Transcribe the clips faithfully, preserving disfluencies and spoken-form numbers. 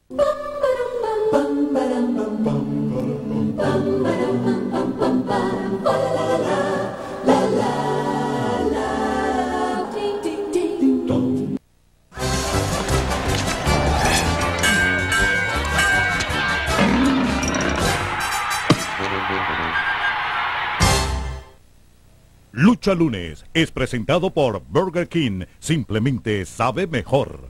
Lucha Lunes es presentado por Burger King, simplemente sabe mejor.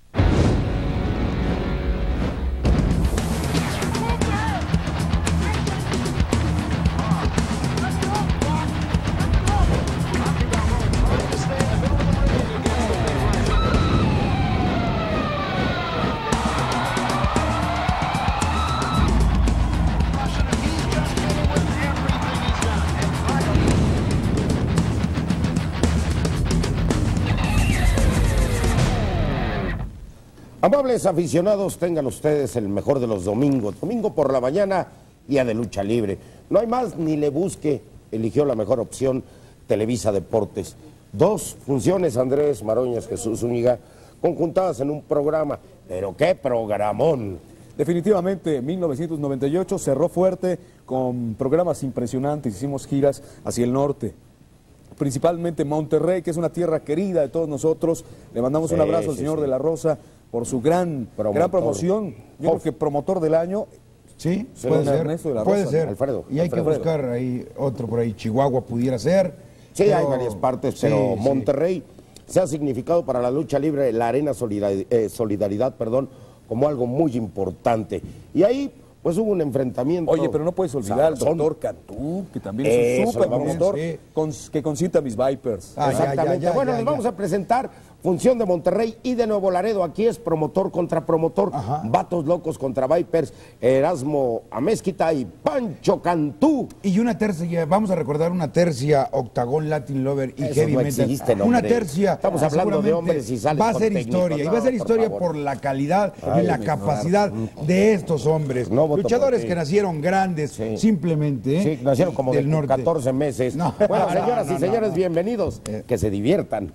Amables aficionados, tengan ustedes el mejor de los domingos. Domingo por la mañana, día de lucha libre. No hay más, ni le busque. Eligió la mejor opción, Televisa Deportes. Dos funciones, Andrés Maroñas, Jesús Zúñiga, conjuntadas en un programa. Pero qué programón. Definitivamente, mil novecientos noventa y ocho cerró fuerte con programas impresionantes. Hicimos giras hacia el norte. Principalmente Monterrey, que es una tierra querida de todos nosotros. Le mandamos sí, un abrazo al sí, señor sí. de la Rosa por su gran, gran promoción. Yo oh. creo que promotor del año. Sí, sí puede ser. Ernesto de la puede Rosa, ser. Alfredo. Y hay Alfredo. que buscar ahí otro por ahí. Chihuahua pudiera ser. Sí, pero... hay varias partes, sí, pero sí. Monterrey se ha significado para la lucha libre, la Arena Solidaridad, eh, Solidaridad, perdón, como algo muy importante. Y ahí, pues hubo un enfrentamiento. Oye, pero no puedes olvidar al doctor Cantú, que también es un súper promotor sí. con, que concita a mis Vipers. Ah, exactamente. Ya, ya, bueno, ya, les ya. vamos a presentar función de Monterrey y de Nuevo Laredo. Aquí es promotor contra promotor. Ajá. Vatos Locos contra Vipers, Erasmo Amezquita y Pancho Cantú. Y una tercia, vamos a recordar una tercia, Octagón, Latin Lover y Eso Heavy no Metal. Una tercia. Estamos hablando de hombres y sales va a ser con historia. técnicos. Y va a ser no, historia por, por la calidad Ay, y la capacidad favor. de estos hombres. No luchadores que nacieron grandes, sí. simplemente. Sí, nacieron como del de norte. catorce meses. No. Bueno, señoras no, no, y señores, no, no. bienvenidos. Eh. Que se diviertan.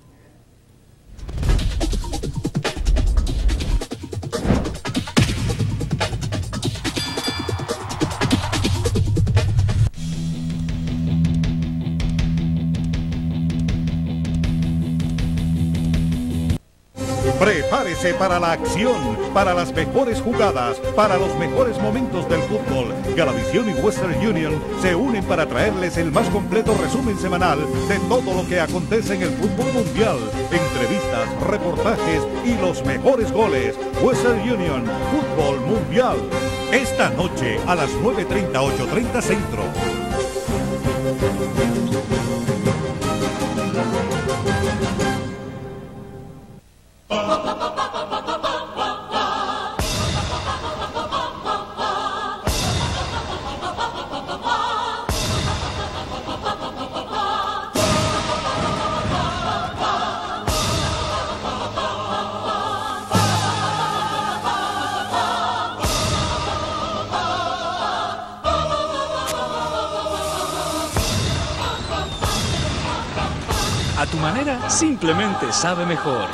Prepárese para la acción, para las mejores jugadas, para los mejores momentos del fútbol. Galavisión y Western Union se unen para traerles el más completo resumen semanal de todo lo que acontece en el fútbol mundial. Entrevistas, reportajes y los mejores goles. Western Union, Fútbol Mundial. Esta noche a las nueve treinta, ocho treinta Centro. A tu manera, simplemente sabe mejor.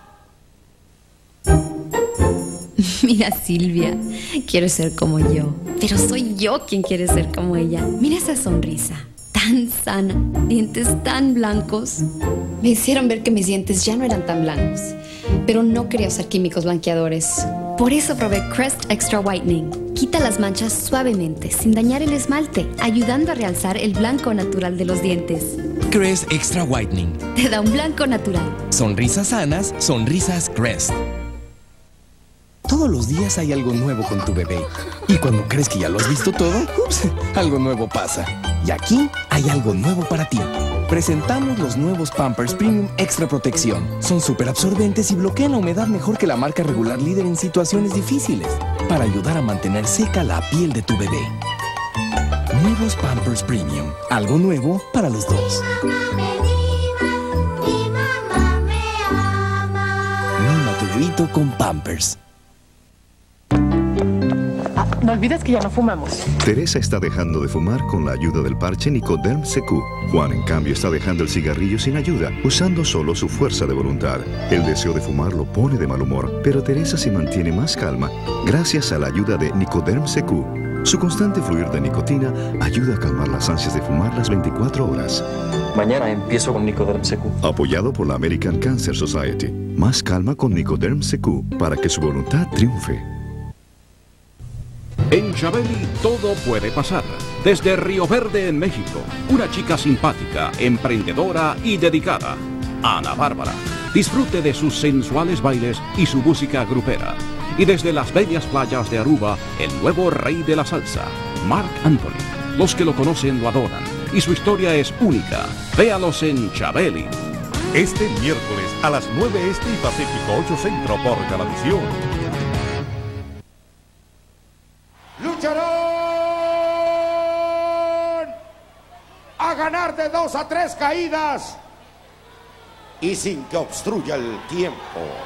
Mira, Silvia, quiero ser como yo, pero soy yo quien quiere ser como ella. Mira esa sonrisa, tan sana, dientes tan blancos. Me hicieron ver que mis dientes ya no eran tan blancos, pero no quería usar químicos blanqueadores. Por eso probé Crest Extra Whitening. Quita las manchas suavemente, sin dañar el esmalte, ayudando a realzar el blanco natural de los dientes. Crest Extra Whitening. Te da un blanco natural. Sonrisas sanas, sonrisas Crest. Todos los días hay algo nuevo con tu bebé. Y cuando crees que ya lo has visto todo, ups, algo nuevo pasa. Y aquí hay algo nuevo para ti. Presentamos los nuevos Pampers Premium Extra Protección. Son súper absorbentes y bloquean la humedad mejor que la marca regular líder en situaciones difíciles, para ayudar a mantener seca la piel de tu bebé. Nuevos Pampers Premium. Algo nuevo para los dos. Mi mamá me ama. Mima tu bebito con Pampers. Ah, no olvides que ya no fumamos. Teresa está dejando de fumar con la ayuda del parche Nicoderm C Q. Juan, en cambio, está dejando el cigarrillo sin ayuda, usando solo su fuerza de voluntad. El deseo de fumar lo pone de mal humor, pero Teresa se mantiene más calma gracias a la ayuda de Nicoderm C Q. Su constante fluir de nicotina ayuda a calmar las ansias de fumar las veinticuatro horas. Mañana empiezo con Nicoderm C Q. Apoyado por la American Cancer Society. Más calma con Nicoderm C Q para que su voluntad triunfe. En Chabeli todo puede pasar. Desde Río Verde, en México, una chica simpática, emprendedora y dedicada, Ana Bárbara. Disfrute de sus sensuales bailes y su música grupera. Y desde las bellas playas de Aruba, el nuevo rey de la salsa, Marc Anthony. Los que lo conocen lo adoran y su historia es única. Véalos en Chabeli. Este miércoles a las nueve Este y Pacífico ocho Centro por Galavisión. Lucharán a ganar de dos a tres caídas y sin que obstruya el tiempo.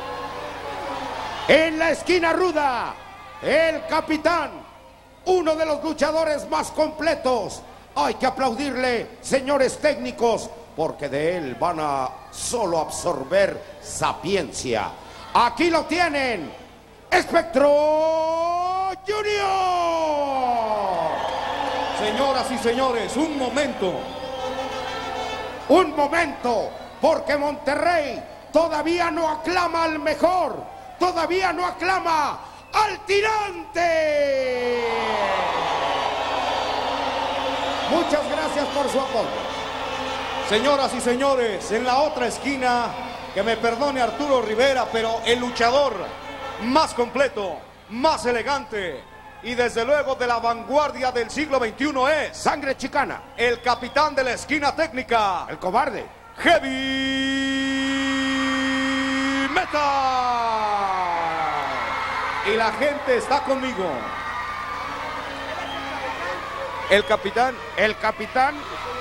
En la esquina ruda, el capitán, uno de los luchadores más completos. Hay que aplaudirle, señores técnicos, porque de él van a solo absorber sapiencia. Aquí lo tienen, Espectro Junior. Señoras y señores, un momento. Un momento, porque Monterrey todavía no aclama al mejor. Todavía no aclama al tirante. Muchas gracias por su apoyo. Señoras y señores, en la otra esquina, que me perdone Arturo Rivera, pero el luchador más completo, más elegante y desde luego de la vanguardia del siglo veintiuno es Sangre Chicana, el capitán de la esquina técnica, el cobarde, Heavy Metal. Y la gente está conmigo. El capitán, el capitán.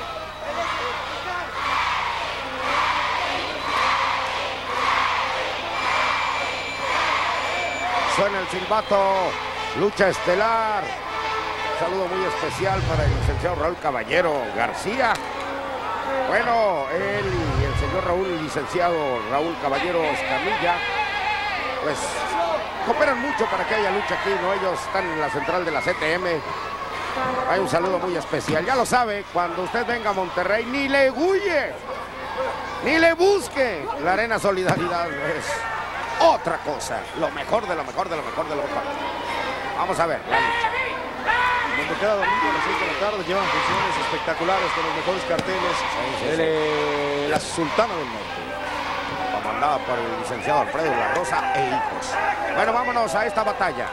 Suena el silbato, lucha estelar. Un saludo muy especial para el licenciado Raúl Caballero García. Bueno, él y el señor Raúl, el licenciado Raúl Caballero Escamilla, pues cooperan mucho para que haya lucha aquí, ¿no? Ellos están en la central de la C T M. Hay un saludo muy especial. Ya lo sabe, cuando usted venga a Monterrey, ni le huye, ni le busque. La Arena Solidaridad es otra cosa. Lo mejor de lo mejor de lo mejor de lo mejor. Vamos a ver la lucha. Donde cada domingo a las seis de la tarde llevan funciones espectaculares con los mejores carteles sí, sí, de sí. la Sultana del Norte. Comandada por el licenciado Alfredo La Rosa e hijos. Bueno, vámonos a esta batalla.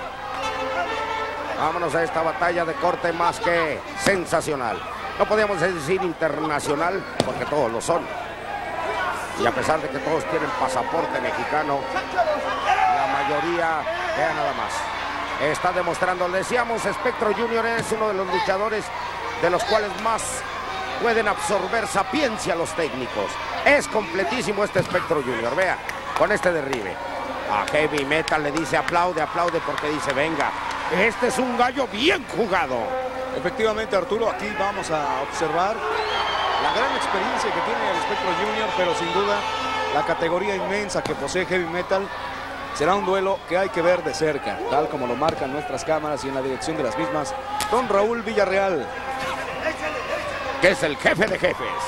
Vámonos a esta batalla de corte más que sensacional. No podríamos decir internacional porque todos lo son. Y a pesar de que todos tienen pasaporte mexicano, la mayoría, vean nada más, está demostrando, le decíamos, Espectro Junior es uno de los luchadores de los cuales más pueden absorber sapiencia los técnicos. Es completísimo este Espectro Junior, vea, con este derribe. A Heavy Metal le dice aplaude, aplaude porque dice venga, este es un gallo bien jugado. Efectivamente, Arturo, aquí vamos a observar la gran experiencia que tiene el Espectro Junior, pero sin duda la categoría inmensa que posee Heavy Metal. Será un duelo que hay que ver de cerca, tal como lo marcan nuestras cámaras y en la dirección de las mismas, don Raúl Villarreal, que es el jefe de jefes.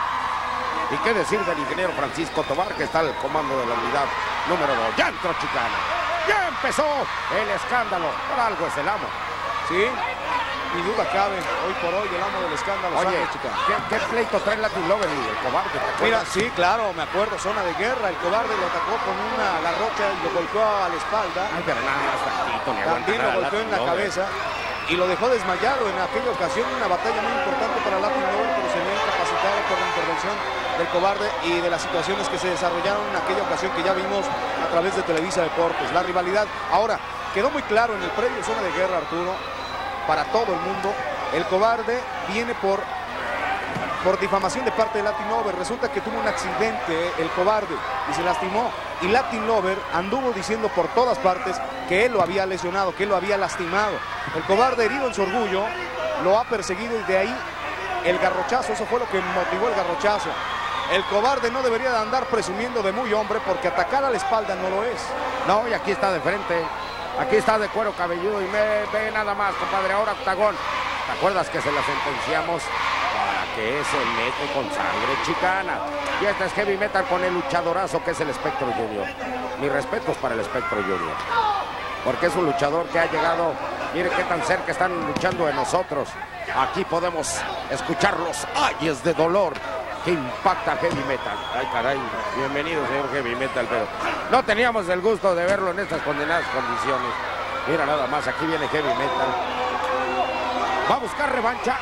Y qué decir del ingeniero Francisco Tobar, que está al comando de la unidad número dos. Ya entró Chicana. Ya empezó el escándalo. Por algo es el amo. Sí, ni duda cabe. Hoy por hoy el amo del escándalo. Oye, ¿qué, ¿qué pleito trae Latin Lover y el cobarde? Mira, sí, claro, me acuerdo. Zona de guerra. El cobarde lo atacó con una garrocha y lo golpeó a la espalda. Ay, pero nada más tantito, ni También lo golpeó en la cabeza y lo dejó desmayado en aquella ocasión. Una batalla muy importante para Latin Lover, pero se vio incapacitado por la intervención del cobarde y de las situaciones que se desarrollaron en aquella ocasión que ya vimos a través de Televisa Deportes. La rivalidad. Ahora, quedó muy claro en el previo Zona de Guerra, Arturo, para todo el mundo, el cobarde viene por por difamación de parte de Latin Lover. Resulta que tuvo un accidente el cobarde y se lastimó. Y Latin Lover anduvo diciendo por todas partes que él lo había lesionado, que él lo había lastimado. El cobarde, herido en su orgullo, lo ha perseguido y de ahí el garrochazo. Eso fue lo que motivó el garrochazo. El cobarde no debería de andar presumiendo de muy hombre, porque atacar a la espalda no lo es. No, y aquí está de frente. Aquí está de cuero cabelludo y me ve nada más, compadre. Ahora octagón. ¿Te acuerdas que se la sentenciamos para que se mete con sangre chicana? Y este es Heavy Metal con el luchadorazo que es el Espectro Junior. Mis respetos para el Espectro Junior, porque es un luchador que ha llegado. Mire qué tan cerca están luchando de nosotros. Aquí podemos escuchar los ayes de dolor que impacta Heavy Metal. Ay, caray, bienvenido, señor Heavy Metal, pero no teníamos el gusto de verlo en estas condenadas condiciones. Mira nada más, aquí viene Heavy Metal. Va a buscar revancha.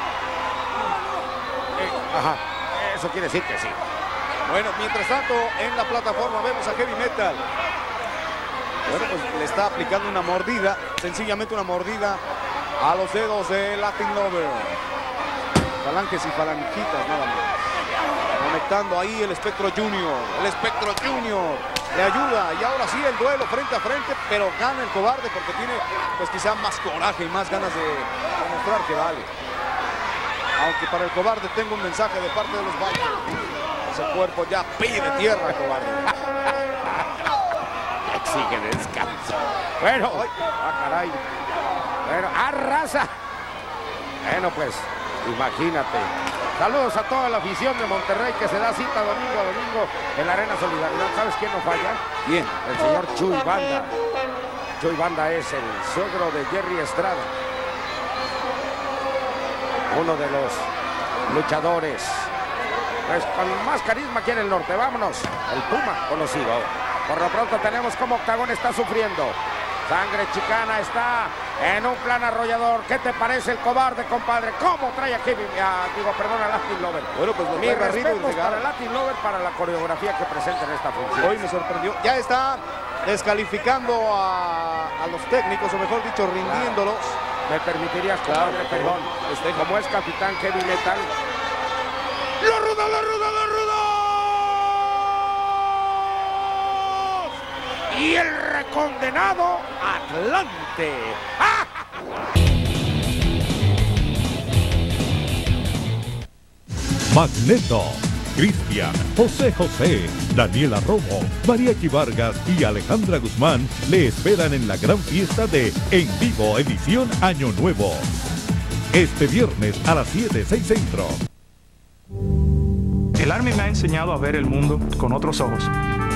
Eh, ajá, eso quiere decir que sí. Bueno, mientras tanto, en la plataforma vemos a Heavy Metal. Bueno, pues le está aplicando una mordida, sencillamente una mordida a los dedos de Latin Lover. Falanges y falangitas nada más. Conectando ahí el Espectro Junior. El Espectro Junior le ayuda. Y ahora sí el duelo frente a frente, pero gana el cobarde porque tiene pues quizá más coraje y más ganas de demostrar que vale. Aunque para el cobarde tengo un mensaje de parte de los Vikings. Ese cuerpo ya pide tierra, cobarde. Exige descanso. Bueno, ah, caray. Bueno, arrasa. Bueno, pues, imagínate. Saludos a toda la afición de Monterrey que se da cita domingo a domingo en la Arena Solidaridad. ¿Sabes quién no falla? ¿Quién? El señor Chuy Banda. Chuy Banda es el suegro de Jerry Estrada. Uno de los luchadores pues con más carisma aquí en el norte. Vámonos. El Puma conocido. Por lo pronto tenemos como Octagón está sufriendo. Sangre chicana está en un plan arrollador. ¿Qué te parece el cobarde, compadre? ¿Cómo trae a Kevin? A, digo, perdón, a Latin Lover. Bueno, pues mis respetos para Latin Lover, para la coreografía que presenta en esta función. Hoy me sorprendió. Ya está descalificando a, a los técnicos, o mejor dicho, rindiéndolos. Claro. ¿Me permitirías, compadre, claro, perdón? Este, como es capitán Heavy Metal. ¡Lo rudo, lo rudo, lo rudo! Y el recondenado Atlante. ¡Ah! Magneto, Cristian, José José, Daniela Romo, Mariachi Vargas y Alejandra Guzmán le esperan en la gran fiesta de En Vivo edición Año Nuevo. Este viernes a las siete, seis Centro. El Army me ha enseñado a ver el mundo con otros ojos.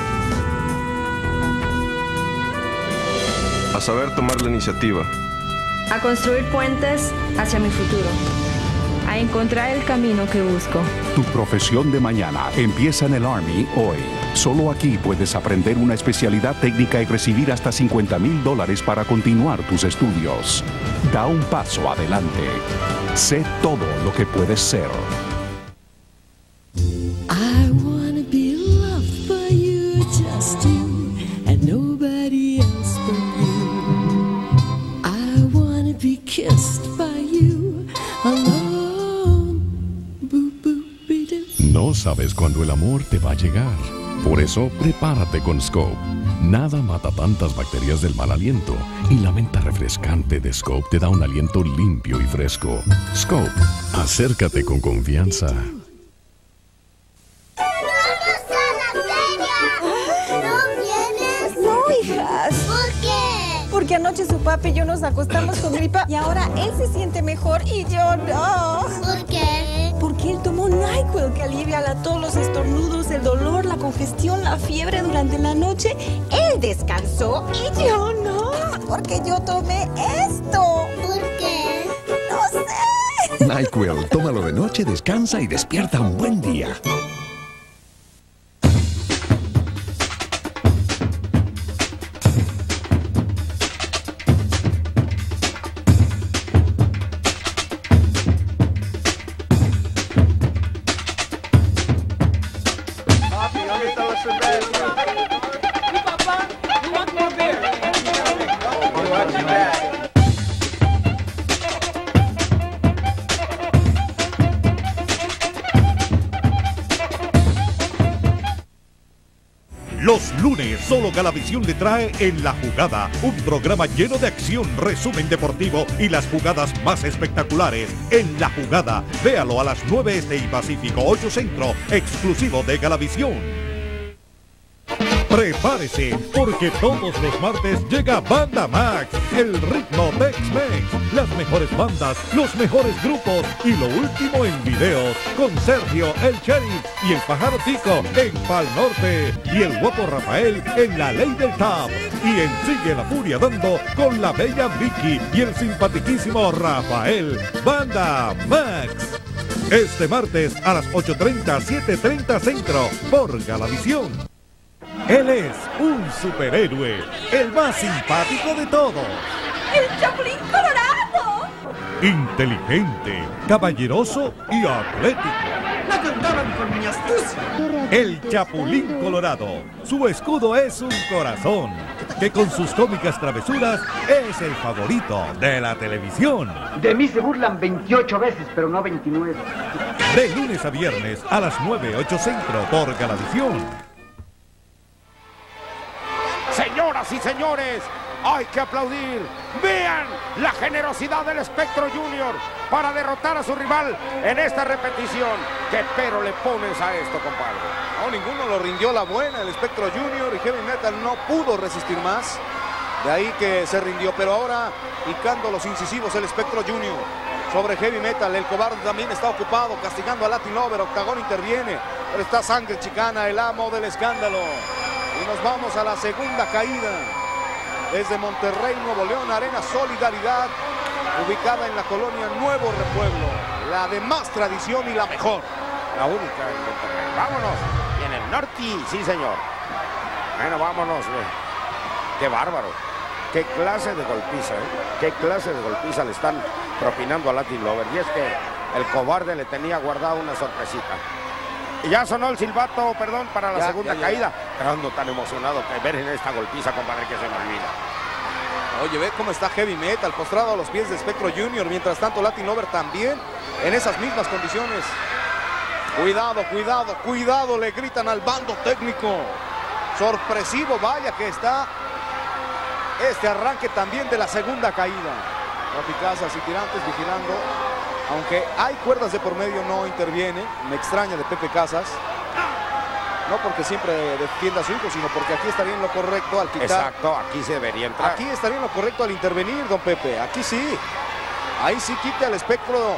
A saber tomar la iniciativa. A construir puentes hacia mi futuro. A encontrar el camino que busco. Tu profesión de mañana empieza en el Army hoy. Solo aquí puedes aprender una especialidad técnica y recibir hasta cincuenta mil dólares para continuar tus estudios. Da un paso adelante. Sé todo lo que puedes ser. I wanna be loved by you, just you, and nobody else but you. I wanna be kissed by you, alone. Boop, boop, be doo. No sabes cuándo el amor te va a llegar. Por eso, prepárate con Scope. Nada mata tantas bacterias del mal aliento. Y la menta refrescante de Scope te da un aliento limpio y fresco. Scope, acércate con confianza. ¿Por qué? Porque anoche su papi y yo nos acostamos con gripa y ahora él se siente mejor y yo no. ¿Por qué? Porque él tomó NyQuil, que alivia a todos los estornudos, el dolor, la congestión, la fiebre durante la noche. Él descansó y yo no. Porque yo tomé esto. ¿Por qué? No sé. NyQuil, tómalo de noche, descansa y despierta un buen día. lunes, solo Galavisión le trae En la Jugada, un programa lleno de acción, resumen deportivo y las jugadas más espectaculares. En la Jugada, véalo a las nueve este y Pacífico ocho Centro, exclusivo de Galavisión. Prepárese, porque todos los martes llega Banda Max, el ritmo Tex-Mex, las mejores bandas, los mejores grupos y lo último en videos, con Sergio, el Sheriff y el Pájaro Tico en Pal Norte y el guapo Rafael en La Ley del Tap. Y en Sigue la Furia Dando con la bella Vicky y el simpaticísimo Rafael. Banda Max. Este martes a las ocho treinta, siete treinta Centro por Galavisión. Él es un superhéroe, el más simpático de todos. ¡El Chapulín Colorado! Inteligente, caballeroso y atlético. ¡No contaban con mi astucia! El Chapulín Colorado. Su escudo es un corazón, que con sus cómicas travesuras es el favorito de la televisión. De mí se burlan veintiocho veces, pero no veintinueve. De lunes a viernes a las nueve, ocho Centro por Galavisión. Señoras y señores, hay que aplaudir. Vean la generosidad del Espectro Junior para derrotar a su rival en esta repetición. ¿Qué pero le pones a esto, compadre? No, ninguno lo rindió la buena. El Espectro Junior y Heavy Metal no pudo resistir más. De ahí que se rindió. Pero ahora, picando los incisivos, el Espectro Junior sobre Heavy Metal. El Cobarde también está ocupado, castigando a Latin Lover. Octagón interviene, pero está Sangre Chicana, el amo del escándalo. Y nos vamos a la segunda caída. Desde Monterrey, Nuevo León, Arena Solidaridad, ubicada en la colonia Nuevo Repueblo. La de más tradición y la mejor. La única en Monterrey. Vámonos. Y en el norte, sí señor. Bueno, vámonos. Güey. Qué bárbaro. Qué clase de golpiza, ¿eh? Qué clase de golpiza le están propinando a Latin Lover. Y es que el Cobarde le tenía guardado una sorpresita. Y ya sonó el silbato, perdón, para la ya, segunda ya, ya, caída. Pero ando tan emocionado que ver en esta golpiza, compadre, que se me olvida. Oye, ve cómo está Heavy Metal, postrado a los pies de Espectro Junior. Mientras tanto, Latin Lover también en esas mismas condiciones. Cuidado, cuidado, cuidado, le gritan al bando técnico. Sorpresivo, vaya que está este arranque también de la segunda caída. Tropicazas y tirantes vigilando. Aunque hay cuerdas de por medio, no interviene. Me extraña de Pepe Casas. No porque siempre defienda a su hijo, sino porque aquí estaría en lo correcto al quitar. Exacto, aquí se debería entrar. Aquí estaría en lo correcto al intervenir, don Pepe. Aquí sí. Ahí sí quite al Espectro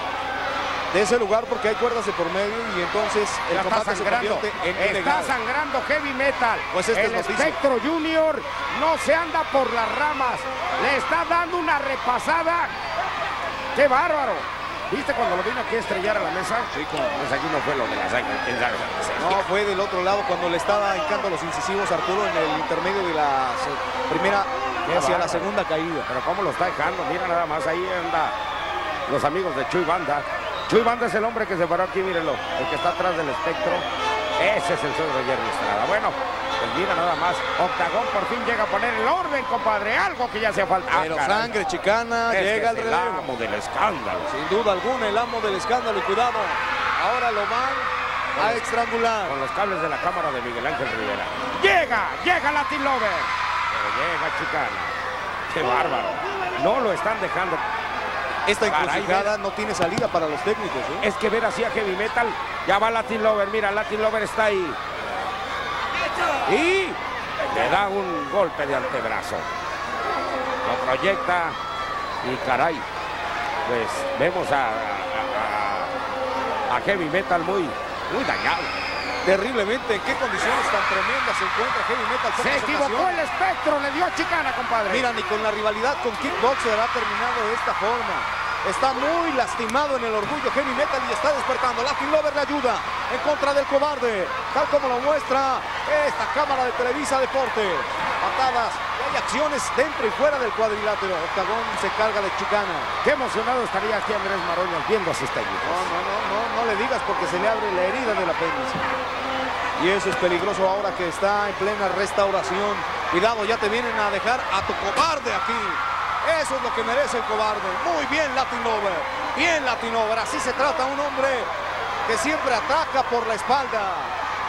de ese lugar porque hay cuerdas de por medio y entonces el ya combate se convierte en Está ilegal. sangrando Heavy Metal. Pues este el es noticia. Espectro Junior no se anda por las ramas. Le está dando una repasada. ¡Qué bárbaro! ¿Viste cuando lo vino aquí a estrellar a la mesa? Sí, como... Pues aquí no fue lo de la sangre. No, fue del otro lado cuando le estaba hincando los incisivos Arturo en el intermedio de la primera Qué hacia bárbaro. la segunda caída. Pero cómo lo está dejando, mira nada más, ahí anda los amigos de Chuy Banda. Chuy Banda es el hombre que se paró aquí, mírenlo, el que está atrás del Espectro. Ese es el suegro de Jerry Estrada. Bueno, pues mira nada más, Octagón por fin llega a poner el orden, compadre, algo que ya hacía falta. Pero ah, Sangre Chicana es llega al el relevo. amo del escándalo. Sin duda alguna, el amo del escándalo, y cuidado, ahora lo van a estrangular. Con los cables de la cámara de Miguel Ángel Rivera. Llega, llega Latin Lover. Pero llega Chicana. Qué bárbaro. No lo están dejando. Esta encrucijada no tiene salida para los técnicos, ¿eh? Es que ver así a Heavy Metal, ya va Latin Lover, mira, Latin Lover está ahí. Y le da un golpe de antebrazo. Lo proyecta y caray, pues vemos a, a, a Heavy Metal muy, muy dañado. Terriblemente, ¿en qué condiciones tan tremendas se encuentra Heavy Metal? Se equivocó el Espectro, le dio Chicana, compadre. Mira, ni con la rivalidad con Kickboxer ha terminado de esta forma. Está muy lastimado en el orgullo Heavy Metal y está despertando. Latin Lover le ayuda en contra del Cobarde, tal como lo muestra esta cámara de Televisa Deporte. Patadas, y hay acciones dentro y fuera del cuadrilátero. Octagón se carga de Chicana. Qué emocionado estaría aquí Andrés Maroñas viendo a sus técnicos. No, no, no, no, no le digas porque se le abre la herida de la apéndice. Y eso es peligroso ahora que está en plena restauración. Cuidado, ya te vienen a dejar a tu Cobarde aquí. Eso es lo que merece el Cobarde. Muy bien, Latin Lover. Bien, Latin Lover. Así se trata un hombre que siempre ataca por la espalda.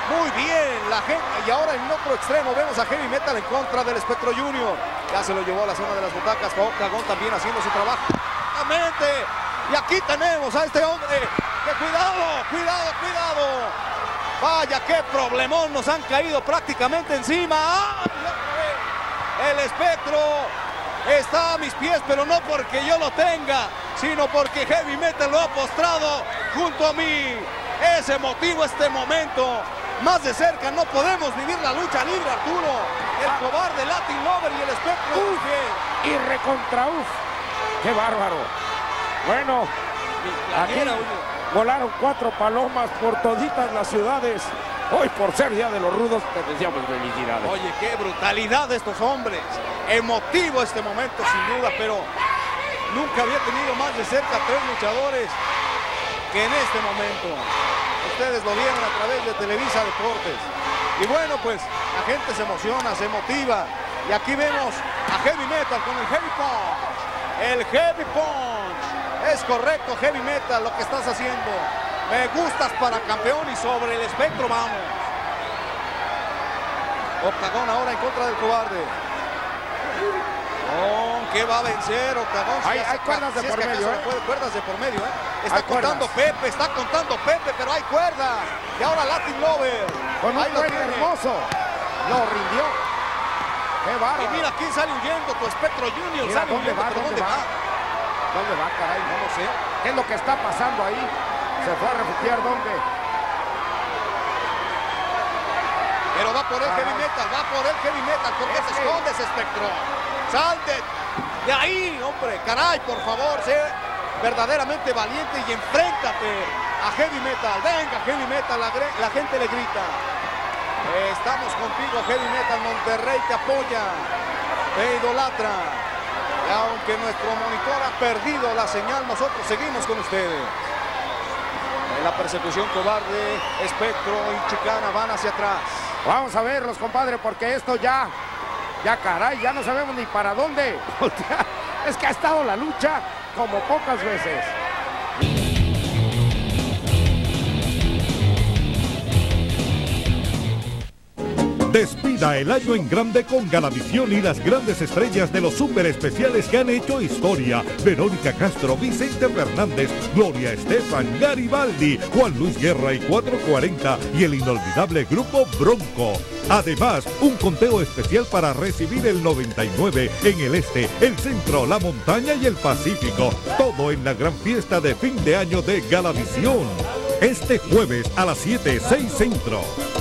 Muy bien, la gente. Y ahora en otro extremo vemos a Heavy Metal en contra del Espectro Junior. Ya se lo llevó a la zona de las butacas. Octagon también haciendo su trabajo. Exactamente. Y aquí tenemos a este hombre. Que cuidado, cuidado, cuidado. Vaya, qué problemón nos han caído prácticamente encima. ¡Ay, el Espectro está a mis pies, pero no porque yo lo tenga, sino porque Heavy Metal lo ha postrado junto a mí. Es emotivo este momento. Más de cerca no podemos vivir la lucha libre, Arturo. El ah. cobarde Latin Lover y el Espectro. Uf, y recontra uf. ¡Qué bárbaro! Bueno, aquí volaron cuatro palomas por toditas las ciudades. Hoy, por ser Día de los Rudos, te deseamos felicidades. Oye, qué brutalidad de estos hombres. Emotivo este momento, sin duda, pero nunca había tenido más de cerca tres luchadores que en este momento. Ustedes lo vieron a través de Televisa Deportes. Y bueno, pues la gente se emociona, se motiva. Y aquí vemos a Heavy Metal con el Heavy Punch. El Heavy Punch. Es correcto, Heavy Metal, lo que estás haciendo. Me gustas para campeón y sobre el Espectro vamos. Octagon ahora en contra del cobarde. Oh, ¿qué va a vencer Octagon? Hay, hay cuerdas de por medio, ¿eh? Puede, cuerdas de por medio, ¿eh? Está contando Pepe, está contando Pepe, pero hay cuerdas. Y ahora Latin Lover. Con un puente hermoso. Lo rindió. ¡Qué bárbaro! Y mira quién sale huyendo, tu Espectro Junior. Mira, sale ¿dónde huyendo, va? ¿Dónde, ¿dónde va? va? ¿Dónde va, caray? No lo sé. ¿Qué es lo que está pasando ahí? Se fue a refugiar, ¿dónde? Pero va por el Heavy Metal, va por el Heavy Metal. ¿Por qué te escondes, Espectro? Salte de ahí, hombre. Caray, por favor, sé verdaderamente valiente y enfréntate a Heavy Metal. Venga, Heavy Metal, la, la gente le grita. Estamos contigo, Heavy Metal. Monterrey te apoya, te idolatra. Y aunque nuestro monitor ha perdido la señal, nosotros seguimos con ustedes. En la persecución cobarde, Espectro y Chicana van hacia atrás. Vamos a verlos, compadre, porque esto ya, ya caray, ya no sabemos ni para dónde. Es que ha estado la lucha como pocas veces. Despida el año en grande con Galavisión y las grandes estrellas de los super especiales que han hecho historia. Verónica Castro, Vicente Fernández, Gloria Estefan, Garibaldi, Juan Luis Guerra y cuatro cuarenta y el inolvidable Grupo Bronco. Además, un conteo especial para recibir el noventa y nueve en el este, el centro, la montaña y el Pacífico. Todo en la gran fiesta de fin de año de Galavisión. Este jueves a las siete, seis Centro.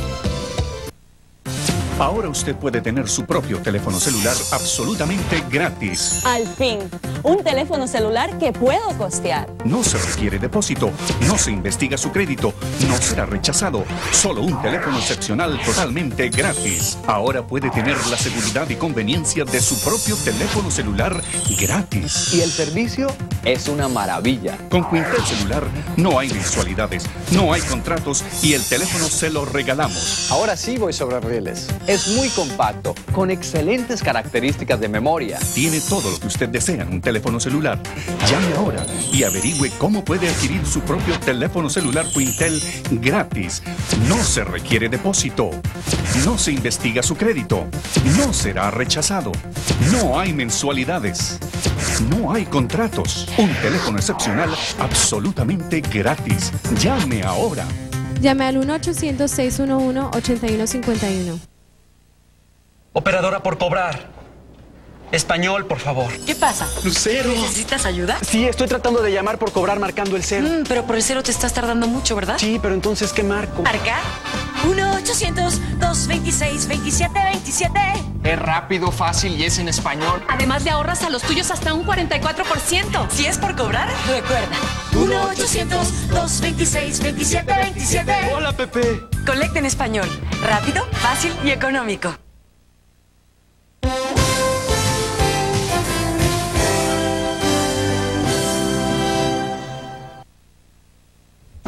Ahora usted puede tener su propio teléfono celular absolutamente gratis. Al fin, un teléfono celular que puedo costear. No se requiere depósito, no se investiga su crédito, no será rechazado. Solo un teléfono excepcional totalmente gratis. Ahora puede tener la seguridad y conveniencia de su propio teléfono celular gratis. Y el servicio es una maravilla. Con Quintel Celular no hay mensualidades, no hay contratos y el teléfono se lo regalamos. Ahora sí voy sobre rieles. Es muy compacto, con excelentes características de memoria. Tiene todo lo que usted desea en un teléfono celular. Llame ahora y averigüe cómo puede adquirir su propio teléfono celular Quintel gratis. No se requiere depósito. No se investiga su crédito. No será rechazado. No hay mensualidades. No hay contratos. Un teléfono excepcional absolutamente gratis. Llame ahora. Llame al uno ochocientos, seis uno uno, ocho uno cinco uno. Operadora por cobrar. Español, por favor. ¿Qué pasa? Lucero. ¿Necesitas ayuda? Sí, estoy tratando de llamar por cobrar marcando el cero. Mm, pero por el cero te estás tardando mucho, ¿verdad? Sí, pero entonces, ¿qué marco? ¿Marca? uno ochocientos, dos veintiséis, veintisiete veintisiete. Es rápido, fácil y es en español. Además le ahorras a los tuyos hasta un cuarenta y cuatro por ciento. Si es por cobrar, recuerda. uno ochocientos, dos veintiséis, veintisiete veintisiete. Hola, Pepe. Colecta en español. Rápido, fácil y económico.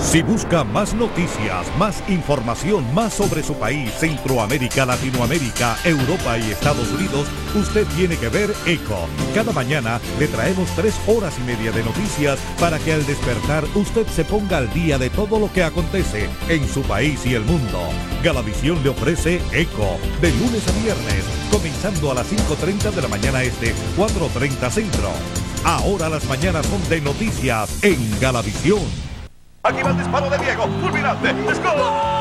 Si busca más noticias, más información, más sobre su país, Centroamérica, Latinoamérica, Europa y Estados Unidos, usted tiene que ver ECO. Cada mañana le traemos tres horas y media de noticias para que al despertar usted se ponga al día de todo lo que acontece en su país y el mundo. Galavisión le ofrece ECO de lunes a viernes, comenzando a las cinco treinta de la mañana este, cuatro treinta centro. Ahora las mañanas son de noticias en Galavisión. Aquí va el disparo de Diego, fulminante, ¡es gol!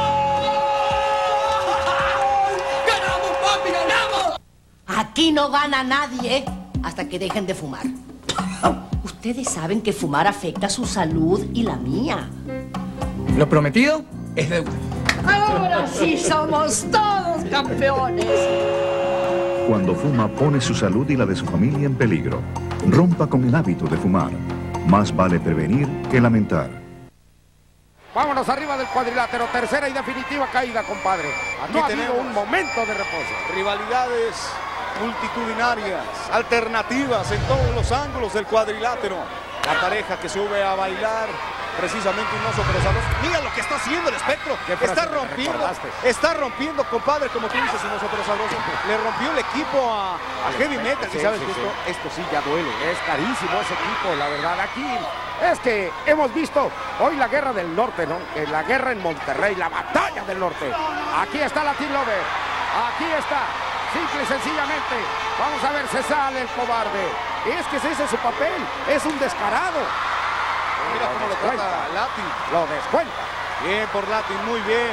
¡Ganamos, papi, ganamos! Aquí no gana nadie hasta que dejen de fumar. Ustedes saben que fumar afecta su salud y la mía. Lo prometido es deuda. Ahora sí somos todos campeones. Cuando fuma pone su salud y la de su familia en peligro. Rompa con el hábito de fumar. Más vale prevenir que lamentar. Vámonos arriba del cuadrilátero, tercera y definitiva caída, compadre. Aquí no ha habido un momento de reposo. Rivalidades multitudinarias, alternativas en todos los ángulos del cuadrilátero. La pareja que sube a bailar, precisamente un oso pero sabroso. Mira lo que está haciendo el espectro. Está rompiendo, está rompiendo, compadre, como tú dices, un oso pero sabroso. Le rompió el equipo a, a Heavy Metal. Sí, y sabes sí, que sí. esto, esto sí ya duele. Es carísimo ese equipo, la verdad. Aquí es que hemos visto hoy la guerra del norte, ¿no? Eh, La guerra en Monterrey, la batalla del norte. Aquí está Latin Lover. Aquí está. Simple y sencillamente. Vamos a ver, se sale el cobarde. Es que ese es su papel. Es un descarado. Mira cómo lo trata Latin. Lo descuenta. Bien por Latin, muy bien.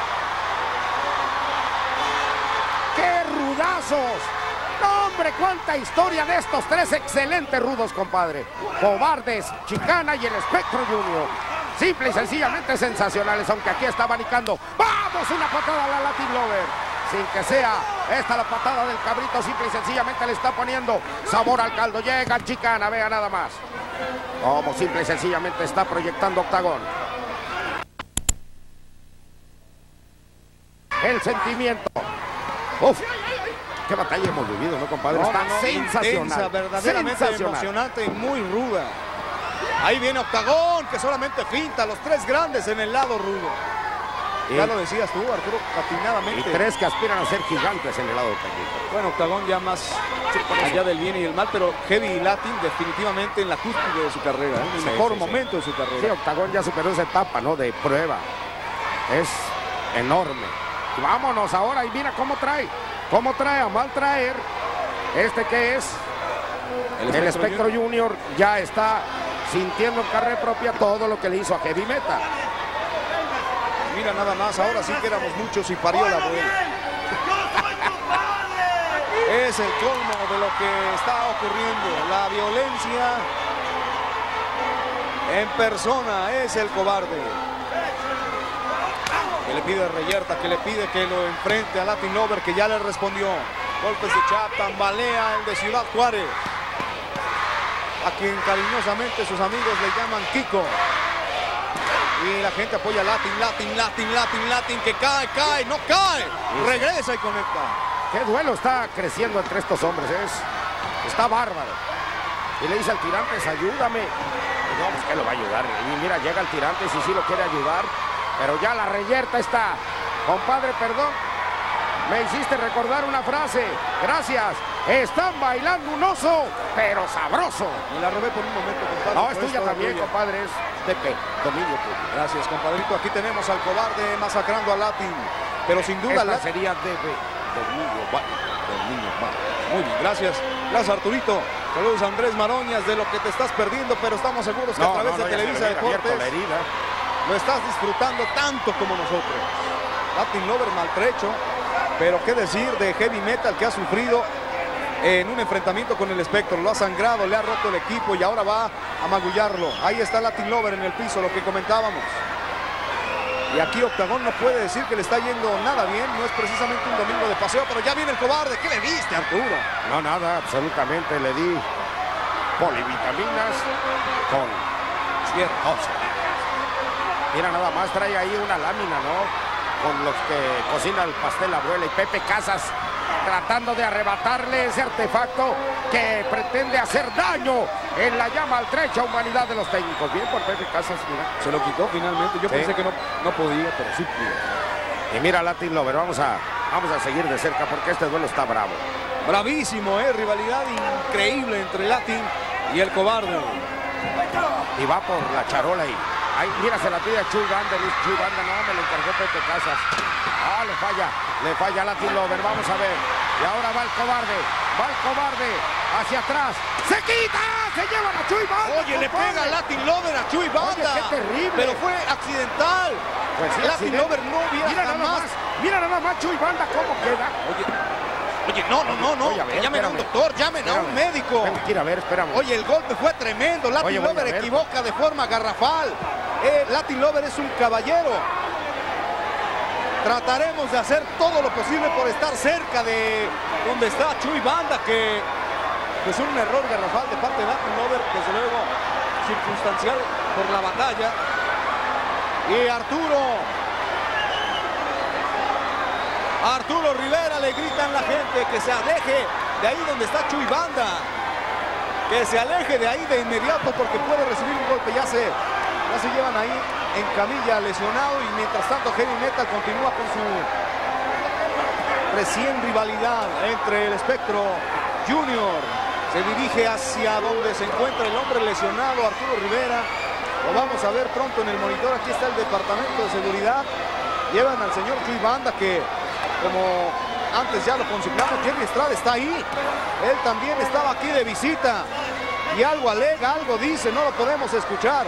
¡Qué rudazos! ¡No, hombre! ¡Cuánta historia de estos tres excelentes rudos, compadre! Cobardes, Chicana y el Espectro Junior. Simple y sencillamente sensacionales, aunque aquí está abanicando. ¡Vamos! Una patada a la Latin Lover. Sin que sea esta la patada del cabrito, simple y sencillamente le está poniendo sabor al caldo. Llega Chicana, vea nada más. Como simple y sencillamente está proyectando Octagón. El sentimiento. Uf, qué batalla hemos vivido, ¿no, compadre? No, Está no, no, sensacional. intensa, verdaderamente sensacional. emocionante y muy ruda. Ahí viene Octagón, que solamente finta los tres grandes en el lado rudo. Ya lo decías tú, Arturo, atinadamente. Y tres que aspiran a ser gigantes en el lado técnico. Bueno, Octagón ya más allá del bien y el mal, pero Heavy y Latin definitivamente en la cúspide de su carrera, ¿eh? en el Sí, mejor sí, momento sí. de su carrera. Sí, Octagón ya superó esa etapa, ¿no? De prueba. Es enorme. Y vámonos ahora y mira cómo trae. Cómo trae a mal traer. Este que es El el Espectro Espectro Junior. Junior ya está sintiendo en carne propia todo lo que le hizo a Heavy Metal. Mira nada más, ahora sí que éramos muchos y parió la abuela. Es el colmo de lo que está ocurriendo. La violencia en persona es el cobarde. Que le pide a Reyerta, que le pide que lo enfrente a Latin Lover, que ya le respondió. Golpes de chap, tambalea el de Ciudad Juárez. A quien cariñosamente sus amigos le llaman Kiko. Y la gente apoya a Latin, Latin, Latin, Latin, Latin, que cae, cae, no cae. Regresa y conecta. Qué duelo está creciendo entre estos hombres, es, está bárbaro. Y le dice al Tirantes, ayúdame. Y no, pues que lo va a ayudar. Y mira, llega el Tirantes y sí lo quiere ayudar. Pero ya la Reyerta está. Compadre, perdón. Me hiciste recordar una frase. Gracias. Están bailando un oso, pero sabroso. Me la robé por un momento, compadre. No, es tuya también, tuya. Compadre. Es de qué? Dominio tuyo. Gracias, compadrito. Aquí tenemos al cobarde masacrando a Latin. Pero sin duda... Esta la... sería de Dominio Dominio Muy bien, gracias. Gracias, Arturito. Saludos a Andrés Maroñas de lo que te estás perdiendo, pero estamos seguros que no, a través no, no, de Televisa Deportes lo estás disfrutando tanto como nosotros. Latin Lover maltrecho, pero qué decir de Heavy Metal, que ha sufrido en un enfrentamiento con el Espectro. Lo ha sangrado, le ha roto el equipo y ahora va a magullarlo. Ahí está Latin Lover en el piso, lo que comentábamos. Y aquí Octagón no puede decir que le está yendo nada bien. No es precisamente un domingo de paseo, pero ya viene el cobarde. ¿Qué le diste, Arturo? No, nada, absolutamente. Le di polivitaminas con ciertos. Mira, nada más trae ahí una lámina, ¿no? Con los que cocina el pastel abuela. Y Pepe Casas tratando de arrebatarle ese artefacto que pretende hacer daño en la ya maltrecha humanidad de los técnicos. Bien por Pepe Casas, mira. Se lo quitó finalmente. Yo Sí. pensé que no, no podía, pero sí pudo. Y mira Latin Lover, vamos a, vamos a seguir de cerca porque este duelo está bravo. Bravísimo, ¿eh? Rivalidad increíble entre Latin y el cobarde. Y va por la charola y ahí, mira, se la pide a Chuy Banda, Luis Chuy Banda, no, me lo encargó Pepe Casas. Ah, le falla, le falla Latin Lover, vamos a ver. Y ahora va el cobarde, va el cobarde, hacia atrás, ¡se quita! ¡Se llevan a Chuy Banda! Oye, le pega Latin Lover a Chuy Banda. Oye, qué terrible. Pero fue accidental. Pues sí, Latin accidente. Lover no hubiera Mira nada jamás. más, mira nada más Chuy Banda cómo queda. Oye, oye, no, no, no, no. Oye, a ver, llamen a un espérame. doctor, llamen a un Espérame. médico. Tengo que ir a ver, espérame. Oye, el golpe fue tremendo. Latin Oye, voy a Lover ver. equivoca de forma garrafal. Eh, Latin Lover es un caballero. Trataremos de hacer todo lo posible por estar cerca de donde está Chuy Banda, que es un error garrafal de parte de Latin Lover, desde luego circunstancial por la batalla. Y Arturo, Arturo Rivera le gritan la gente que se aleje de ahí donde está Chuy Banda, que se aleje de ahí de inmediato porque puede recibir un golpe. Ya se, ya se llevan ahí en camilla lesionado y mientras tanto Heavy Metal continúa con su recién rivalidad entre el Espectro Junior. Se dirige hacia donde se encuentra el hombre lesionado, Arturo Rivera. Lo vamos a ver pronto en el monitor. Aquí está el departamento de seguridad. Llevan al señor Chuy Banda, que como antes ya lo consignamos, Jerry Estrada está ahí. Él también estaba aquí de visita y algo alega, algo dice, no lo podemos escuchar.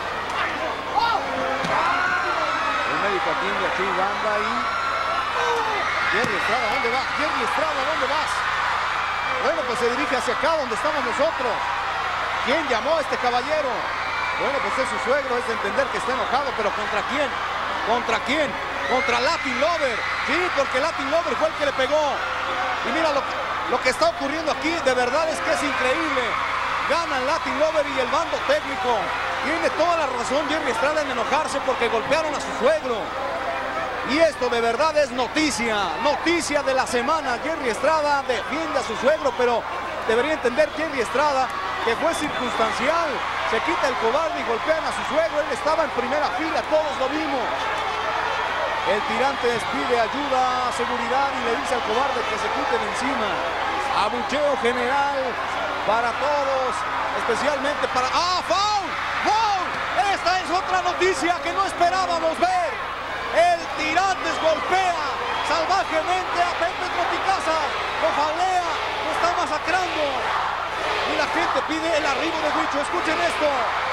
El médico atiende a Chuy Banda y Jerry Estrada, ¿dónde va? Jerry Estrada, ¿dónde vas? Bueno, pues se dirige hacia acá donde estamos nosotros. ¿Quién llamó a este caballero? Bueno, pues es su suegro, es de entender que está enojado, pero ¿contra quién? ¿Contra quién? Contra Latin Lover. Sí, porque Latin Lover fue el que le pegó. Y mira lo, lo que está ocurriendo aquí, de verdad es que es increíble. Ganan Latin Lover y el bando técnico. Tiene toda la razón Jerry Estrada en enojarse porque golpearon a su suegro. Y esto de verdad es noticia, noticia de la semana. Jerry Estrada defiende a su suegro, pero debería entender Jerry Estrada que fue circunstancial. Se quita el cobarde y golpean a su suegro. Él estaba en primera fila, todos lo vimos. El tirante pide ayuda, seguridad y le dice al cobarde que se quiten encima. Abucheo general para todos, especialmente para... ¡Ah, foul! ¡Foul! Esta es otra noticia que no esperábamos ver. El Tirantes golpea salvajemente a Pepe Tropicasa, lo jalea, lo está masacrando. Y la gente pide el arribo de Huicho. Escuchen esto.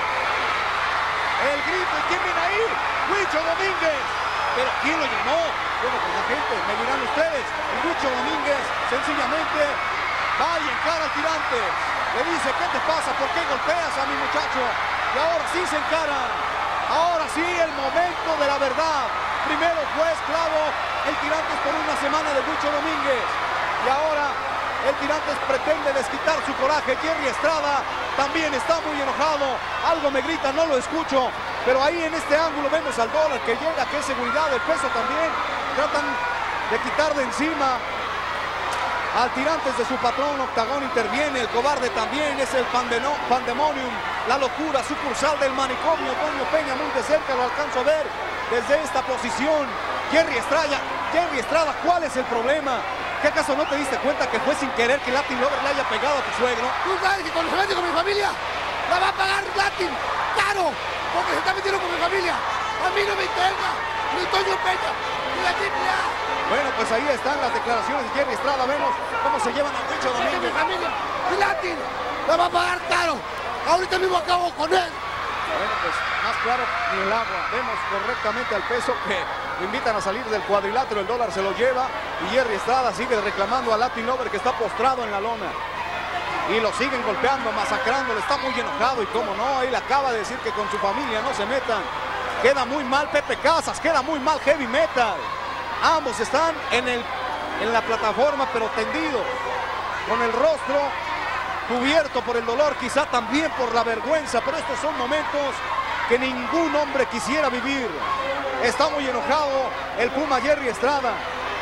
El grito, ¿y quién viene ahí? Huicho Domínguez. ¿Pero quién lo llamó? Bueno, pues la gente, me dirán ustedes. Y Huicho Domínguez sencillamente va y encara al Tirante. Le dice, ¿qué te pasa? ¿Por qué golpeas a mi muchacho? Y ahora sí se encaran. Ahora sí el momento de la verdad. Primero fue esclavo el Tirantes por una semana de Huicho Domínguez. Y ahora el Tirantes pretende desquitar su coraje. Jerry Estrada también está muy enojado. Algo me grita, no lo escucho. Pero ahí en este ángulo vemos al dólar que llega, que es seguridad, el peso también. Tratan de quitar de encima al Tirantes de su patrón. Octagón interviene, el cobarde también, es el Pandemonium, la locura, sucursal del manicomio. Toño Peña muy de cerca, lo alcanzo a ver desde esta posición. Jerry Estrada, Jerry Estrada, ¿cuál es el problema? ¿Qué acaso no te diste cuenta que fue sin querer que Latin Lover le haya pegado a tu suegro? Tú sabes que cuando se mete con mi familia, la va a pagar Latin, caro, porque se está metiendo con mi familia. A mí no me interesa, ni Toño Peña, ni la triple A. Bueno, pues ahí están las declaraciones de Jerry Estrada. Vemos cómo se llevan a Huicho Domínguez. Mi familia, y Latin, la va a pagar caro. Ahorita mismo acabo con él. Bueno, pues más claro ni el agua. Vemos correctamente al peso que lo invitan a salir del cuadrilátero. El dólar se lo lleva y Jerry Estrada sigue reclamando a Latin Lover, que está postrado en la lona. Y lo siguen golpeando, masacrándolo. Está muy enojado y cómo no, él acaba de decir que con su familia no se metan. Queda muy mal Pepe Casas, queda muy mal Heavy Metal. Ambos están en, el, en la plataforma, pero tendidos, con el rostro cubierto por el dolor, quizá también por la vergüenza, pero estos son momentos que ningún hombre quisiera vivir. Está muy enojado el Puma Jerry Estrada.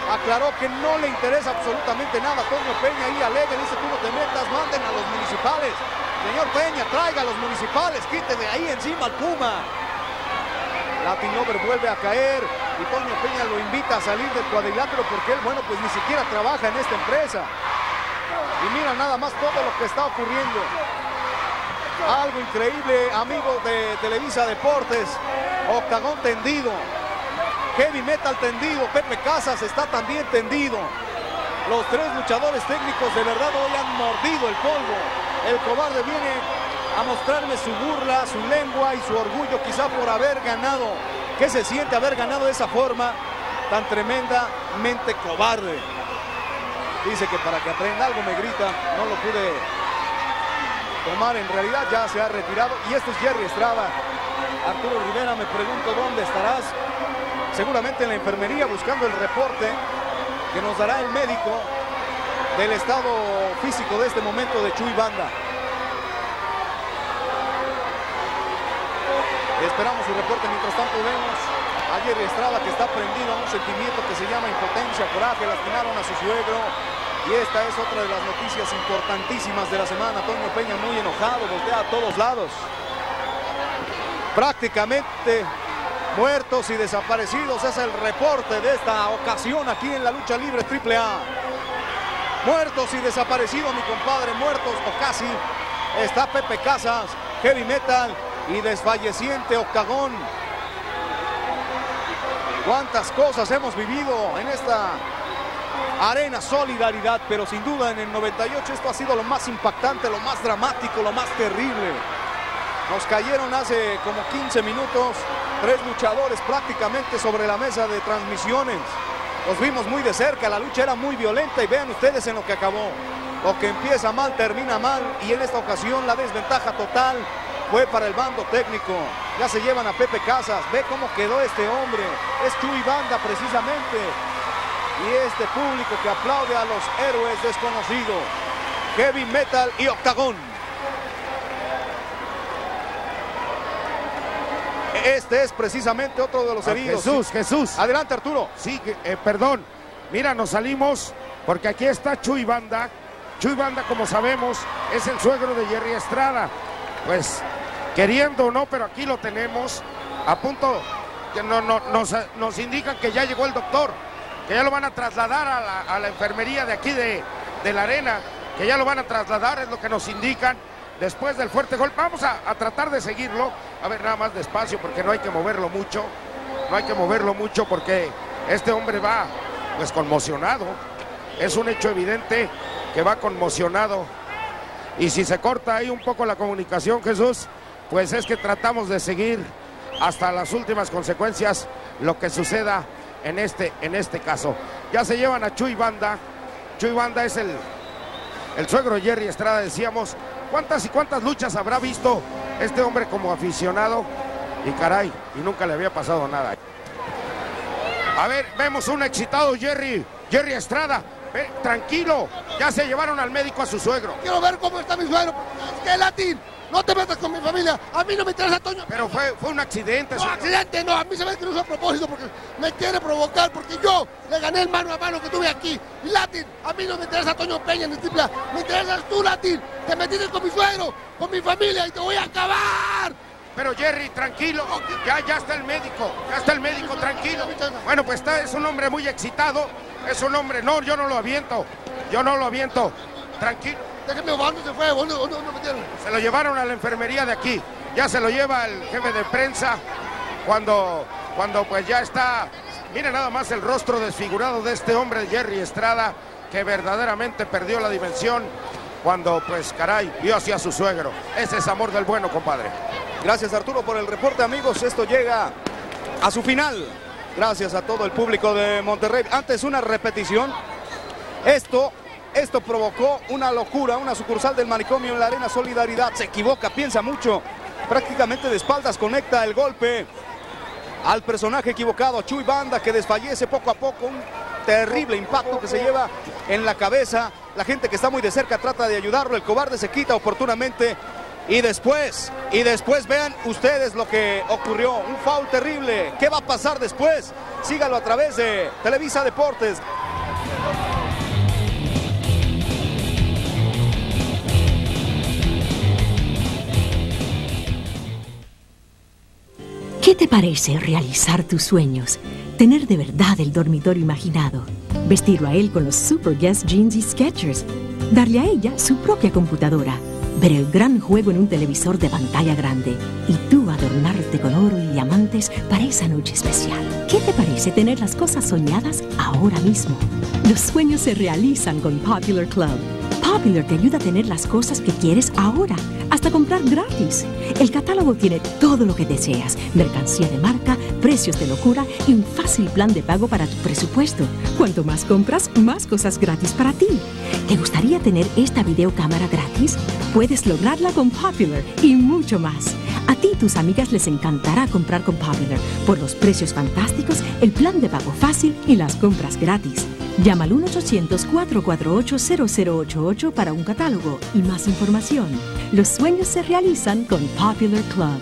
aclaró que no le interesa absolutamente nada. Toño Peña ahí alega, dice: tú no te metas, manden a los municipales. Señor Peña, traiga a los municipales, quite de ahí encima al Puma. Latin Lover vuelve a caer y Toño Peña lo invita a salir del cuadrilátero porque él, bueno, pues ni siquiera trabaja en esta empresa. Y mira nada más todo lo que está ocurriendo. Algo increíble, amigos de Televisa Deportes. Octagón tendido, Heavy Metal tendido, Pepe Casas está también tendido. Los tres luchadores técnicos de verdad hoy han mordido el polvo. El cobarde viene a mostrarme su burla, su lengua y su orgullo quizá por haber ganado. ¿Qué se siente haber ganado de esa forma tan tremendamente cobarde? Dice que para que aprenda algo, me grita, no lo pude tomar, en realidad ya se ha retirado. Y este es Jerry Estrada. Arturo Rivera, me pregunto dónde estarás. Seguramente en la enfermería buscando el reporte que nos dará el médico del estado físico de este momento de Chuy Banda. Esperamos su reporte. Mientras tanto vemos a Jerry Estrada que está prendido a un sentimiento que se llama impotencia, coraje. Lastimaron a su suegro y esta es otra de las noticias importantísimas de la semana. Toño Peña muy enojado, voltea a todos lados. Prácticamente muertos y desaparecidos es el reporte de esta ocasión aquí en la lucha libre triple A. Muertos y desaparecidos, mi compadre, muertos o casi. Está Pepe Casas, Heavy Metal y desfalleciente Octagón. Cuántas cosas hemos vivido en esta arena Solidaridad, pero sin duda en el noventa y ocho esto ha sido lo más impactante, lo más dramático, lo más terrible. Nos cayeron hace como quince minutos tres luchadores prácticamente sobre la mesa de transmisiones. Los vimos muy de cerca, la lucha era muy violenta y vean ustedes en lo que acabó. Lo que empieza mal termina mal y en esta ocasión la desventaja total fue para el bando técnico. Ya se llevan a Pepe Casas, ve cómo quedó este hombre, es Chuy Banda precisamente. Y este público que aplaude a los héroes desconocidos, Heavy Metal y Octagón. Este es precisamente otro de los heridos. Jesús, sí. Jesús. Adelante, Arturo. Sí, eh, perdón. Mira, nos salimos porque aquí está Chuy Banda. Chuy Banda, como sabemos, es el suegro de Jerry Estrada. Pues, queriendo o no, pero aquí lo tenemos. A punto, que no, no, nos, nos indican que ya llegó el doctor, que ya lo van a trasladar a la, a la enfermería de aquí de, de la arena, que ya lo van a trasladar, es lo que nos indican. Después del fuerte golpe, vamos a, a tratar de seguirlo. A ver, nada más despacio porque no hay que moverlo mucho. No hay que moverlo mucho porque este hombre va, pues, conmocionado. Es un hecho evidente que va conmocionado. Y si se corta ahí un poco la comunicación, Jesús, pues es que tratamos de seguir hasta las últimas consecuencias lo que suceda en este, en este caso. Ya se llevan a Chuy Banda. Chuy Banda es el, el suegro de Jerry Estrada, decíamos. ¿Cuántas y cuántas luchas habrá visto este hombre como aficionado? Y caray, y nunca le había pasado nada. A ver, vemos un excitado Jerry, Jerry Estrada. Ve, tranquilo, ya se llevaron al médico a su suegro. Quiero ver cómo está mi suegro. ¿Qué, Latin? No te metas con mi familia. A mí no me interesa, Toño. Pero fue, fue un accidente. No, accidente no. A mí se ve que no es a propósito porque me quiere provocar. Porque yo le gané el mano a mano que tuve aquí. Y Latin, a mí no me interesa Toño Peña ni triple A. Me interesas tú, Latin. Te metiste con mi suegro, con mi familia y te voy a acabar. Pero Jerry, tranquilo. Ya, ya está el médico. Ya está el médico, tranquilo. Bueno, pues está, es un hombre muy excitado. Es un hombre, no, yo no lo aviento. Yo no lo aviento. Tranquilo. Déjeme, ¿dónde se fue? ¿Dónde, dónde, dónde metieron? Se lo llevaron a la enfermería de aquí. Ya se lo lleva el jefe de prensa cuando, cuando pues ya está. Mire nada más el rostro desfigurado de este hombre, Jerry Estrada, que verdaderamente perdió la dimensión cuando, pues, caray, vio hacia su suegro. Ese es amor del bueno, compadre. Gracias, Arturo, por el reporte, amigos. Esto llega a su final. Gracias a todo el público de Monterrey. Antes, una repetición. Esto... Esto provocó una locura, una sucursal del manicomio en la arena Solidaridad. Se equivoca, piensa mucho. Prácticamente de espaldas conecta el golpe al personaje equivocado, Chuy Banda, que desfallece poco a poco. Un terrible impacto que se lleva en la cabeza. La gente que está muy de cerca trata de ayudarlo. El cobarde se quita oportunamente. Y después, y después vean ustedes lo que ocurrió. Un foul terrible. ¿Qué va a pasar después? Sígalo a través de Televisa Deportes. te parece realizar tus sueños? Tener de verdad el dormitorio imaginado. Vestirlo a él con los Super Guest Jeans y Skechers. Darle a ella su propia computadora. Ver el gran juego en un televisor de pantalla grande. Y tú adornarte con oro y diamantes para esa noche especial. ¿Qué te parece tener las cosas soñadas ahora mismo? Los sueños se realizan con Popular Club. Popular te ayuda a tener las cosas que quieres ahora, hasta comprar gratis. El catálogo tiene todo lo que deseas, mercancía de marca, precios de locura y un fácil plan de pago para tu presupuesto. Cuanto más compras, más cosas gratis para ti. ¿Te gustaría tener esta videocámara gratis? Puedes lograrla con Popular y mucho más. A ti y tus amigas les encantará comprar con Popular por los precios fantásticos, el plan de pago fácil y las compras gratis. Llama al uno ochocientos, cuatro cuatro ocho, cero cero ocho ocho para un catálogo y más información. Los sueños se realizan con Popular Club.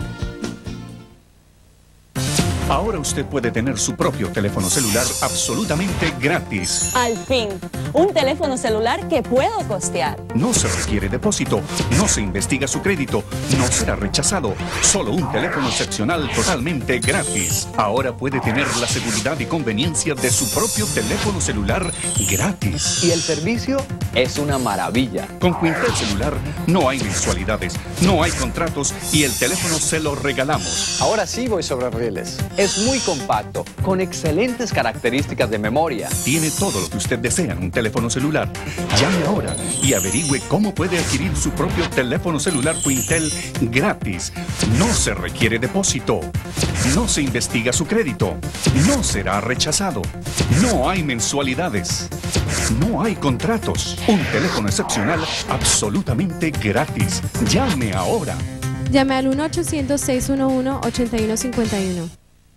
Ahora usted puede tener su propio teléfono celular absolutamente gratis. Al fin, un teléfono celular que puedo costear. No se requiere depósito, no se investiga su crédito, no será rechazado. Solo un teléfono excepcional totalmente gratis. Ahora puede tener la seguridad y conveniencia de su propio teléfono celular gratis. Y el servicio es una maravilla. Con Quintel Celular no hay mensualidades, no hay contratos y el teléfono se lo regalamos. Ahora sí voy sobre rieles. Es muy compacto, con excelentes características de memoria. Tiene todo lo que usted desea en un teléfono celular. Llame ahora y averigüe cómo puede adquirir su propio teléfono celular Quintel gratis. No se requiere depósito. No se investiga su crédito. No será rechazado. No hay mensualidades. No hay contratos. Un teléfono excepcional absolutamente gratis. Llame ahora. Llame al uno ochocientos, seis uno uno, ocho uno cinco uno.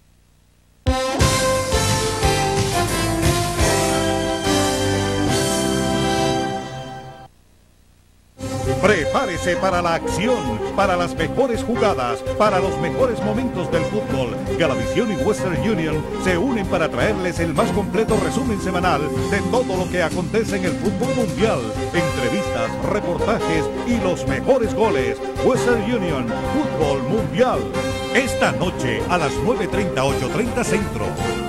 Prepárese para la acción, para las mejores jugadas, para los mejores momentos del fútbol. Galavisión y Western Union se unen para traerles el más completo resumen semanal de todo lo que acontece en el fútbol mundial. Entrevistas, reportajes y los mejores goles. Western Union, Fútbol Mundial. Esta noche a las nueve treinta, ocho treinta Centro.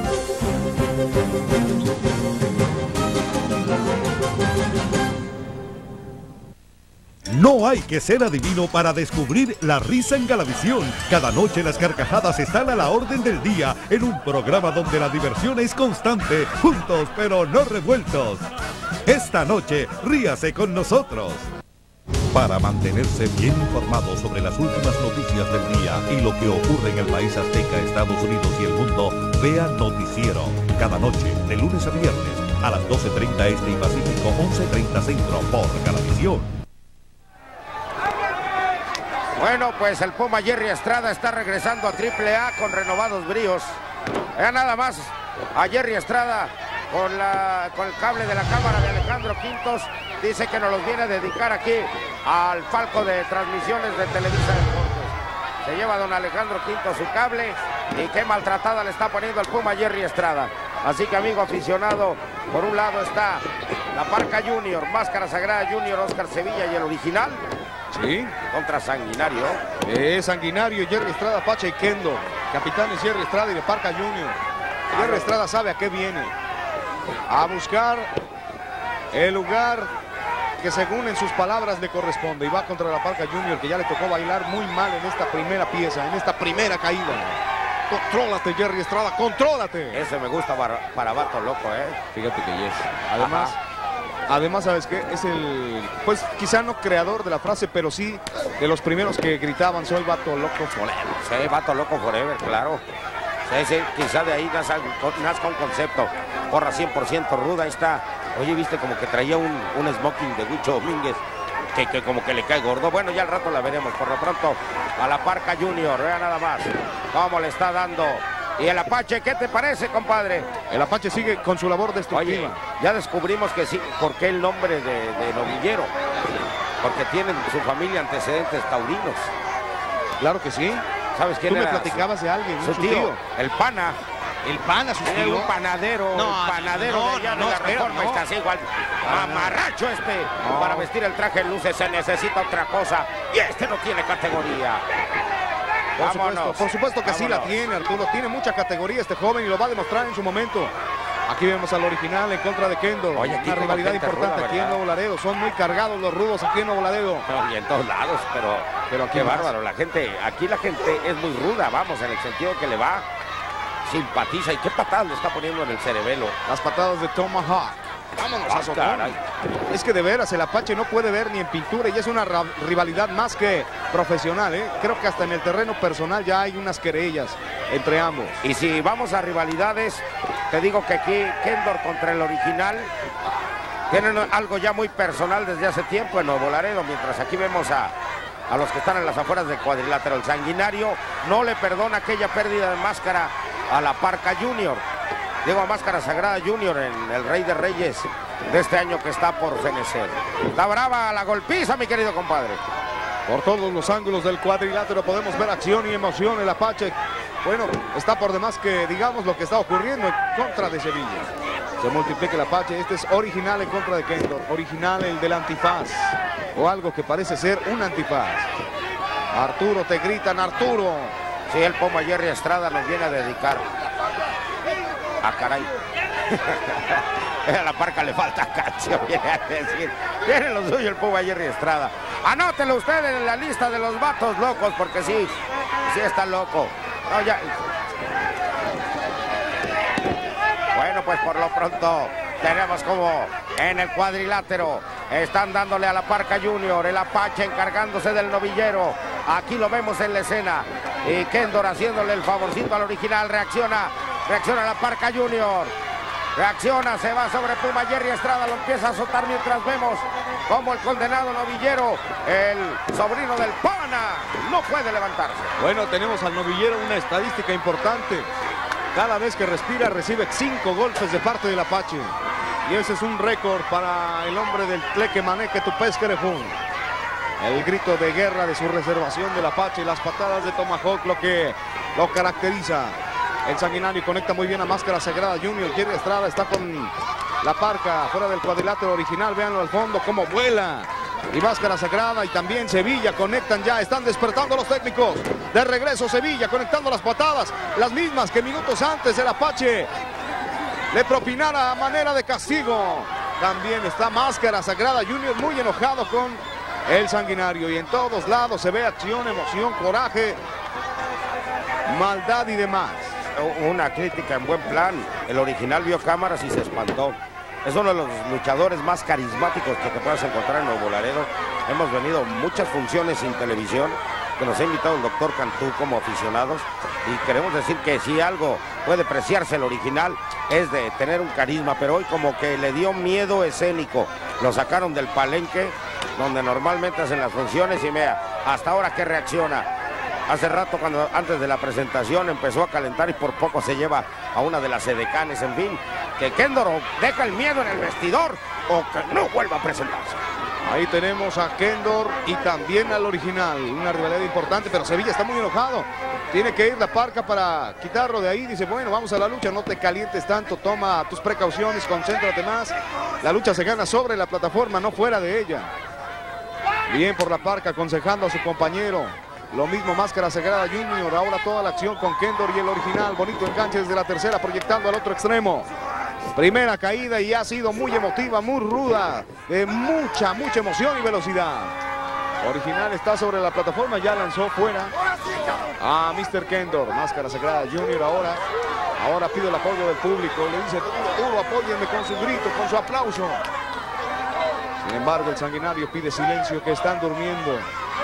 No hay que ser adivino para descubrir la risa en Galavisión. Cada noche las carcajadas están a la orden del día en un programa donde la diversión es constante, juntos pero no revueltos. Esta noche, ríase con nosotros. Para mantenerse bien informado sobre las últimas noticias del día y lo que ocurre en el país azteca, Estados Unidos y el mundo, vea Noticiero. Cada noche, de lunes a viernes, a las doce treinta Este y Pacífico, once treinta Centro, por Galavisión. Bueno, pues el Puma Jerry Estrada está regresando a triple A con renovados bríos. Vean nada más a Jerry Estrada con, la, con el cable de la cámara de Alejandro Quintos. Dice que nos los viene a dedicar aquí al palco de transmisiones de Televisa Deportes. Se lleva don Alejandro Quintos su cable y qué maltratada le está poniendo al Puma Jerry Estrada. Así que, amigo aficionado, por un lado está la Parca Junior, Máscara Sagrada Junior, Oscar Sevilla y el original. Sí. Contra Sanguinario. Eh, Sanguinario, Jerry Estrada, Pacha y Kendo. Capitanes Jerry Estrada y de Parca Junior. Jerry Estrada sabe a qué viene. A buscar el lugar que según en sus palabras le corresponde. Y va contra la Parca Junior, que ya le tocó bailar muy mal en esta primera pieza, en esta primera caída. Contrólate, Jerry Estrada, contrólate. Ese me gusta para, para vato loco, ¿eh? Fíjate que yes. Además... Ajá. Además, ¿sabes qué? Es el, pues quizá no creador de la frase, pero sí de los primeros que gritaban, soy vato loco forever. Sí, vato loco forever, claro. Sí, sí, quizá de ahí nazca, nazca un concepto. Porra cien por ciento ruda, ahí está. Oye, viste como que traía un, un smoking de Huicho Domínguez, que, que como que le cae gordo. Bueno, ya al rato la veremos. Por lo pronto, a la Parca Junior, vea nada más cómo le está dando. Y el Apache, ¿qué te parece, compadre? El Apache sigue con su labor destructiva. Oye, ya descubrimos que sí, ¿por qué el nombre de, de novillero? Porque tienen su familia antecedentes taurinos. Claro que sí. ¿Sabes quién Tú era? me platicabas su, de alguien, su, su tío, tío. El Pana. El Pana, su tío. Un panadero, no, panadero no, de allá no, de la espera, Reforma, no. está así igual. Mamarracho este. No. Para vestir el traje de luces se necesita otra cosa. Y este no tiene categoría. Por Vámonos. supuesto, por supuesto que sí la Vámonos. tiene, Arturo. Tiene mucha categoría este joven y lo va a demostrar en su momento. Aquí vemos al original en contra de Kendor. Oye, aquí una como rivalidad gente importante ruda, aquí en ¿verdad? Nuevo Laredo. Son muy cargados los rudos aquí en Nuevo Laredo. No, y en todos lados, pero, Pero aquí qué más. bárbaro. La gente, aquí la gente es muy ruda, vamos, en el sentido que le va, simpatiza. ¿Y qué patadas le está poniendo en el cerebelo? Las patadas de Tomahawk. Vámonos Ah, a Sotón. caray. Es que de veras el Apache no puede ver ni en pintura y es una ra- rivalidad más que profesional, ¿eh? Creo que hasta en el terreno personal ya hay unas querellas entre ambos. Y si vamos a rivalidades, te digo que aquí Kendor contra el original tienen algo ya muy personal desde hace tiempo en Nuevo Laredo, mientras aquí vemos a, a los que están en las afueras del cuadrilátero. El Sanguinario no le perdona aquella pérdida de máscara a la Parca Junior. Digo, a Máscara Sagrada Junior, en el Rey de Reyes de este año que está por fenecer. Está brava la golpiza, mi querido compadre. Por todos los ángulos del cuadrilátero podemos ver acción y emoción. El Apache, bueno, está por demás que digamos lo que está ocurriendo en contra de Sevilla. Se multiplica el Apache. Este es original en contra de Kendor. Original el del antifaz. O algo que parece ser un antifaz. Arturo, te gritan, Arturo. Sí, el Puma Jerry Estrada nos viene a dedicar. Ah, caray. A la Parca le falta canción, viene a decir. Tiene lo suyo el Puma Jerry Estrada. Anótelo usted en la lista de los vatos locos, porque sí, sí está loco. No, ya. Bueno, pues por lo pronto tenemos como en el cuadrilátero están dándole a la Parca Junior, el Apache encargándose del novillero. Aquí lo vemos en la escena. Y Kendor haciéndole el favorcito al original. Reacciona, reacciona la Parca Junior. Reacciona, se va sobre Puma Jerry Estrada, lo empieza a azotar mientras vemos como el condenado novillero, el sobrino del Pana, no puede levantarse. Bueno, tenemos al novillero una estadística importante. Cada vez que respira recibe cinco golpes de parte del Apache. Y ese es un récord para el hombre del Tleque Maneque Tupesquerejún. El grito de guerra de su reservación del Apache, las patadas de Tomahawk, lo que lo caracteriza. El Sanguinario conecta muy bien a Máscara Sagrada Junior. Jerry Estrada está con la Parca fuera del cuadrilátero original. Véanlo al fondo cómo vuela. Y Máscara Sagrada y también Sevilla conectan ya. Están despertando los técnicos. De regreso Sevilla conectando las patadas. Las mismas que minutos antes el Apache le propinara a manera de castigo. También está Máscara Sagrada Junior muy enojado con el Sanguinario. Y en todos lados se ve acción, emoción, coraje, maldad y demás. Una crítica en buen plan. El original vio cámaras y se espantó. Es uno de los luchadores más carismáticos que te puedas encontrar en Nuevo Laredo. Hemos venido muchas funciones sin televisión que nos ha invitado el doctor Cantú como aficionados, y queremos decir que si algo puede preciarse el original es de tener un carisma, pero hoy como que le dio miedo escénico. Lo sacaron del palenque donde normalmente hacen las funciones y vea, hasta ahora que reacciona. Hace rato, cuando antes de la presentación, empezó a calentar y por poco se lleva a una de las edecanes. En fin, que Kendor deja el miedo en el vestidor o que no vuelva a presentarse. Ahí tenemos a Kendor y también al original. Una rivalidad importante, pero Sevilla está muy enojado. Tiene que ir la Parca para quitarlo de ahí. Dice, bueno, vamos a la lucha, no te calientes tanto, toma tus precauciones, concéntrate más. La lucha se gana sobre la plataforma, no fuera de ella. Bien por la Parca, aconsejando a su compañero. Lo mismo Máscara Sagrada Junior, ahora toda la acción con Kendor y el original. Bonito enganche desde la tercera, proyectando al otro extremo. Primera caída y ha sido muy emotiva, muy ruda, de mucha, mucha emoción y velocidad. Original está sobre la plataforma, ya lanzó fuera a mister Kendor. Máscara Sagrada Junior ahora, ahora pide el apoyo del público. Le dice, duro, duro, apóyenme con su grito, con su aplauso. Sin embargo, el Sanguinario pide silencio, que están durmiendo.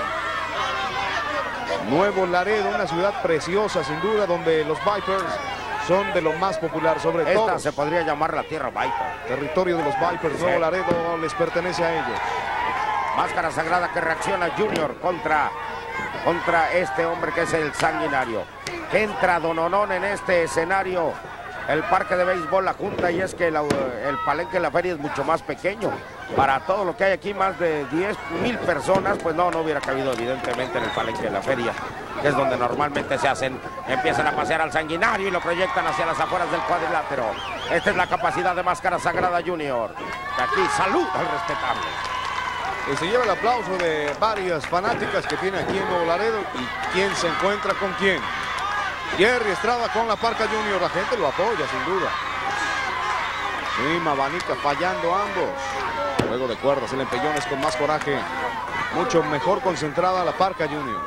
Nuevo Laredo, una ciudad preciosa sin duda, donde los Vipers son de lo más popular, sobre Esta todo. se podría llamar la Tierra Viper. Territorio de los Vipers, Sí. Nuevo Laredo les pertenece a ellos. Máscara Sagrada que reacciona Junior contra, contra este hombre que es el Sanguinario. Que entra Dononón en este escenario. El parque de béisbol la junta, y es que la, el palenque de la feria es mucho más pequeño. Para todo lo que hay aquí, más de diez mil personas, pues no, no hubiera cabido evidentemente en el palenque de la feria, que es donde normalmente se hacen, empiezan a pasear al Sanguinario y lo proyectan hacia las afueras del cuadrilátero. Esta es la capacidad de Máscara Sagrada Junior. Aquí salud al respetable. Y se lleva el aplauso de varias fanáticas que tiene aquí en Nuevo Laredo. ¿Y quién se encuentra con quién? Jerry Estrada con la Parca Junior. La gente lo apoya, sin duda. Sí, Mabanica fallando ambos. Juego de cuerdas, el Empellones con más coraje. Mucho mejor concentrada la Parca Junior.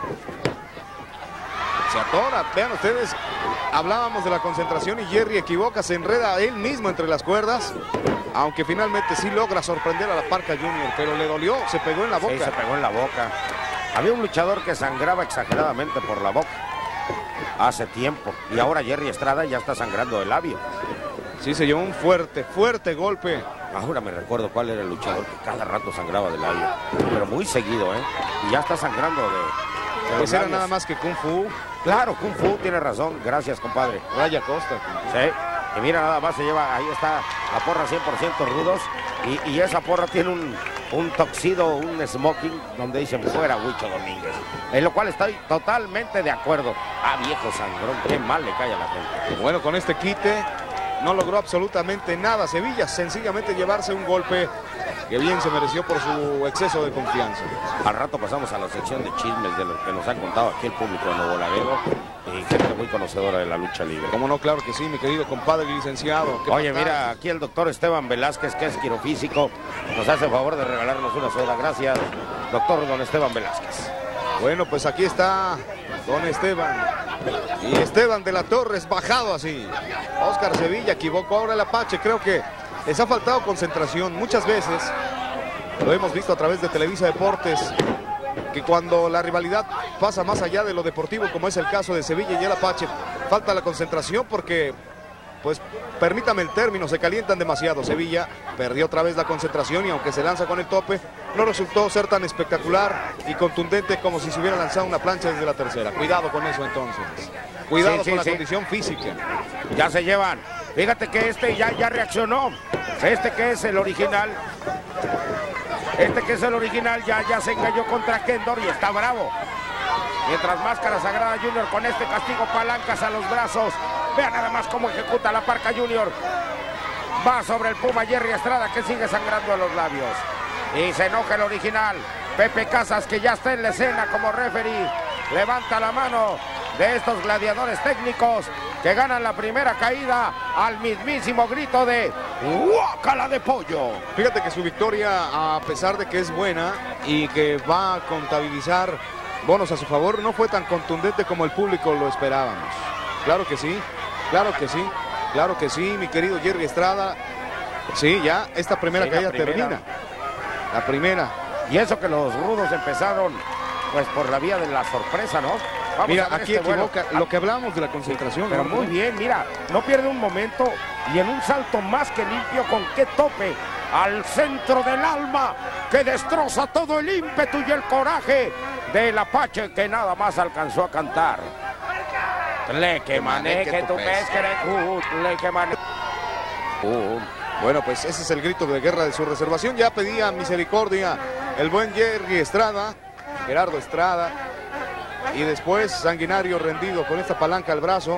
Se atora, vean ustedes, hablábamos de la concentración y Jerry equivoca, se enreda él mismo entre las cuerdas, aunque finalmente sí logra sorprender a la Parca Junior, pero le dolió, se pegó en la boca. Sí, se pegó en la boca. Había un luchador que sangraba exageradamente por la boca hace tiempo, y ahora Jerry Estrada ya está sangrando el labio. Sí, se llevó un fuerte, fuerte golpe. Ahora me recuerdo cuál era el luchador que cada rato sangraba del labio, pero muy seguido, ¿eh? Y ya está sangrando de... de Pues era labios. nada más que Kung Fu. Claro, Kung Fu, tiene razón. Gracias, compadre. Raya Costa. Sí. Y mira, nada más se lleva, ahí está la porra cien por ciento rudos. Y, y esa porra tiene un, un toxido, un smoking, donde dicen fuera Huicho Domínguez. En lo cual estoy totalmente de acuerdo. Ah, viejo sangrón, qué mal le cae a la gente. Bueno, con este quite no logró absolutamente nada Sevilla. Sencillamente llevarse un golpe que bien se mereció por su exceso de confianza. Al rato pasamos a la sección de chismes de lo que nos han contado aquí el público de Nuevo Laredo y gente muy conocedora de la lucha libre. Cómo no, claro que sí, mi querido compadre y licenciado. Oye, mira, aquí el doctor Esteban Velázquez, que es quirofísico, nos hace el favor de regalarnos una soda. Gracias, doctor don Esteban Velázquez. Bueno, pues aquí está don Esteban. Y Esteban de la Torres bajado así. Oscar Sevilla equivocó ahora el Apache. Creo que les ha faltado concentración muchas veces. Lo hemos visto a través de Televisa Deportes, que cuando la rivalidad pasa más allá de lo deportivo, como es el caso de Sevilla y el Apache, falta la concentración porque, pues, permítame el término, se calientan demasiado. Sevilla perdió otra vez la concentración y aunque se lanza con el tope, no resultó ser tan espectacular y contundente como si se hubiera lanzado una plancha desde la tercera. Cuidado con eso entonces. Cuidado Sí, sí, con la sí. condición física. Ya se llevan. Fíjate que este ya, ya reaccionó. Este que es el original. Este que es el original ya, ya se engañó contra Kendor y está bravo. Mientras Máscara Sagrada Junior con este castigo palancas a los brazos. Vean nada más cómo ejecuta la Parca Junior. Va sobre el Puma Jerry Estrada que sigue sangrando a los labios. Y se enoja el original. Pepe Casas, que ya está en la escena como referee, levanta la mano de estos gladiadores técnicos que ganan la primera caída al mismísimo grito de ¡guácala de pollo! Fíjate que su victoria, a pesar de que es buena y que va a contabilizar bonos a su favor, no fue tan contundente como el público lo esperábamos. Claro que sí, claro que sí, claro que sí, mi querido Jerry Estrada. Sí, ya esta primera Sí, la caída primera. termina. La primera. Y eso que los rudos empezaron pues por la vía de la sorpresa, ¿no? Vamos Mira, a ver aquí este vuelo. equivoca lo que hablamos de la concentración. Pero ¿no? muy bien, mira, no pierde un momento y en un salto más que limpio, con qué tope al centro del alma que destroza todo el ímpetu y el coraje del Apache, que nada más alcanzó a cantar. Le que mané que tu pesquere, le que mané. Bueno, pues ese es el grito de guerra de su reservación. Ya pedía misericordia el buen Jerry Estrada, Gerardo Estrada. Y después Sanguinario rendido con esta palanca al brazo.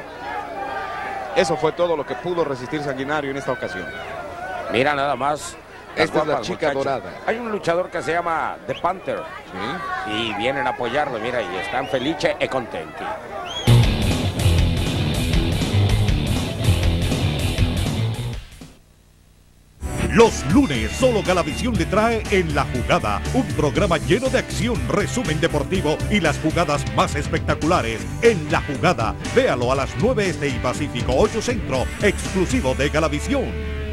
Eso fue todo lo que pudo resistir Sanguinario en esta ocasión. Mira nada más. Esta es la guapas, chica muchachos. dorada. Hay un luchador que se llama The Panther. ¿Sí? Y vienen a apoyarlo, mira, y están felices y contentos. Los lunes solo Galavisión le trae En la Jugada, un programa lleno de acción, resumen deportivo y las jugadas más espectaculares. En la Jugada, véalo a las nueve este y Pacífico ocho Centro, exclusivo de Galavisión.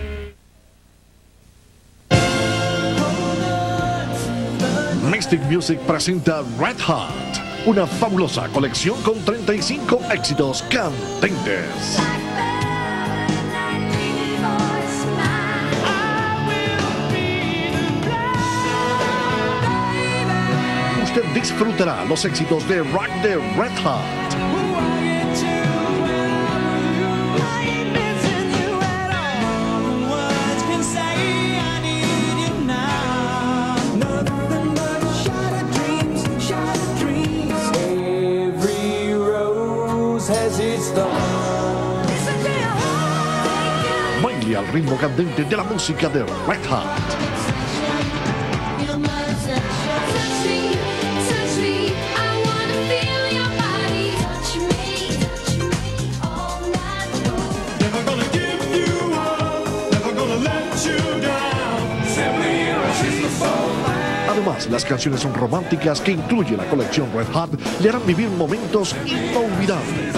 Mystic Music presenta Red Hot, una fabulosa colección con treinta y cinco éxitos candentes. Usted disfrutará los éxitos de rock de Red Hot. Baile al ritmo candente de la música de Red Hot. Las canciones son románticas que incluye la colección Red Hot, le harán vivir momentos inolvidables.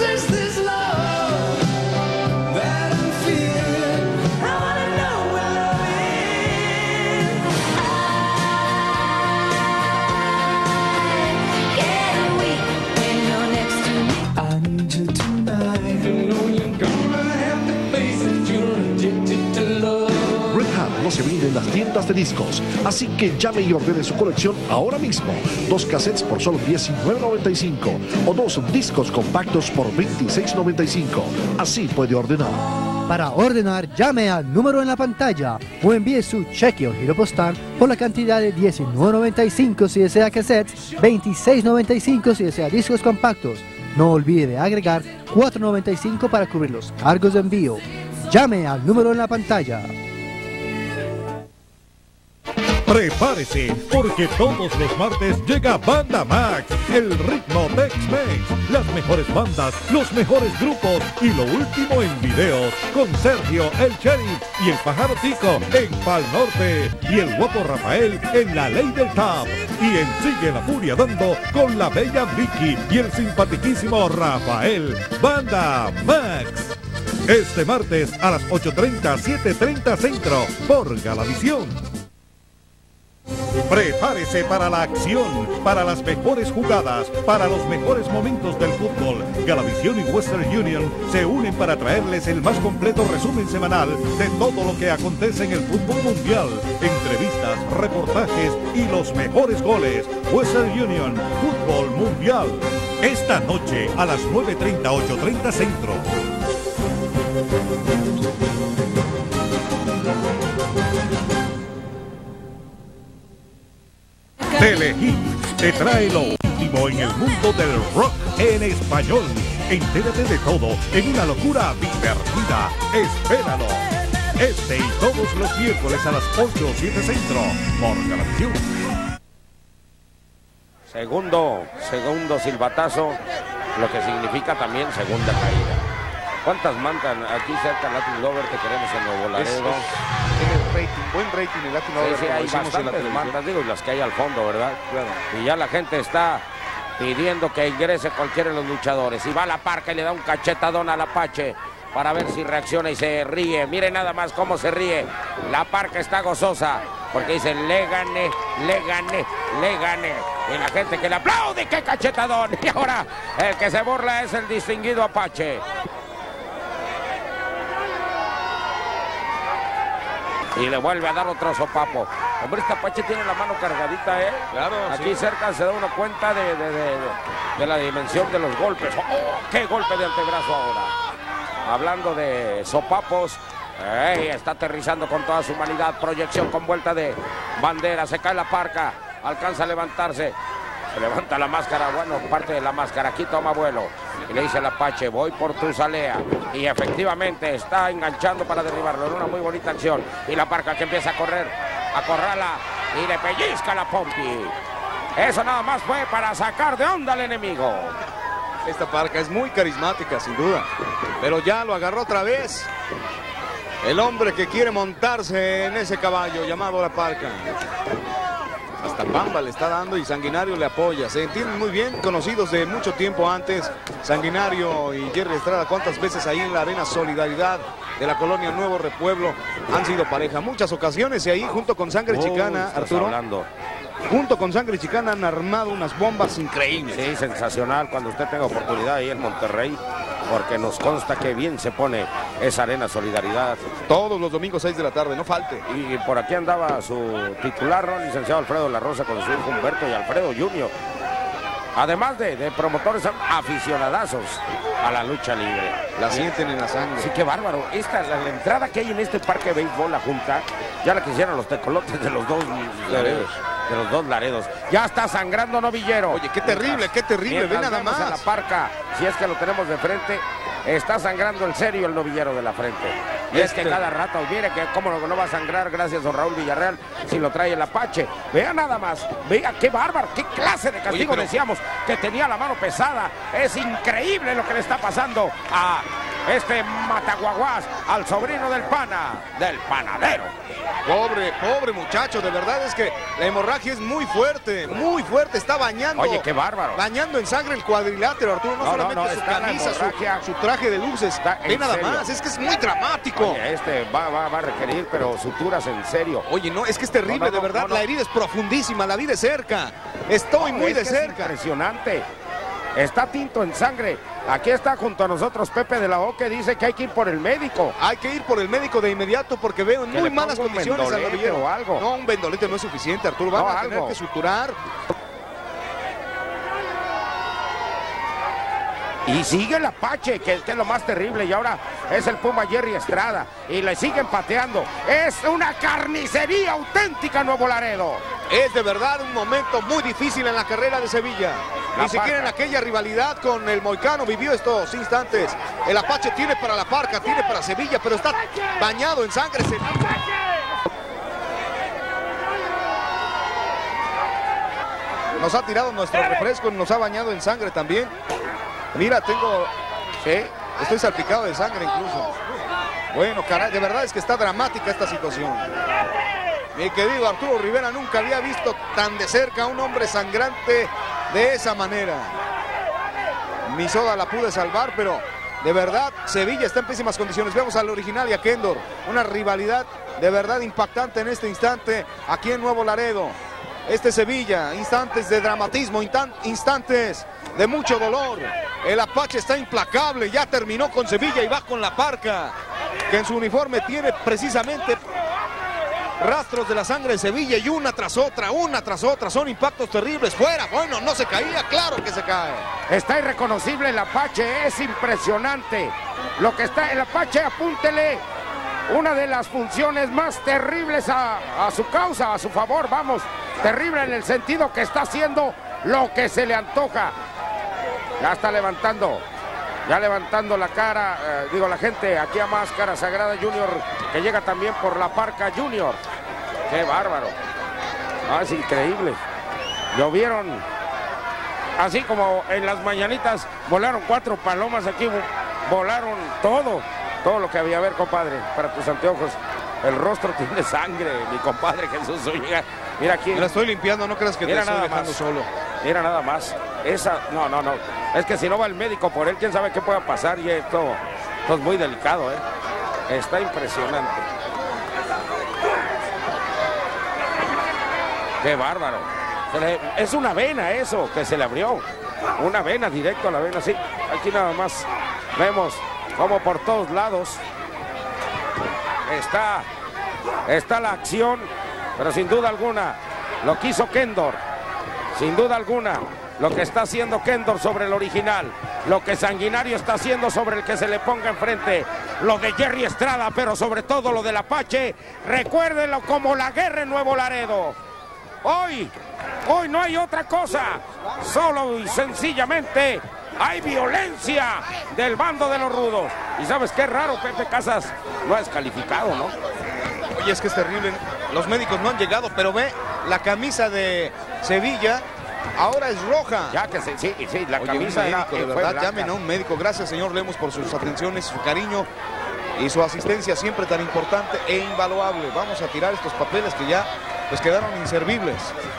No se vende en las tiendas de discos, así que llame y ordene su colección ahora mismo. Dos cassettes por solo diecinueve noventa y cinco o dos discos compactos por veintiséis noventa y cinco. Así puede ordenar. Para ordenar, llame al número en la pantalla o envíe su cheque o giro postal por la cantidad de diecinueve noventa y cinco si desea cassettes, veintiséis noventa y cinco si desea discos compactos. No olvide de agregar cuatro noventa y cinco para cubrir los cargos de envío. Llame al número en la pantalla. Prepárese, porque todos los martes llega Banda Max, el ritmo Tex-Mex, las mejores bandas, los mejores grupos y lo último en videos, con Sergio, el Sheriff y el Pájaro Tico en Pal Norte y el guapo Rafael en La Ley del Tap. Y en Sigue la Furia Dando con la bella Vicky y el simpatiquísimo Rafael. Banda Max. Este martes a las ocho treinta, siete treinta Centro por Galavisión. Prepárese para la acción, para las mejores jugadas, para los mejores momentos del fútbol. Galavisión y Western Union se unen para traerles el más completo resumen semanal de todo lo que acontece en el fútbol mundial. Entrevistas, reportajes y los mejores goles. Western Union, Fútbol Mundial. Esta noche a las nueve treinta, ocho treinta Centro. Telehit te trae lo último en el mundo del rock en español. Entérate de todo en una locura divertida. Espéralo. Este y todos los miércoles a las ocho o siete Centro por Galavisión. Segundo, segundo silbatazo, lo que significa también segunda caída. ¿Cuántas mandan aquí cerca en Latin Lover que queremos en Nuevo Laredo? Tiene rating, buen rating en Latin Lover. Sí, sí, hay bastantes mantas, digo, y las que hay al fondo, ¿verdad? Claro. Y ya la gente está pidiendo que ingrese cualquiera de los luchadores. Y va a la Parca y le da un cachetadón al Apache para ver si reacciona y se ríe. Miren nada más cómo se ríe. La Parca está gozosa porque dice, le gané, le gané, le gané. Y la gente que le aplaude, ¡qué cachetadón! Y ahora el que se burla es el distinguido Apache. Y le vuelve a dar otro sopapo. Hombre, este Apache tiene la mano cargadita, ¿eh? Claro, aquí sí. Cerca se da una cuenta de, de, de, de, de la dimensión de los golpes. ¡Oh, qué golpe de antebrazo ahora! Hablando de sopapos, ¡ey! Está aterrizando con toda su humanidad. Proyección con vuelta de bandera. Se cae la Parca. Alcanza a levantarse. Se levanta la máscara. Bueno, parte de la máscara. Aquí toma vuelo. Y le dice el Apache, voy por tu Zalea. Y efectivamente está enganchando para derribarlo en una muy bonita acción. Y la Parca que empieza a correr, acorrala y le pellizca la Pompi. Eso nada más fue para sacar de onda al enemigo. Esta Parca es muy carismática, sin duda. Pero ya lo agarró otra vez. El hombre que quiere montarse en ese caballo llamado la Parca. Hasta Bamba le está dando y Sanguinario le apoya. Se entienden muy bien, conocidos de mucho tiempo antes. Sanguinario y Jerry Estrada, cuántas veces ahí en la Arena Solidaridad de la colonia Nuevo Repueblo han sido pareja. Muchas ocasiones y ahí junto con Sangre Chicana, Uy, Arturo. Hablando. Junto con Sangre Chicana han armado unas bombas increíbles. Sí, sensacional cuando usted tenga oportunidad ahí en Monterrey. Porque nos consta que bien se pone esa Arena Solidaridad. Todos los domingos seis de la tarde, no falte. Y por aquí andaba su titular, ¿no? Licenciado Alfredo La Rosa con su hijo Humberto y Alfredo Junior. Además de, de promotores, son aficionadazos a la lucha libre. La sienten en la sangre. Sí, qué bárbaro. Esta, la, la entrada que hay en este parque de béisbol, la Junta, ya la quisieron los tecolotes de los dos Laredos. De los dos Laredos. Ya está sangrando Novillero. Oye, qué terrible, qué terrible. Ve nada más. A la Parca, si es que lo tenemos de frente, está sangrando el serio el Novillero de la frente. Y este... es que cada rato, mire que cómo no, no va a sangrar gracias a don Raúl Villarreal si lo trae el Apache. Vea nada más. Vea qué bárbaro, qué clase de castigo. Oye, pero... decíamos que tenía la mano pesada. Es increíble lo que le está pasando a este mataguaguás al sobrino del pana, del panadero. Pobre, pobre muchacho, de verdad es que la hemorragia es muy fuerte, muy fuerte, está bañando. Oye, qué bárbaro. Bañando en sangre el cuadrilátero, Arturo, no, no solamente no, no, su camisa, su, su traje de luces, ve nada serio. más, es que es muy dramático. Oye, este va, va, va a requerir, pero suturas en serio. Oye, no, es que es terrible, no, no, de verdad, no, no, la herida es profundísima, la vi de cerca, estoy no, muy es de que cerca. Es impresionante. Está tinto en sangre. Aquí está junto a nosotros Pepe de la O, que dice que hay que ir por el médico. Hay que ir por el médico de inmediato porque veo en muy malas condiciones al novillero. O algo. No, un vendolete no es suficiente, Arturo. Van no, a algo. tener que suturar. Y sigue el Apache, que, que es lo más terrible. Y ahora es el Puma Jerry Estrada. Y le siguen pateando. Es una carnicería auténtica Nuevo Laredo. Es de verdad un momento muy difícil en la carrera de Sevilla. La Ni siquiera en aquella rivalidad con el Moicano vivió estos instantes. El Apache tiene para la Parca, tiene para Sevilla, pero está bañado en sangre. Nos ha tirado nuestro refresco, nos ha bañado en sangre también. Mira, tengo... Sí, estoy salpicado de sangre incluso. Bueno, caray, de verdad es que está dramática esta situación. Mi querido Arturo Rivera nunca había visto tan de cerca a un hombre sangrante de esa manera. Mi soda la pude salvar, pero de verdad Sevilla está en pésimas condiciones. Vemos al original y a Kendor. Una rivalidad de verdad impactante en este instante aquí en Nuevo Laredo. Este Sevilla, instantes de dramatismo, instantes de mucho dolor. El Apache está implacable, ya terminó con Sevilla y va con la Parca, que en su uniforme tiene precisamente rastros de la sangre de Sevilla y una tras otra, una tras otra, son impactos terribles, fuera, bueno, no se caía, claro que se cae. Está irreconocible el Apache, es impresionante. Lo que está, el Apache, apúntele, una de las funciones más terribles a, a su causa, a su favor, vamos, terrible en el sentido que está haciendo lo que se le antoja. Ya está levantando, ya levantando la cara, eh, digo la gente, aquí a Máscara Sagrada Junior, que llega también por la Parca Junior. ¡Qué bárbaro! Ah, es increíble. Llovieron, así como en las mañanitas, volaron cuatro palomas aquí, volaron todo, todo lo que había. A ver, compadre, para tus anteojos, el rostro tiene sangre, mi compadre Jesús Zúñiga. Mira aquí. Me la estoy limpiando, no creas que te estoy dejando solo. Mira nada más. Esa, no, no, no. Es que si no va el médico por él, quién sabe qué pueda pasar. Y esto, esto es muy delicado, ¿eh? Está impresionante. Qué bárbaro. Le, es una vena eso, que se le abrió. Una vena, directo a la vena, sí. Aquí nada más vemos como por todos lados está, está la acción. Pero sin duda alguna, lo que hizo Kendor, sin duda alguna, lo que está haciendo Kendor sobre el original, lo que Sanguinario está haciendo sobre el que se le ponga enfrente, lo de Jerry Estrada, pero sobre todo lo del Apache, recuérdenlo como la guerra en Nuevo Laredo. Hoy, hoy no hay otra cosa, solo y sencillamente hay violencia del bando de los rudos. Y sabes qué raro, Pepe Casas no ha descalificado, ¿no? Oye, es que es terrible. Los médicos no han llegado, pero ve la camisa de Sevilla, ahora es roja. Ya que sí, sí, sí la Oye, camisa un médico, era, de verdad, llamen a un médico. Gracias, señor Lemos, por sus atenciones, su cariño y su asistencia siempre tan importante e invaluable. Vamos a tirar estos papeles que ya pues quedaron inservibles.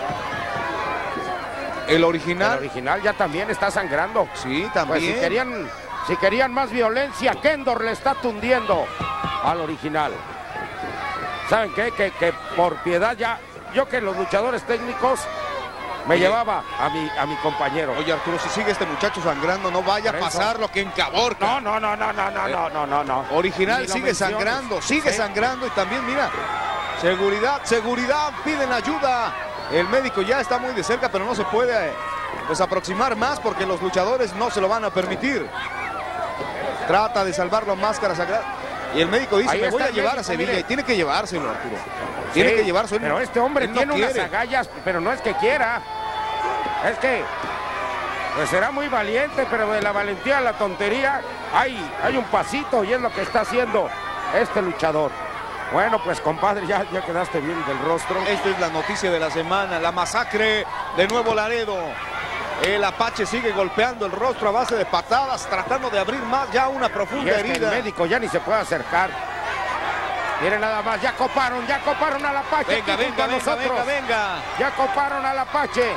El original. El original ya también está sangrando. Sí, también. Pues si querían, si querían más violencia, Kendor le está tundiendo al original. ¿Saben qué? Que, que por piedad ya, yo que los luchadores técnicos me Oye, llevaba a mi, a mi compañero. Oye, Arturo, si sigue este muchacho sangrando, no vaya a pasar lo que en Caborca. No, no, no, no, no, no, no, no, no, no. Original sigue sangrando, sigue sí. sangrando y también, mira, seguridad, seguridad, piden ayuda. El médico ya está muy de cerca, pero no se puede pues aproximar más porque los luchadores no se lo van a permitir. Trata de salvarlo a Máscara Sagrada. Y el médico dice, me voy a llevar médico, a Sevilla, mire. Y tiene que llevárselo, Arturo. Tiene sí, que llevarse. Pero este hombre tiene no unas agallas, pero no es que quiera. Es que pues será muy valiente, pero de la valentía a la tontería hay, hay un pasito y es lo que está haciendo este luchador. Bueno, pues compadre, ya, ya quedaste bien del rostro. Esta es la noticia de la semana, la masacre de Nuevo Laredo. El Apache sigue golpeando el rostro a base de patadas, tratando de abrir más ya una profunda y es herida. Que el médico ya ni se puede acercar. Miren nada más, ya coparon, ya coparon al Apache. Venga, venga, venga, venga, venga. Ya coparon al Apache.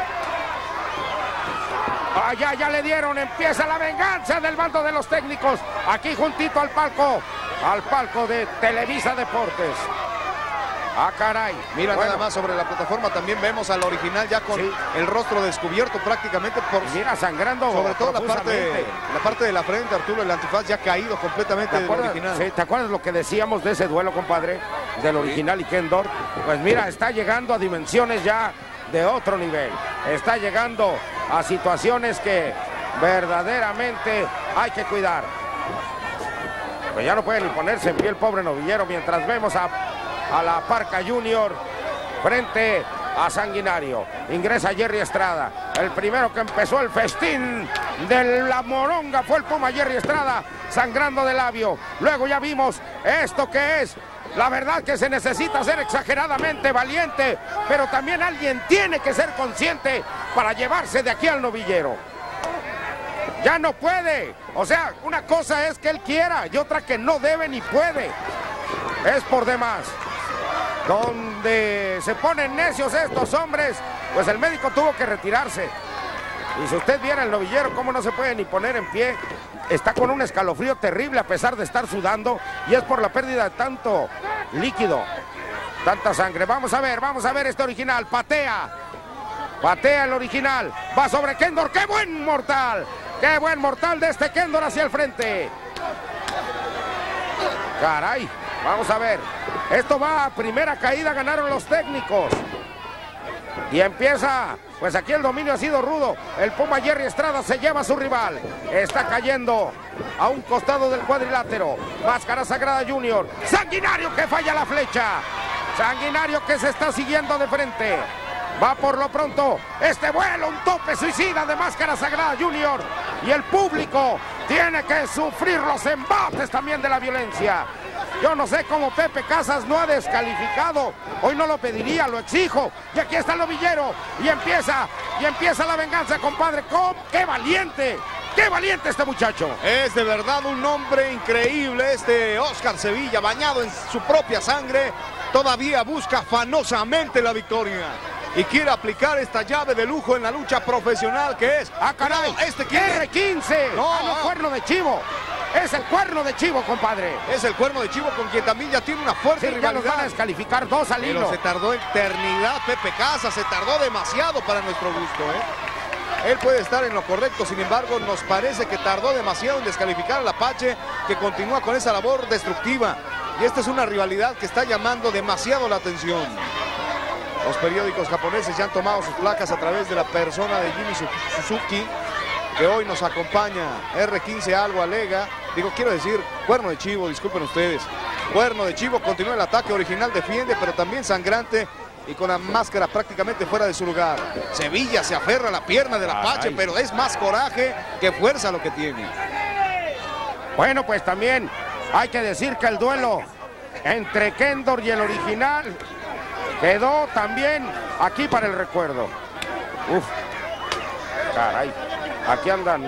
Ah, ya, ya le dieron, empieza la venganza del bando de los técnicos. Aquí juntito al palco, al palco de Televisa Deportes. Ah, caray. Mira, bueno, nada más sobre la plataforma también vemos al original ya con sí. el rostro descubierto prácticamente por... Mira, sangrando. Sobre todo la parte, la parte de la frente, Arturo, el antifaz ya caído completamente del original. Sí, ¿te acuerdas lo que decíamos de ese duelo, compadre? Del original sí. y Kendor. Pues mira, está llegando a dimensiones ya de otro nivel. Está llegando a situaciones que verdaderamente hay que cuidar. Pues ya no puede ni ponerse en pie el pobre novillero mientras vemos a... a la Parca Junior frente a Sanguinario. Ingresa Jerry Estrada. El primero que empezó el festín de la moronga fue el Puma Jerry Estrada, sangrando de labio. Luego ya vimos esto que es. La verdad que se necesita ser exageradamente valiente, pero también alguien tiene que ser consciente para llevarse de aquí al novillero. Ya no puede. O sea, una cosa es que él quiera y otra que no debe ni puede. Es por demás. Donde se ponen necios estos hombres, pues el médico tuvo que retirarse. Y si usted viera el novillero, cómo no se puede ni poner en pie, está con un escalofrío terrible a pesar de estar sudando, y es por la pérdida de tanto líquido, tanta sangre. Vamos a ver, vamos a ver este original, patea, patea el original, va sobre Kendor, ¡qué buen mortal! ¡Qué buen mortal de este Kendor hacia el frente! Caray, vamos a ver. Esto va a primera caída, ganaron los técnicos. Y empieza, pues aquí el dominio ha sido rudo. El Puma Jerry Estrada se lleva a su rival. Está cayendo a un costado del cuadrilátero. Máscara Sagrada Junior. Sanguinario que falla la flecha. Sanguinario que se está siguiendo de frente. Va por lo pronto este vuelo, un tope suicida de Máscara Sagrada Junior. Y el público tiene que sufrir los embates también de la violencia. Yo no sé cómo Pepe Casas no ha descalificado. Hoy no lo pediría, lo exijo. Y aquí está el novillero. Y empieza, y empieza la venganza, compadre. ¡Cómo! ¡Qué valiente! ¡Qué valiente este muchacho! Es de verdad un hombre increíble este Oscar Sevilla, bañado en su propia sangre. Todavía busca afanosamente la victoria. Y quiere aplicar esta llave de lujo en la lucha profesional que es... ¡Ah, caray! No, este quiere... R quince. No, ah, no, no, cuerno de chivo. Es el cuerno de chivo, compadre. Es el cuerno de chivo con quien también ya tiene una fuerte sí, rivalidad. Ya nos van a descalificar dos al hilo. Pero se tardó eternidad Pepe Casas, se tardó demasiado para nuestro gusto, ¿eh? Él puede estar en lo correcto, sin embargo, nos parece que tardó demasiado en descalificar al Apache, que continúa con esa labor destructiva. Y esta es una rivalidad que está llamando demasiado la atención. Los periódicos japoneses ya han tomado sus placas a través de la persona de Jimmy Suzuki, que hoy nos acompaña. R quince algo alega, digo, quiero decir, cuerno de chivo, disculpen ustedes. Cuerno de chivo, continúa el ataque original, defiende, pero también sangrante y con la máscara prácticamente fuera de su lugar. Sevilla se aferra a la pierna del Apache, pero es más coraje que fuerza lo que tiene. Bueno, pues también hay que decir que el duelo entre Kendor y el original quedó también aquí para el recuerdo. Uf, caray. Aquí andan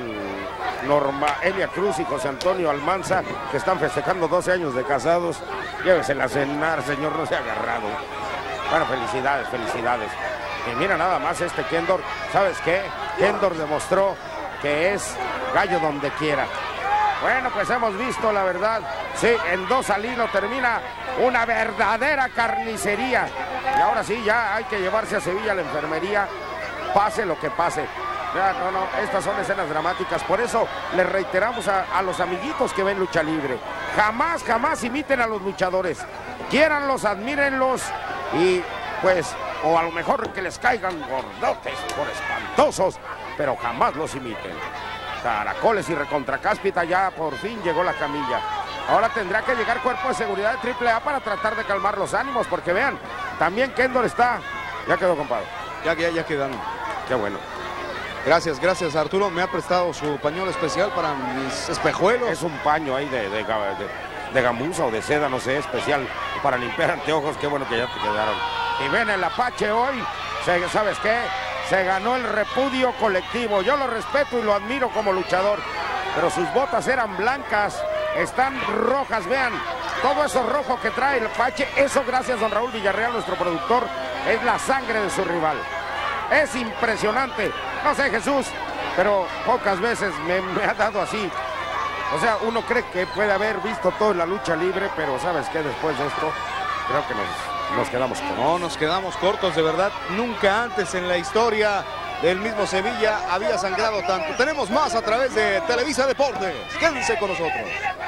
Norma Elia Cruz y José Antonio Almanza, que están festejando doce años de casados. Llévesela a cenar, señor, no se ha agarrado. Bueno, felicidades, felicidades. Y mira nada más este Kendor. ¿Sabes qué? Kendor demostró que es gallo donde quiera. Bueno, pues hemos visto la verdad. Sí, en dos al hilo termina una verdadera carnicería. Y ahora sí, ya hay que llevarse a Sevilla a la enfermería, pase lo que pase. Ya, no, no, estas son escenas dramáticas. Por eso les reiteramos a, a los amiguitos que ven lucha libre. Jamás, jamás imiten a los luchadores. Quiéranlos, admírenlos y pues, o a lo mejor que les caigan gordotes por espantosos, pero jamás los imiten. Caracoles y recontracáspita, ya por fin llegó la camilla. Ahora tendrá que llegar cuerpo de seguridad de triple A para tratar de calmar los ánimos, porque vean, también Kendor está... Ya quedó, compadre. Ya, ya, ya quedaron. Qué bueno. Gracias, gracias Arturo. Me ha prestado su pañuelo especial para mis espejuelos. Es un paño ahí de, de, de, de gamuza o de seda, no sé, especial para limpiar anteojos. Qué bueno que ya te quedaron. Y ven el Apache hoy, ¿sabes qué? se ganó el repudio colectivo. Yo lo respeto y lo admiro como luchador, pero sus botas eran blancas, están rojas, vean, todo eso rojo que trae el Apache, eso gracias a don Raúl Villarreal, nuestro productor, es la sangre de su rival. Es impresionante, no sé Jesús, pero pocas veces me, me ha dado así. O sea, uno cree que puede haber visto todo en la lucha libre, pero ¿sabes qué? Después de esto, creo que nos, nos quedamos cortos. No, nos quedamos cortos, de verdad. Nunca antes en la historia del mismo Sevilla había sangrado tanto. Tenemos más a través de Televisa Deportes. Quédense con nosotros.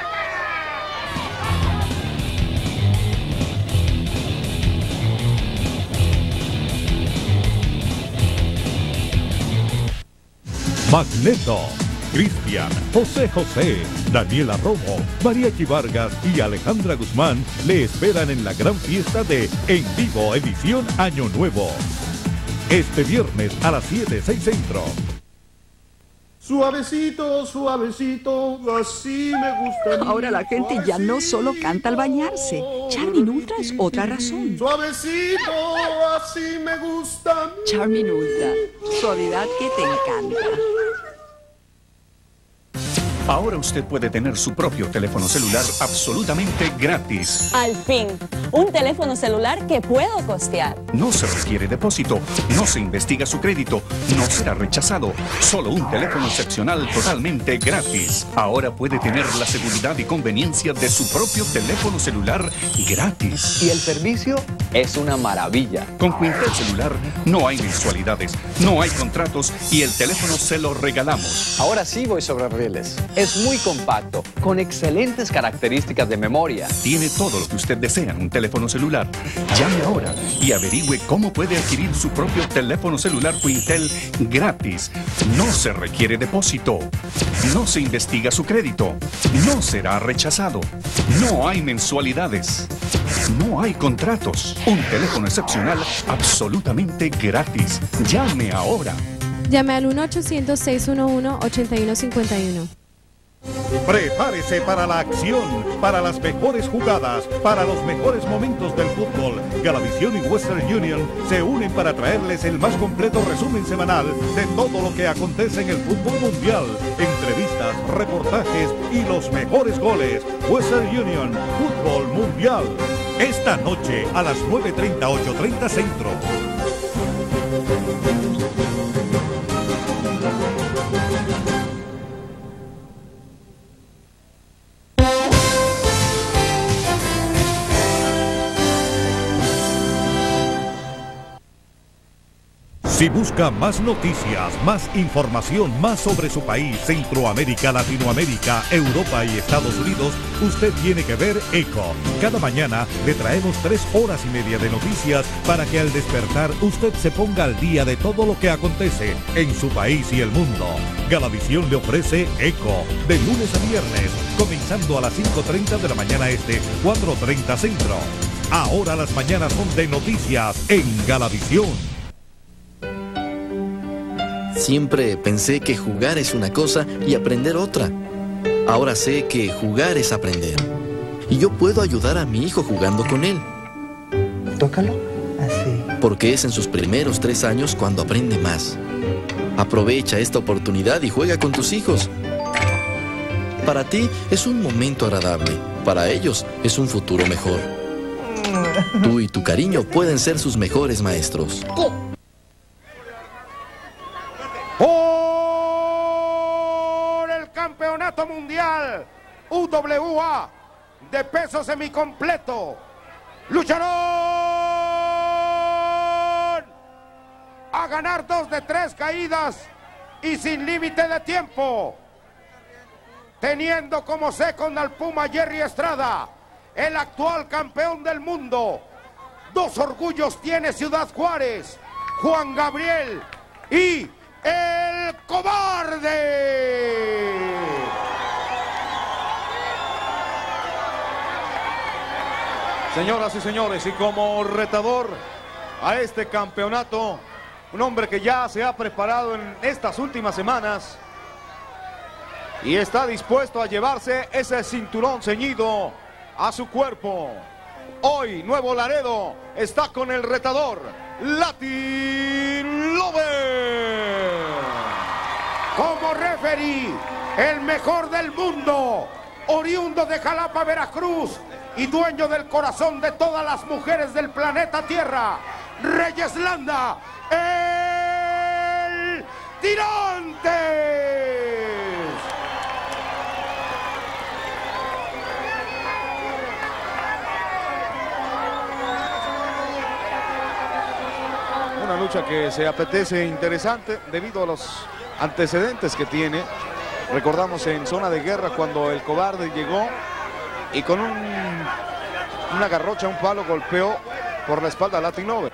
Magneto, Cristian, José José, Daniela Romo, Mariachi Vargas y Alejandra Guzmán le esperan en la gran fiesta de En Vivo Edición Año Nuevo. Este viernes a las siete, seis Centro. Suavecito, suavecito, así me gusta. Ahora la gente ya no solo canta al bañarse. Charmin Ultra es otra razón. Suavecito, así me gusta. Charmin Ultra, suavidad que te encanta. Ahora usted puede tener su propio teléfono celular absolutamente gratis. Al fin, un teléfono celular que puedo costear. No se requiere depósito, no se investiga su crédito, no será rechazado. Solo un teléfono excepcional totalmente gratis. Ahora puede tener la seguridad y conveniencia de su propio teléfono celular gratis. Y el servicio es una maravilla. Con Quintel Celular no hay mensualidades, no hay contratos y el teléfono se lo regalamos. Ahora sí voy sobre rieles. Es muy compacto, con excelentes características de memoria. Tiene todo lo que usted desea en un teléfono celular. Llame ahora y averigüe cómo puede adquirir su propio teléfono celular Quintel gratis. No se requiere depósito. No se investiga su crédito. No será rechazado. No hay mensualidades. No hay contratos. Un teléfono excepcional absolutamente gratis. Llame ahora. Llame al uno ochocientos, seis uno uno, ocho uno cinco uno. Prepárese para la acción, para las mejores jugadas, para los mejores momentos del fútbol. Galavisión y Western Union se unen para traerles el más completo resumen semanal de todo lo que acontece en el fútbol mundial. Entrevistas, reportajes y los mejores goles. Western Union, Fútbol Mundial. Esta noche a las nueve treinta, ocho treinta Centro. Si busca más noticias, más información, más sobre su país, Centroamérica, Latinoamérica, Europa y Estados Unidos, usted tiene que ver ECO. Cada mañana le traemos tres horas y media de noticias para que al despertar usted se ponga al día de todo lo que acontece en su país y el mundo. Galavisión le ofrece ECO de lunes a viernes, comenzando a las cinco treinta de la mañana este, cuatro treinta Centro. Ahora las mañanas son de noticias en Galavisión. Siempre pensé que jugar es una cosa y aprender otra. Ahora sé que jugar es aprender. Y yo puedo ayudar a mi hijo jugando con él. Tócalo, así. Porque es en sus primeros tres años cuando aprende más. Aprovecha esta oportunidad y juega con tus hijos. Para ti es un momento agradable. Para ellos es un futuro mejor. Tú y tu cariño pueden ser sus mejores maestros. Por el campeonato mundial U W A de peso semicompleto, lucharon a ganar dos de tres caídas y sin límite de tiempo, teniendo como second al Puma Jerry Estrada, el actual campeón del mundo. Dos orgullos tiene Ciudad Juárez, Juan Gabriel y el Cobarde. Señoras y señores, y como retador a este campeonato, un hombre que ya se ha preparado en estas últimas semanas y está dispuesto a llevarse ese cinturón ceñido a su cuerpo. Hoy Nuevo Laredo está con el retador Latin Lover. referee, el mejor del mundo, oriundo de Jalapa, Veracruz, y dueño del corazón de todas las mujeres del planeta Tierra, Reyes Landa, el Tirantes. Una lucha que se apetece interesante debido a los antecedentes que tiene. Recordamos en Zona de Guerra cuando el Cobarde llegó y con un, una garrocha, un palo, golpeó por la espalda a Latin Lover.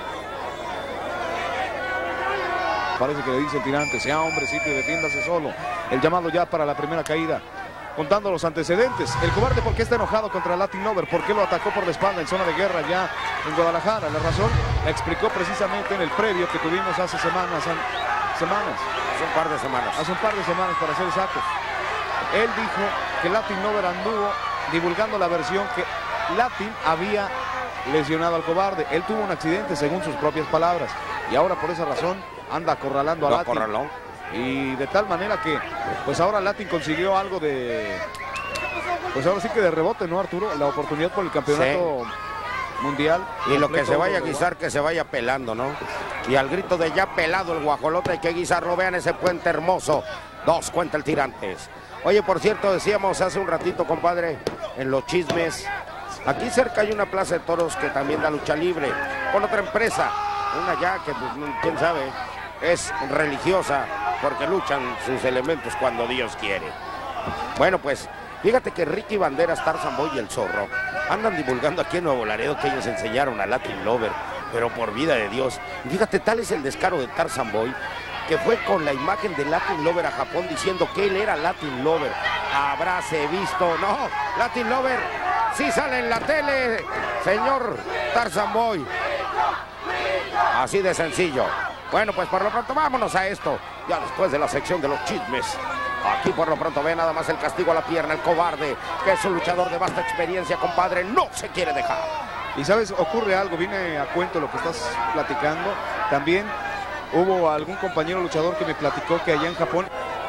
Parece que le dice el Tirante, sea hombrecito y defiéndase solo. El llamado ya para la primera caída. Contando los antecedentes, el Cobarde, ¿por qué está enojado contra Latin Lover? ¿Por qué lo atacó por la espalda en Zona de Guerra ya en Guadalajara? La razón la explicó precisamente en el previo que tuvimos hace semanas, semanas. Hace un par de semanas. Hace un par de semanas, para ser exactos. Él dijo que Latin Lover anduvo divulgando la versión que Latin había lesionado al Cobarde. Él tuvo un accidente, según sus propias palabras, y ahora por esa razón anda acorralando a Latin. Y de tal manera que, pues ahora Latin consiguió algo de, pues ahora sí que de rebote, ¿no, Arturo? La oportunidad por el campeonato sí. mundial. Y lo que se vaya a guisar, que se vaya pelando, ¿no? Y al grito de ya pelado el guajolote, hay que guisarlo. Vean ese puente hermoso. Dos, cuenta el Tirantes. Oye, por cierto, decíamos hace un ratito, compadre, en los chismes, aquí cerca hay una plaza de toros que también da lucha libre, con otra empresa, una ya que, pues, quién sabe, es religiosa, porque luchan sus elementos cuando Dios quiere. Bueno, pues, fíjate que Ricky Banderas, Tarzan Boy y el Zorro andan divulgando aquí en Nuevo Laredo que ellos enseñaron a Latin Lover, pero por vida de Dios. Y fíjate, tal es el descaro de Tarzan Boy, que fue con la imagen de Latin Lover a Japón diciendo que él era Latin Lover. Habráse visto, no, Latin Lover sí sale en la tele, señor Tarzan Boy. Así de sencillo. Bueno, pues por lo pronto vámonos a esto, ya después de la sección de los chismes. Aquí por lo pronto ve nada más el castigo a la pierna, el Cobarde, que es un luchador de vasta experiencia, compadre, no se quiere dejar. Y sabes, ocurre algo, viene a cuento lo que estás platicando. También hubo algún compañero luchador que me platicó que allá en Japón,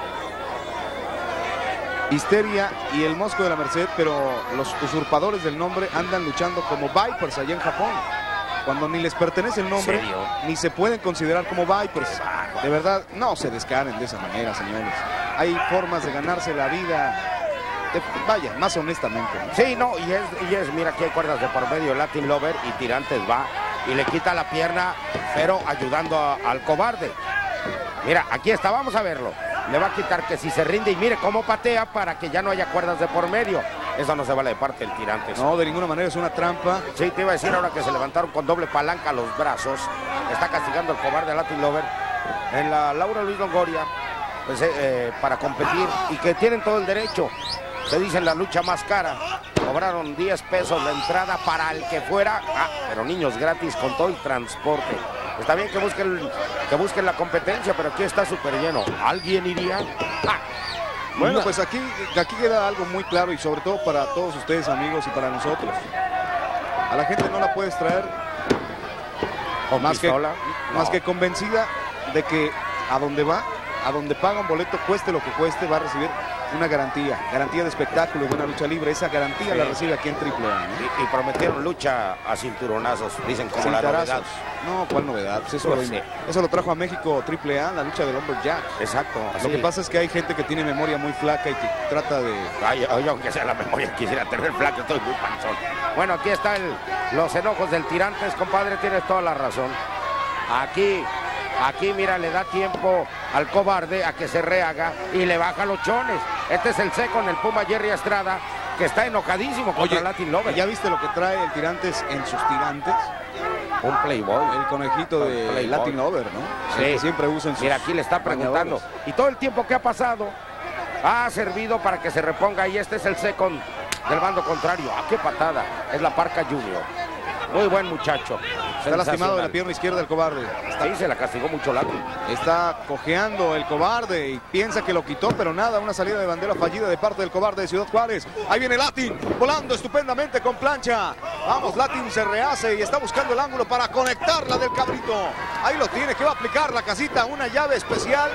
Histeria y el Mosco de la Merced, pero los usurpadores del nombre andan luchando como Vipers allá en Japón, cuando ni les pertenece el nombre, ni se pueden considerar como Vipers. De verdad, no se descaren de esa manera, señores. Hay formas de ganarse la vida, de, vaya, más honestamente, ¿no? Sí, no, y es, y es, mira, aquí hay cuerdas de por medio, Latin Lover y Tirantes va y le quita la pierna, pero ayudando a, al Cobarde. Mira, aquí está, vamos a verlo. Le va a quitar que si se rinde y mire cómo patea para que ya no haya cuerdas de por medio. Eso no se vale de parte del Tirantes. No, de ninguna manera, es una trampa. Sí, te iba a decir ahora que se levantaron con doble palanca los brazos. Está castigando el Cobarde a Latin Lover en la Laura Luis Longoria, pues, eh, eh, para competir, y que tienen todo el derecho. Se dice la lucha más cara. Cobraron diez pesos la entrada para el que fuera, ah, pero niños gratis con todo el transporte. Está bien que busquen, que busquen la competencia, pero aquí está súper lleno. ¿Alguien iría? Ah. Bueno, pues aquí, aquí queda algo muy claro, y sobre todo para todos ustedes, amigos, y para nosotros. A la gente no la puedes traer más que, no. más que convencida de que a donde va, a donde paga un boleto, cueste lo que cueste, va a recibir una garantía, garantía de espectáculo y buena lucha libre. Esa garantía sí la recibe aquí en Triple A, ¿no? Y, y prometieron lucha a cinturonazos, dicen como la novedad. No, ¿cuál novedad? Pues eso, pues lo, sí. eso lo trajo a México Triple A, la lucha del Lumberjack. Exacto. Lo que pasa es que hay gente que tiene memoria muy flaca y que trata de... Ay, ay, aunque sea la memoria, quisiera tener flaca, estoy muy panzón. Bueno, aquí están los enojos del Tirantes, compadre, tienes toda la razón. Aquí... Aquí, mira, le da tiempo al Cobarde a que se rehaga y le baja los chones. Este es el seco en el Puma Jerry Estrada, que está enojadísimo contra Oye, Latin Lover. ¿Ya viste lo que trae el Tirantes en sus tirantes? Un Playboy. El conejito de Playboy. Latin Lover, ¿no? Sí. El que siempre usa en sus... Mira, aquí le está preguntando. Bañadores. Y todo el tiempo que ha pasado ha servido para que se reponga. Y este es el second del bando contrario. ¡Ah, qué patada! Es la Parca Junior. Muy buen muchacho. Está lastimado de la pierna izquierda el Cobarde. Está ahí, se la castigó mucho Latin. Está cojeando el Cobarde y piensa que lo quitó, pero nada, una salida de bandera fallida de parte del Cobarde de Ciudad Juárez. Ahí viene Latin, volando estupendamente con plancha. Vamos, Latin se rehace y está buscando el ángulo para conectarla del Cabrito. Ahí lo tiene, que va a aplicar la casita, una llave especial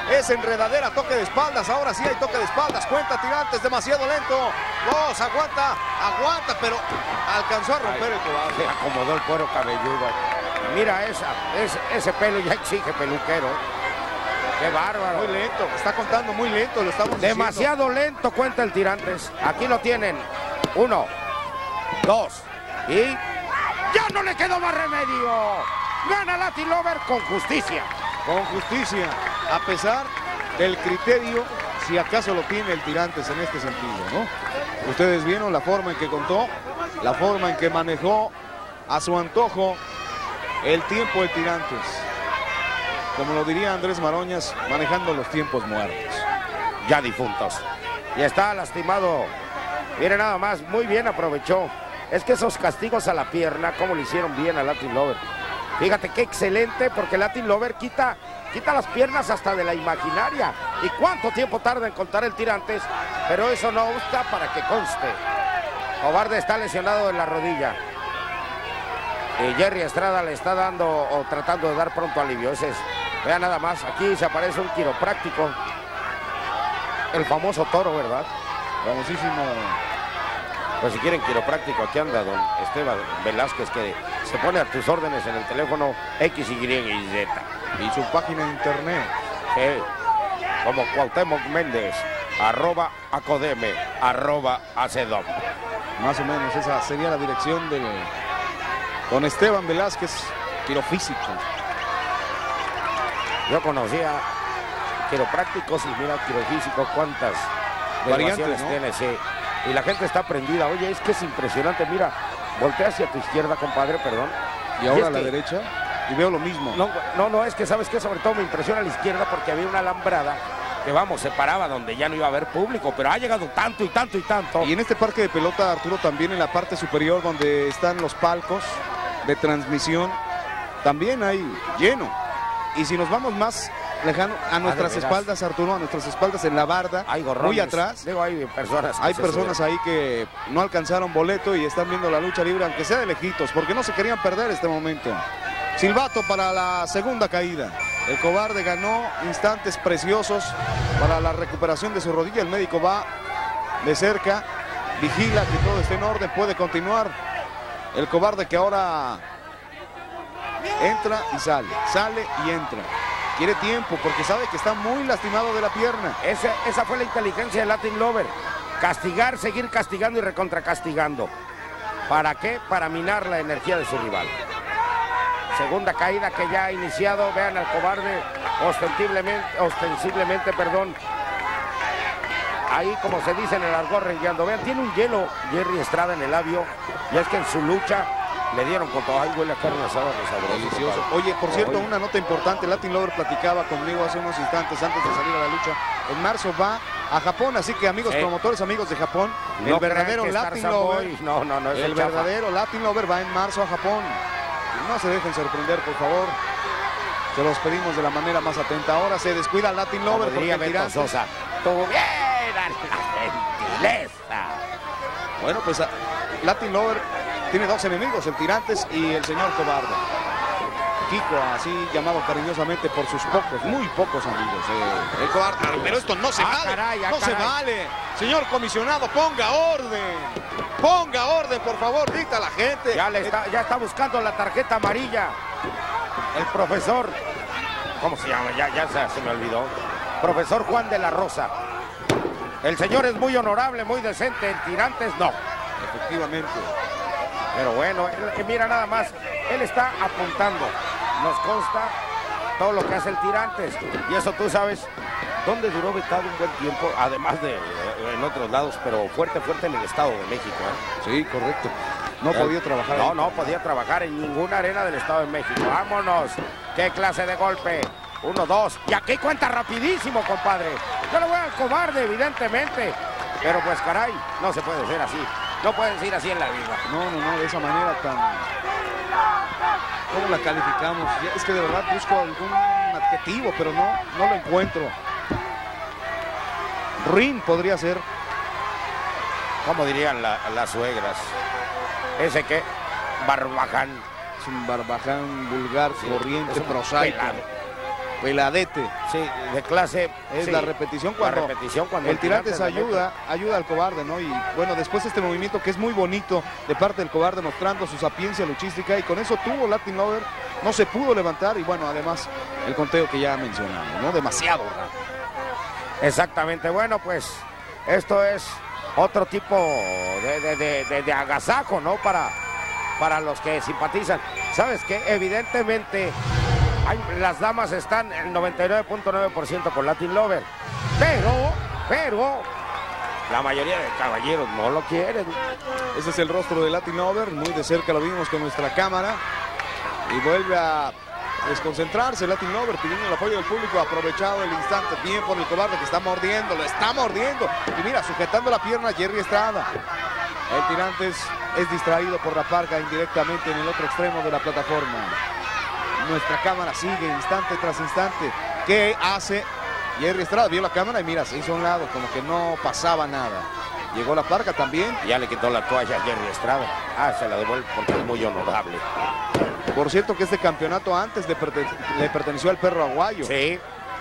Es enredadera, toque de espaldas. Ahora sí hay toque de espaldas. Cuenta Tirantes, demasiado lento. Dos, aguanta, aguanta, pero alcanzó a romper el cobarde. Se acomodó el cuero cabelludo. Mira esa, ese, ese pelo ya exige peluquero. ¡Qué bárbaro! Muy lento, está contando muy lento, lo estamos diciendo. Demasiado lento cuenta el Tirantes. Aquí lo tienen. Uno, dos y... ¡ya no le quedó más remedio! Gana Latin Lover con justicia. Con justicia, a pesar del criterio, si acaso lo tiene el Tirantes en este sentido, ¿no? Ustedes vieron la forma en que contó, la forma en que manejó a su antojo el tiempo del Tirantes. Como lo diría Andrés Maroñas, manejando los tiempos muertos. Ya difuntos. Y está lastimado. Mire nada más, muy bien aprovechó. Es que esos castigos a la pierna, como le hicieron bien a Latin Lover. Fíjate qué excelente, porque Latin Lover quita, quita las piernas hasta de la imaginaria. ¿Y cuánto tiempo tarda en contar el Tirantes? Pero eso no gusta para que conste. Cobarde está lesionado en la rodilla. Y Jerry Estrada le está dando o tratando de dar pronto alivio. Ese es, vean nada más, aquí se aparece un quiropráctico. El famoso Toro, ¿verdad? Famosísimo. Pues si quieren quiropráctico, aquí anda don Esteban Velázquez, que se pone a tus órdenes en el teléfono X, Y y Z. Y su página de internet. Sí, como Cuauhtémoc Méndez, arroba Acodeme, arroba Acedom. Más o menos esa sería la dirección del don Esteban Velázquez, quirofísico. Yo conocía quiroprácticos y mira, quirofísico, cuántas variantes, ¿no? Tiene, sí. Y la gente está prendida. Oye, es que es impresionante. Mira, voltea hacia tu izquierda, compadre, perdón. Y ahora y a la que... derecha, y veo lo mismo. No, no, no, es que sabes que sobre todo me impresiona a la izquierda porque había una alambrada que, vamos, se paraba donde ya no iba a haber público, pero ha llegado tanto y tanto y tanto. Y en este parque de pelota, Arturo, también en la parte superior donde están los palcos de transmisión, también hay lleno. Y si nos vamos más lejano, a nuestras ah, espaldas, Arturo, a nuestras espaldas en la barda, hay gorrones, muy atrás. Digo, hay personas, hay personas ahí que no alcanzaron boleto y están viendo la lucha libre, aunque sea de lejitos, porque no se querían perder este momento. Silbato para la segunda caída. El cobarde ganó instantes preciosos para la recuperación de su rodilla. El médico va de cerca, vigila que todo esté en orden, puede continuar. El cobarde que ahora entra y sale, sale y entra. Quiere tiempo porque sabe que está muy lastimado de la pierna. Esa, esa fue la inteligencia de Latin Lover. Castigar, seguir castigando y recontracastigando. ¿Para qué? Para minar la energía de su rival. Segunda caída que ya ha iniciado. Vean al cobarde ostensiblemente, ostensiblemente, perdón. Ahí, como se dice en el argot, rengueando. Vean, tiene un hielo Jerry Estrada en el labio. Y es que en su lucha le dieron con todo. Ay, huele a carne asada, delicioso. Oye, por cierto, una nota importante. Latin Lover platicaba conmigo hace unos instantes antes de salir a la lucha. En marzo va a Japón, así que amigos sí. promotores, amigos de Japón, no el verdadero Latin Lover, no, no, no, es el, el verdadero Latin Lover va en marzo a Japón. No se dejen sorprender, por favor. Se los pedimos de la manera más atenta. Ahora se descuida Latin Lover porque el Tirantes... Sosa, tuvieran la gentileza. Bueno, pues Latin Lover tiene dos enemigos, el Tirantes y el señor Cobarde. Kiko, así llamado cariñosamente por sus pocos, muy pocos amigos. Eh, el Cobarde, pero esto no se ah, vale, caray, ah, no caray. se vale. Señor comisionado, ponga orden. Ponga orden, por favor, dicta a la gente. Ya, le está, ya está buscando la tarjeta amarilla. El profesor, ¿cómo se llama? Ya, ya se, se me olvidó. Profesor Juan de la Rosa. El señor es muy honorable, muy decente. En Tirantes, no. Efectivamente. Pero bueno, él, mira nada más, él está apuntando. Nos consta todo lo que hace el Tirantes. Y eso tú sabes dónde duró vetado un buen tiempo, además de en otros lados, pero fuerte, fuerte en el Estado de México. ¿eh? Sí, correcto. No él, podía trabajar. No, ahí. no podía trabajar en ninguna arena del Estado de México. Vámonos. ¿Qué clase de golpe? Uno, dos. Y aquí cuenta rapidísimo, compadre. Yo le voy al cobarde, evidentemente. Pero pues, caray, no se puede ser así. No pueden ser así en la vida. No, no, no, de esa manera tan... ¿Cómo la calificamos? Es que de verdad busco algún adjetivo, pero no, no lo encuentro. Ruin podría ser. ¿Cómo dirían la, las suegras? ¿Ese qué? Barbaján. Es un barbaján vulgar, sí, corriente, prosaico. Pelado. peladete. Sí, de clase. Es sí, la repetición cuando, la repetición cuando el Tirantes tirante ayuda, ayuda al cobarde, ¿no? Y bueno, después este movimiento que es muy bonito de parte del cobarde mostrando su sapiencia luchística, y con eso tuvo Latin Lover, no se pudo levantar, y bueno, además el conteo que ya mencionamos, ¿no? Demasiado rápido. Exactamente, bueno, pues esto es otro tipo de, de, de, de, de agasajo, ¿no? Para, para los que simpatizan. ¿Sabes qué? Evidentemente hay, las damas están el noventa y nueve punto nueve por ciento con Latin Lover, pero, pero la mayoría de caballeros no lo quieren. Ese es el rostro de Latin Lover, muy de cerca lo vimos con nuestra cámara, y vuelve a desconcentrarse Latin Lover, pidiendo el apoyo del público, aprovechado el instante, bien por el cobarde que está mordiendo, lo está mordiendo, y mira, sujetando la pierna Jerry Estrada. El Tirantes es distraído por la Parca indirectamente en el otro extremo de la plataforma. Nuestra cámara sigue instante tras instante. ¿Qué hace Jerry Estrada? Vio la cámara y mira, se hizo a un lado, como que no pasaba nada. Llegó la Parca también. Ya le quitó la toalla a Jerry Estrada. Ah, se la devuelve porque es muy honorable. Por cierto que este campeonato antes le, perten le perteneció al Perro Aguayo. Sí.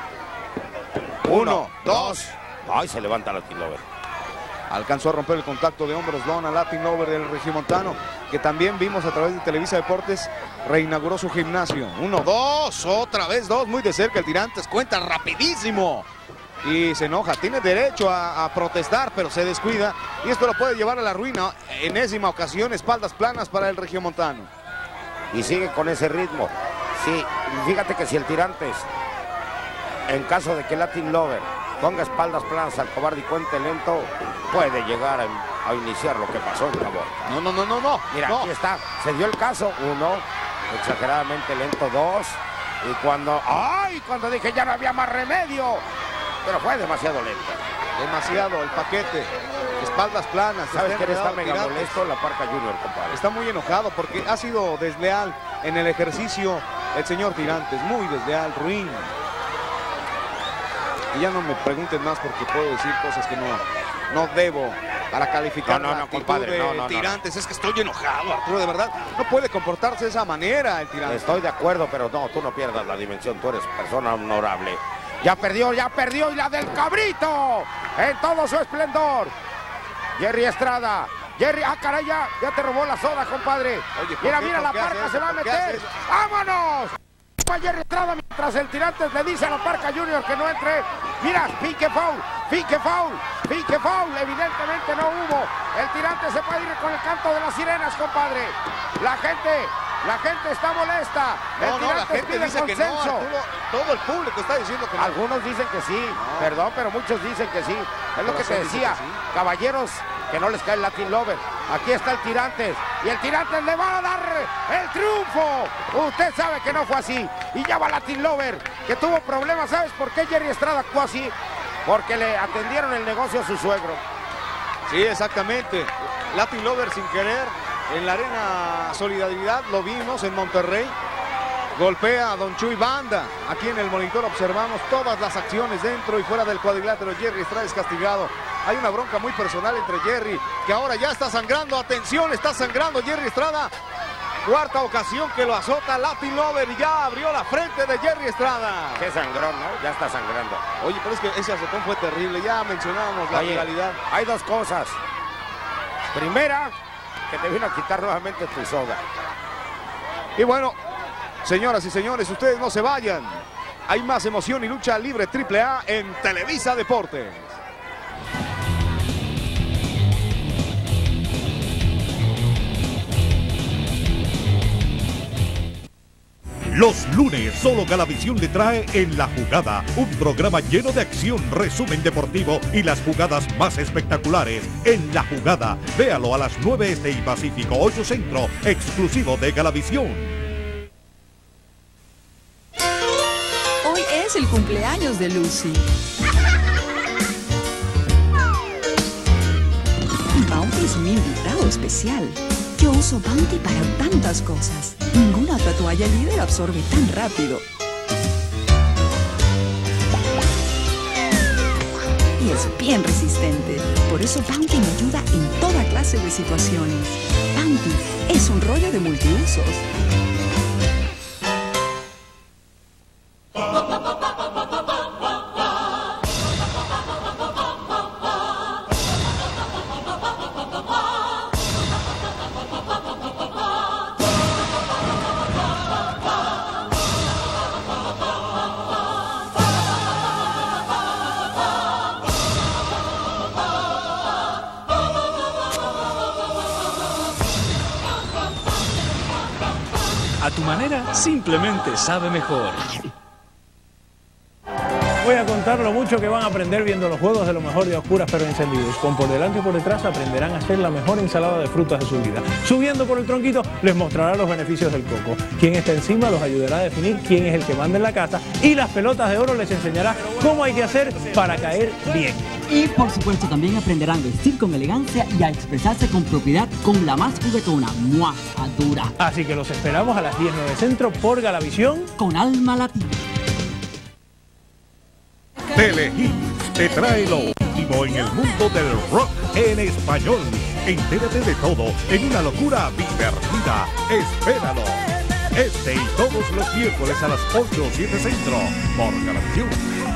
Uno, Uno dos. Ay, se levanta Latin Lover. Alcanzó a romper el contacto de hombros Dona Latin Lover del regiomontano, que también vimos a través de Televisa Deportes, reinauguró su gimnasio. Uno, dos, otra vez dos, muy de cerca el Tirantes, cuenta rapidísimo. Y se enoja, tiene derecho a, a protestar, pero se descuida. Y esto lo puede llevar a la ruina. Enésima ocasión, espaldas planas para el regiomontano. Y sigue con ese ritmo. Sí, fíjate que si el Tirantes, en caso de que Latin Lover ponga espaldas planas al cobarde y cuente lento, puede llegar a, a iniciar lo que pasó en Cabo. No, no, no, no, no. Mira, no. aquí está. Se dio el caso. Uno, exageradamente lento. Dos. Y cuando... ¡Ay! Cuando dije ya no había más remedio. Pero fue demasiado lento. Demasiado el paquete. Espaldas planas. ¿Sabes quién está mega Tirantes? molesto? La Parca Junior, compadre. Está muy enojado porque ha sido desleal en el ejercicio el señor Tirantes. Muy desleal, ruin. Y ya no me pregunten más porque puedo decir cosas que no, no debo para calificar no, no, la no, actitud compadre, de no, no, Tirantes. no. Es que estoy enojado, Arturo, de verdad. No puede comportarse de esa manera el Tirantes. Estoy de acuerdo, pero no, tú no pierdas la dimensión. Tú eres persona honorable. Ya perdió, ya perdió. Y la del Cabrito en todo su esplendor. Jerry Estrada. Jerry, ah, caray, ya, ya te robó la soda, compadre. Oye, mira, qué, mira, la Parca se va a meter. ¡Vámonos! Jerry Estrada mientras el Tirantes le dice a la Parca Junior que no entre. Mira, pique foul, pique foul, pique foul. Evidentemente no hubo. El Tirantes se puede ir con el canto de las sirenas, compadre. La gente, la gente está molesta. El No, no, la Tirantes gente pide dice que no, consenso. Arturo. Todo el público está diciendo que no. Algunos dicen que sí, No. perdón, pero muchos dicen que sí. Es lo que te Corazón dice decía, que sí. caballeros, que no les cae el Latin Lover. Aquí está el Tirantes, y el Tirantes le va a dar el triunfo. Usted sabe que no fue así, y ya va Latin Lover, que tuvo problemas. ¿Sabes por qué Jerry Estrada actuó así? Porque le atendieron el negocio a su suegro. Sí, exactamente. Latin Lover sin querer en la Arena Solidaridad, lo vimos en Monterrey. Golpea a Don Chuy Banda. Aquí en el monitor observamos todas las acciones dentro y fuera del cuadrilátero. Jerry Estrada es castigado. Hay una bronca muy personal entre Jerry, que ahora ya está sangrando. Atención, está sangrando Jerry Estrada. Cuarta ocasión que lo azota Latin Lover y ya abrió la frente de Jerry Estrada. Qué sangrón, ¿no? Ya está sangrando. Oye, pero es que ese azotón fue terrible. Ya mencionábamos la Oye, legalidad. hay dos cosas. Primera, que te vino a quitar nuevamente tu soda. Y bueno, señoras y señores, ustedes no se vayan. Hay más emoción y lucha libre triple A en Televisa Deportes. Los lunes solo Galavisión le trae En la Jugada, un programa lleno de acción, resumen deportivo y las jugadas más espectaculares. En la Jugada, véalo a las nueve este y Pacífico ocho Centro, exclusivo de Galavisión. Hoy es el cumpleaños de Lucy. Bounty es mi invitado especial. Yo uso Bounty para tantas cosas. Ninguna otra toalla líder absorbe tan rápido. Y es bien resistente. Por eso Bounty me ayuda en toda clase de situaciones. Bounty es un rollo de multiusos. manera, simplemente sabe mejor. Voy a contar lo mucho que van a aprender viendo los juegos de lo mejor de Oscuras pero Encendidos. Con por delante y por detrás aprenderán a hacer la mejor ensalada de frutas de su vida. Subiendo por el tronquito les mostrará los beneficios del coco. Quien está encima los ayudará a definir quién es el que manda en la casa. Y las pelotas de oro les enseñará cómo hay que hacer para caer bien. Y por supuesto también aprenderán a vestir con elegancia y a expresarse con propiedad con la más juguetona, ¡mua! Dura. Así que los esperamos a las diez nueve Centro por Galavisión con Alma Latina. Telehit te trae lo último en el mundo del rock en español. Entérate de todo en una locura divertida. Espéralo. Este y todos los miércoles a las ocho o siete Centro por Galavisión.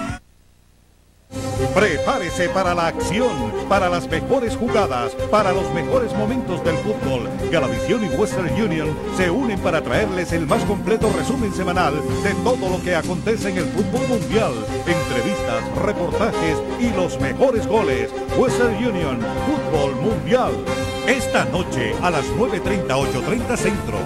Prepárese para la acción, para las mejores jugadas, para los mejores momentos del fútbol. Galavisión y Western Union se unen para traerles el más completo resumen semanal de todo lo que acontece en el fútbol mundial. Entrevistas, reportajes y los mejores goles. Western Union, Fútbol Mundial. Esta noche a las nueve treinta, ocho treinta Centro.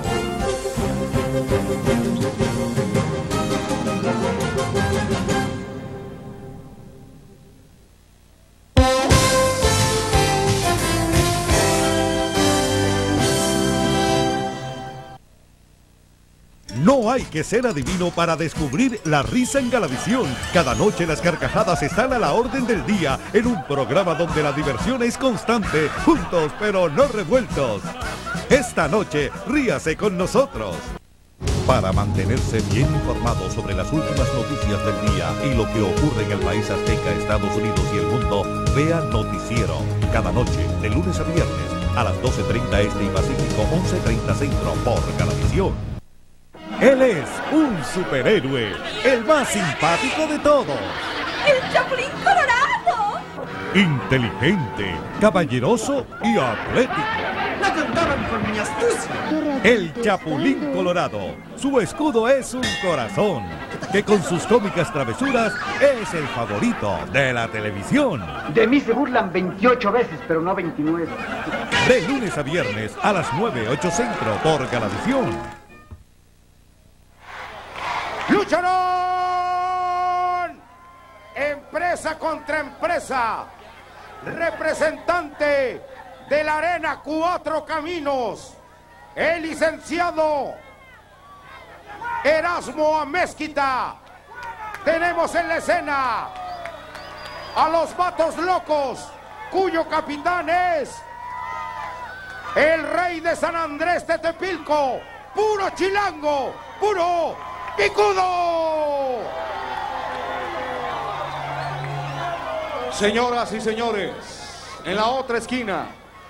No hay que ser adivino para descubrir la risa en Galavisión. Cada noche las carcajadas están a la orden del día en un programa donde la diversión es constante, juntos pero no revueltos. Esta noche, ríase con nosotros. Para mantenerse bien informado sobre las últimas noticias del día y lo que ocurre en el país azteca, Estados Unidos y el mundo, vea Noticiero. Cada noche, de lunes a viernes, a las doce treinta Este y Pacífico, once treinta Centro, por Galavisión. Él es un superhéroe, el más simpático de todos. ¡El Chapulín Colorado! Inteligente, caballeroso y atlético. ¡La contaban con mi astucia! El Chapulín Colorado. Su escudo es un corazón, que con sus cómicas travesuras es el favorito de la televisión. De mí se burlan veintiocho veces, pero no veintinueve. De lunes a viernes a las nueve, ocho Centro por Galavisión. ¡Lucharán! Empresa contra empresa. Representante de la Arena Cuatro Caminos, el licenciado Erasmo Amezquita. Tenemos en la escena a los Vatos Locos, cuyo capitán es el rey de San Andrés de Tepilco, puro chilango, puro picudo. Señoras y señores, en la otra esquina,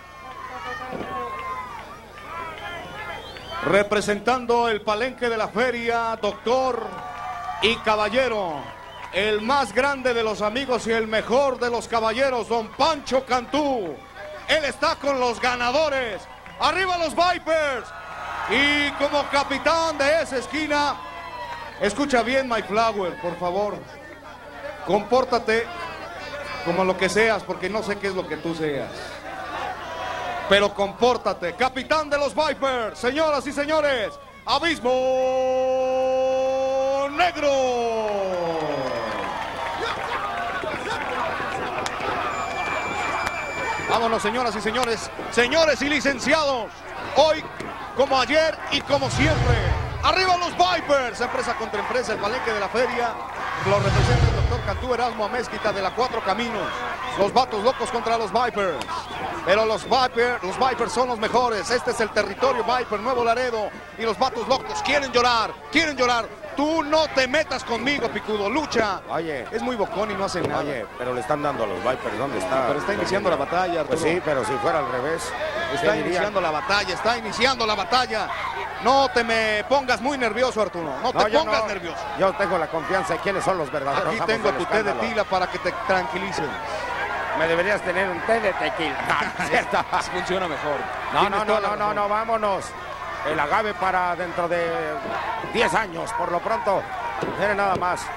representando el palenque de la feria, doctor y caballero, el más grande de los amigos y el mejor de los caballeros, don Pancho Cantú. Él está con los ganadores. ¡Arriba los Vipers! Y como capitán de esa esquina, escucha bien, my flower, por favor. Compórtate como lo que seas, porque no sé qué es lo que tú seas. Pero compórtate. Capitán de los Vipers, señoras y señores, Abismo Negro. Vámonos, señoras y señores, señores y licenciados. Hoy, como ayer y como siempre, arriba los Vipers, empresa contra empresa, el palenque de la feria. Lo representa el doctor Cantú Erasmo Amezquita de la Cuatro Caminos. Los Vatos Locos contra los Vipers. Pero los Vipers, los Vipers son los mejores. Este es el territorio Viper, Nuevo Laredo. Y los Vatos Locos quieren llorar, quieren llorar. Tú no te metas conmigo, picudo. Lucha. Oye. Es muy bocón y no hace nada. Oye, pero le están dando a los Vipers. ¿Dónde está? Pero está iniciando la batalla, Arturo. Pues sí, pero si fuera al revés. Está iniciando la batalla, está iniciando la batalla. No te me pongas muy nervioso, Arturo. No te No, yo pongas no. nervioso. Yo tengo la confianza de quiénes son los verdaderos Aquí amos tengo del tu té de escándalo. tila para que te tranquilices. Me deberías tener un té de tequila. ¿Cierto? Funciona mejor. No, Tienes no, toda no, la no, no, razón. no, vámonos. El agave para dentro de diez años, por lo pronto. Tiene nada más.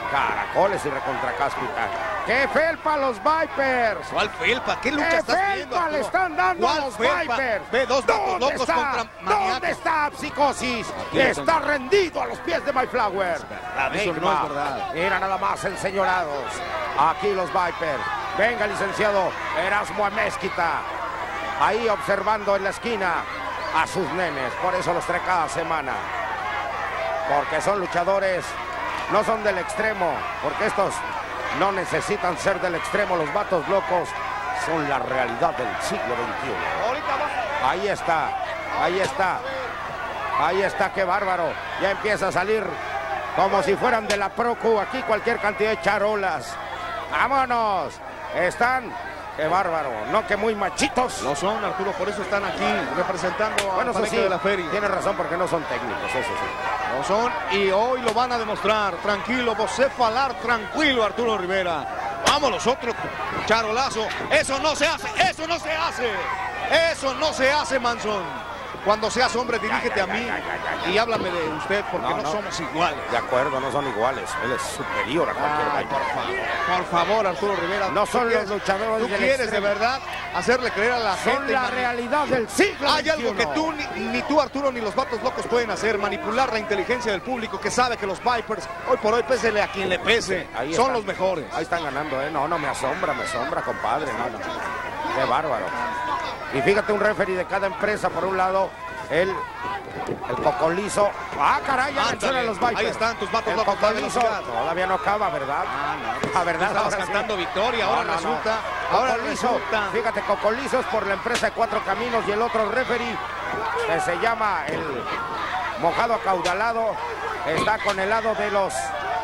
Caracoles y recontracáspita. ¡Qué felpa los Vipers! ¿Cuál felpa? ¿Qué lucha ¿Qué estás felpa viendo, Arturo? le están dando a ¿Cuál los felpa? Vipers? Ve, dos vatos ¿Dónde locos está? contra maníacos. ¿Dónde está Psicosis? Aquí lo Está tengo. rendido a los pies de My Flower. verdad, eso no es verdad. Mira nada más, enseñorados. Aquí los Vipers. Venga, licenciado Erasmo Amezquita. Ahí observando en la esquina a sus nenes. Por eso los trae cada semana. Porque son luchadores, no son del extremo. Porque estos no necesitan ser del extremo. Los vatos locos son la realidad del siglo veintiuno. Ahí está, ahí está. Ahí está, qué bárbaro. Ya empieza a salir como si fueran de la Procu. Aquí cualquier cantidad de charolas. ¡Vámonos! Están, qué bárbaro. No, que muy machitos. No son, Arturo, por eso están aquí representando a Bueno, eso sí, de la feria. tiene razón, porque no son técnicos, eso sí. No son, y hoy lo van a demostrar. Tranquilo, você falar tranquilo, Arturo Rivera. Vamos los otros, charolazo. Eso no se hace, eso no se hace. Eso no se hace, Manson. Cuando seas hombre, dirígete a mí y háblame de usted, porque no, No, no. somos iguales. De acuerdo, no son iguales. Él es superior a cualquier Ay, Viper. por favor, por favor, Arturo Rivera. No ¿tú son los quieres- luchadores ¿Tú del quieres de extremo. verdad hacerle creer a la Son gente? la mani- realidad del siglo Hay algo que veintiuno. tú, ni, ni tú, Arturo, ni los vatos locos pueden hacer. Manipular la inteligencia del público que sabe que los Vipers, hoy por hoy, pésele a quien le pese. Ahí Son están. los mejores. Ahí están ganando, ¿eh? No, no, me asombra, me asombra, compadre. No, no. Qué bárbaro. Y fíjate, un referee de cada empresa, por un lado, el, el Cocolizo. ¡Ah, caray! Ya Ándale, mencionan los Vipers. ahí están tus vatos El locos, la Cocolizo velocidad. todavía no acaba, ¿verdad? Ah, no. La verdad, Estabas ahora sí. cantando victoria, ahora No, no, no. resulta. Ahora Cocolizo, resulta. fíjate, Cocolizo es por la empresa de Cuatro Caminos y el otro referee que se llama el Mojado Acaudalado está con el lado de los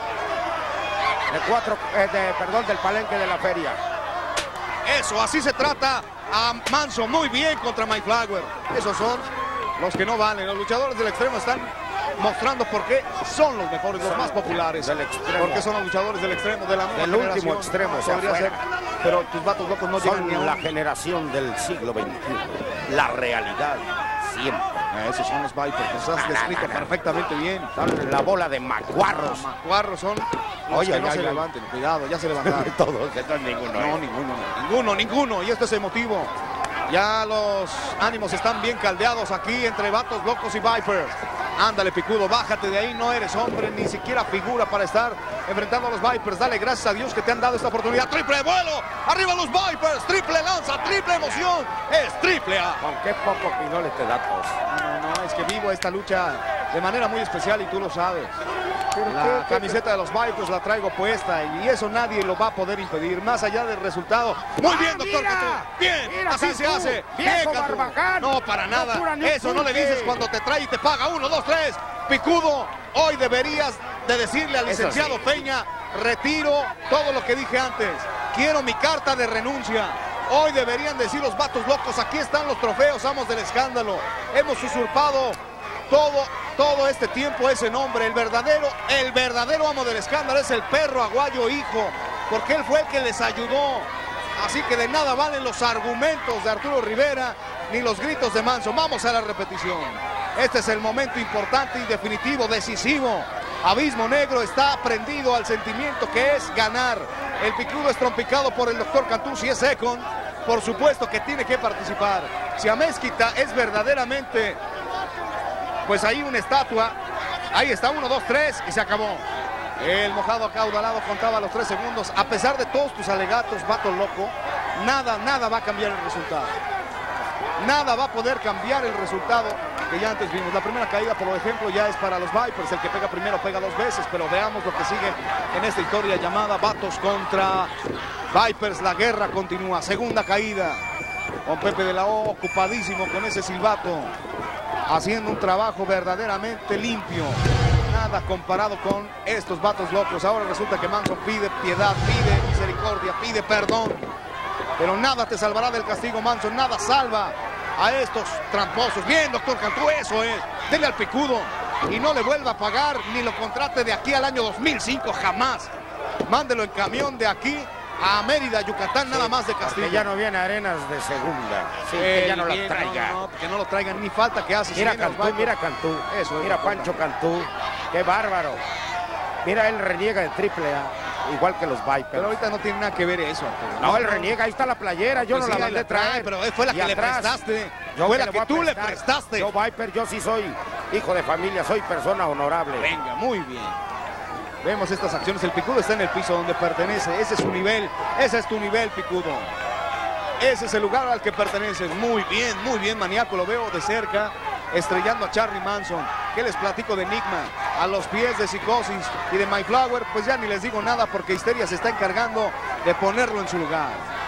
de cuatro, eh, de, perdón, del Palenque de la Feria. Eso, así se trata a Manso. Muy bien contra My Flower. Esos son los que no valen. Los luchadores del extremo están mostrando por qué son los mejores, los más populares. Del extremo. Porque son los luchadores del extremo, de la nueva Del último generación. extremo, o sea, Podría fuera. ser, pero tus vatos locos no llegan ni a Son un... la generación del siglo veintiuno. La realidad siempre. Esos son los Vipers, los has descrito perfectamente bien. Son la bola de macuarros. Macuarros son los Oye, que no ya, se ya. levanten. Cuidado, ya se levantaron. Todos, entonces ninguno. No, ¿eh? ninguno, ninguno, ninguno. Y este es el motivo. Ya los ánimos están bien caldeados aquí entre vatos locos y Vipers. Ándale, Picudo, bájate de ahí. No eres hombre, ni siquiera figura para estar enfrentando a los Vipers. Dale gracias a Dios que te han dado esta oportunidad. Triple vuelo, arriba los Vipers. Triple lanza, triple emoción. Es triple A. Con qué poco pinoles te da tos. No, no, es que vivo esta lucha de manera muy especial y tú lo sabes. La qué- qué- camiseta de los Vipers la traigo puesta y eso nadie lo va a poder impedir, más allá del resultado. Muy bien, ¡Ah, doctor mira! Cantú. Bien, Mira, así Cantú, se hace. viejo Bien, Cantú. barbaján. No, para nada. No cura ni un Eso no le pulque. dices cuando te trae y te paga. Uno, dos, tres. Picudo, hoy deberías de decirle al Eso licenciado sí. Peña, retiro todo lo que dije antes. Quiero mi carta de renuncia. Hoy deberían decir los vatos locos, aquí están los trofeos, amos del escándalo. Hemos usurpado todo, todo este tiempo ese nombre. El verdadero, el verdadero amo del escándalo es el Perro Aguayo hijo, porque él fue el que les ayudó. Así que de nada valen los argumentos de Arturo Rivera ni los gritos de Manso. Vamos a la repetición. Este es el momento importante y definitivo, decisivo. Abismo Negro está prendido al sentimiento que es ganar. El Picudo es trompicado por el doctor Cantú, si es second, por supuesto que tiene que participar. Si Amezquita es verdaderamente, pues ahí una estatua, ahí está, uno, dos, tres, y se acabó. El Mojado Acaudalado contaba los tres segundos. A pesar de todos tus alegatos, vato loco, nada, nada va a cambiar el resultado. Nada va a poder cambiar el resultado que ya antes vimos. La primera caída, por ejemplo, ya es para los Vipers. El que pega primero pega dos veces, pero veamos lo que sigue en esta historia llamada Vatos contra Vipers. La guerra continúa. Segunda caída. Con Pepe de la O ocupadísimo con ese silbato, haciendo un trabajo verdaderamente limpio. Nada comparado con estos vatos locos. Ahora resulta que Manson pide piedad, pide misericordia, pide perdón. Pero nada te salvará del castigo, Manson. Nada salva a estos tramposos. Bien, doctor Cantú, eso es. Dele al Picudo y no le vuelva a pagar ni lo contrate de aquí al año dos mil cinco, jamás. Mándelo en camión de aquí a Mérida, Yucatán, nada más de castigo. Que ya no viene a Arenas de segunda. Sí, Eh, que ya no lo bien, traiga. no, no, que no lo traigan, ni falta que hace. Si Mira viene a los Cantú, Vipers. mira Cantú. Eso es Mira lo Pancho Cantú. Qué bárbaro. Mira, él reniega de triple A, igual que los Vipers. Pero ahorita no tiene nada que ver eso, Arturo. No, él reniega, ahí está la playera, yo Pues no sí, la mandé la trae, traer. pero fue la Y que le atrás, prestaste. yo Fue que la le voy que a tú le prestar. prestaste. Yo, Viper, yo sí soy hijo de familia, soy persona honorable. Venga, muy bien. Vemos estas acciones, el Picudo está en el piso donde pertenece, ese es su nivel, ese es tu nivel, Picudo. Ese es el lugar al que perteneces. Muy bien, muy bien, maníaco, lo veo de cerca, estrellando a Charlie Manson. ¿Qué les platico de Enigma? A los pies de Psicosis y de My Flower, pues ya ni les digo nada porque Histeria se está encargando de ponerlo en su lugar.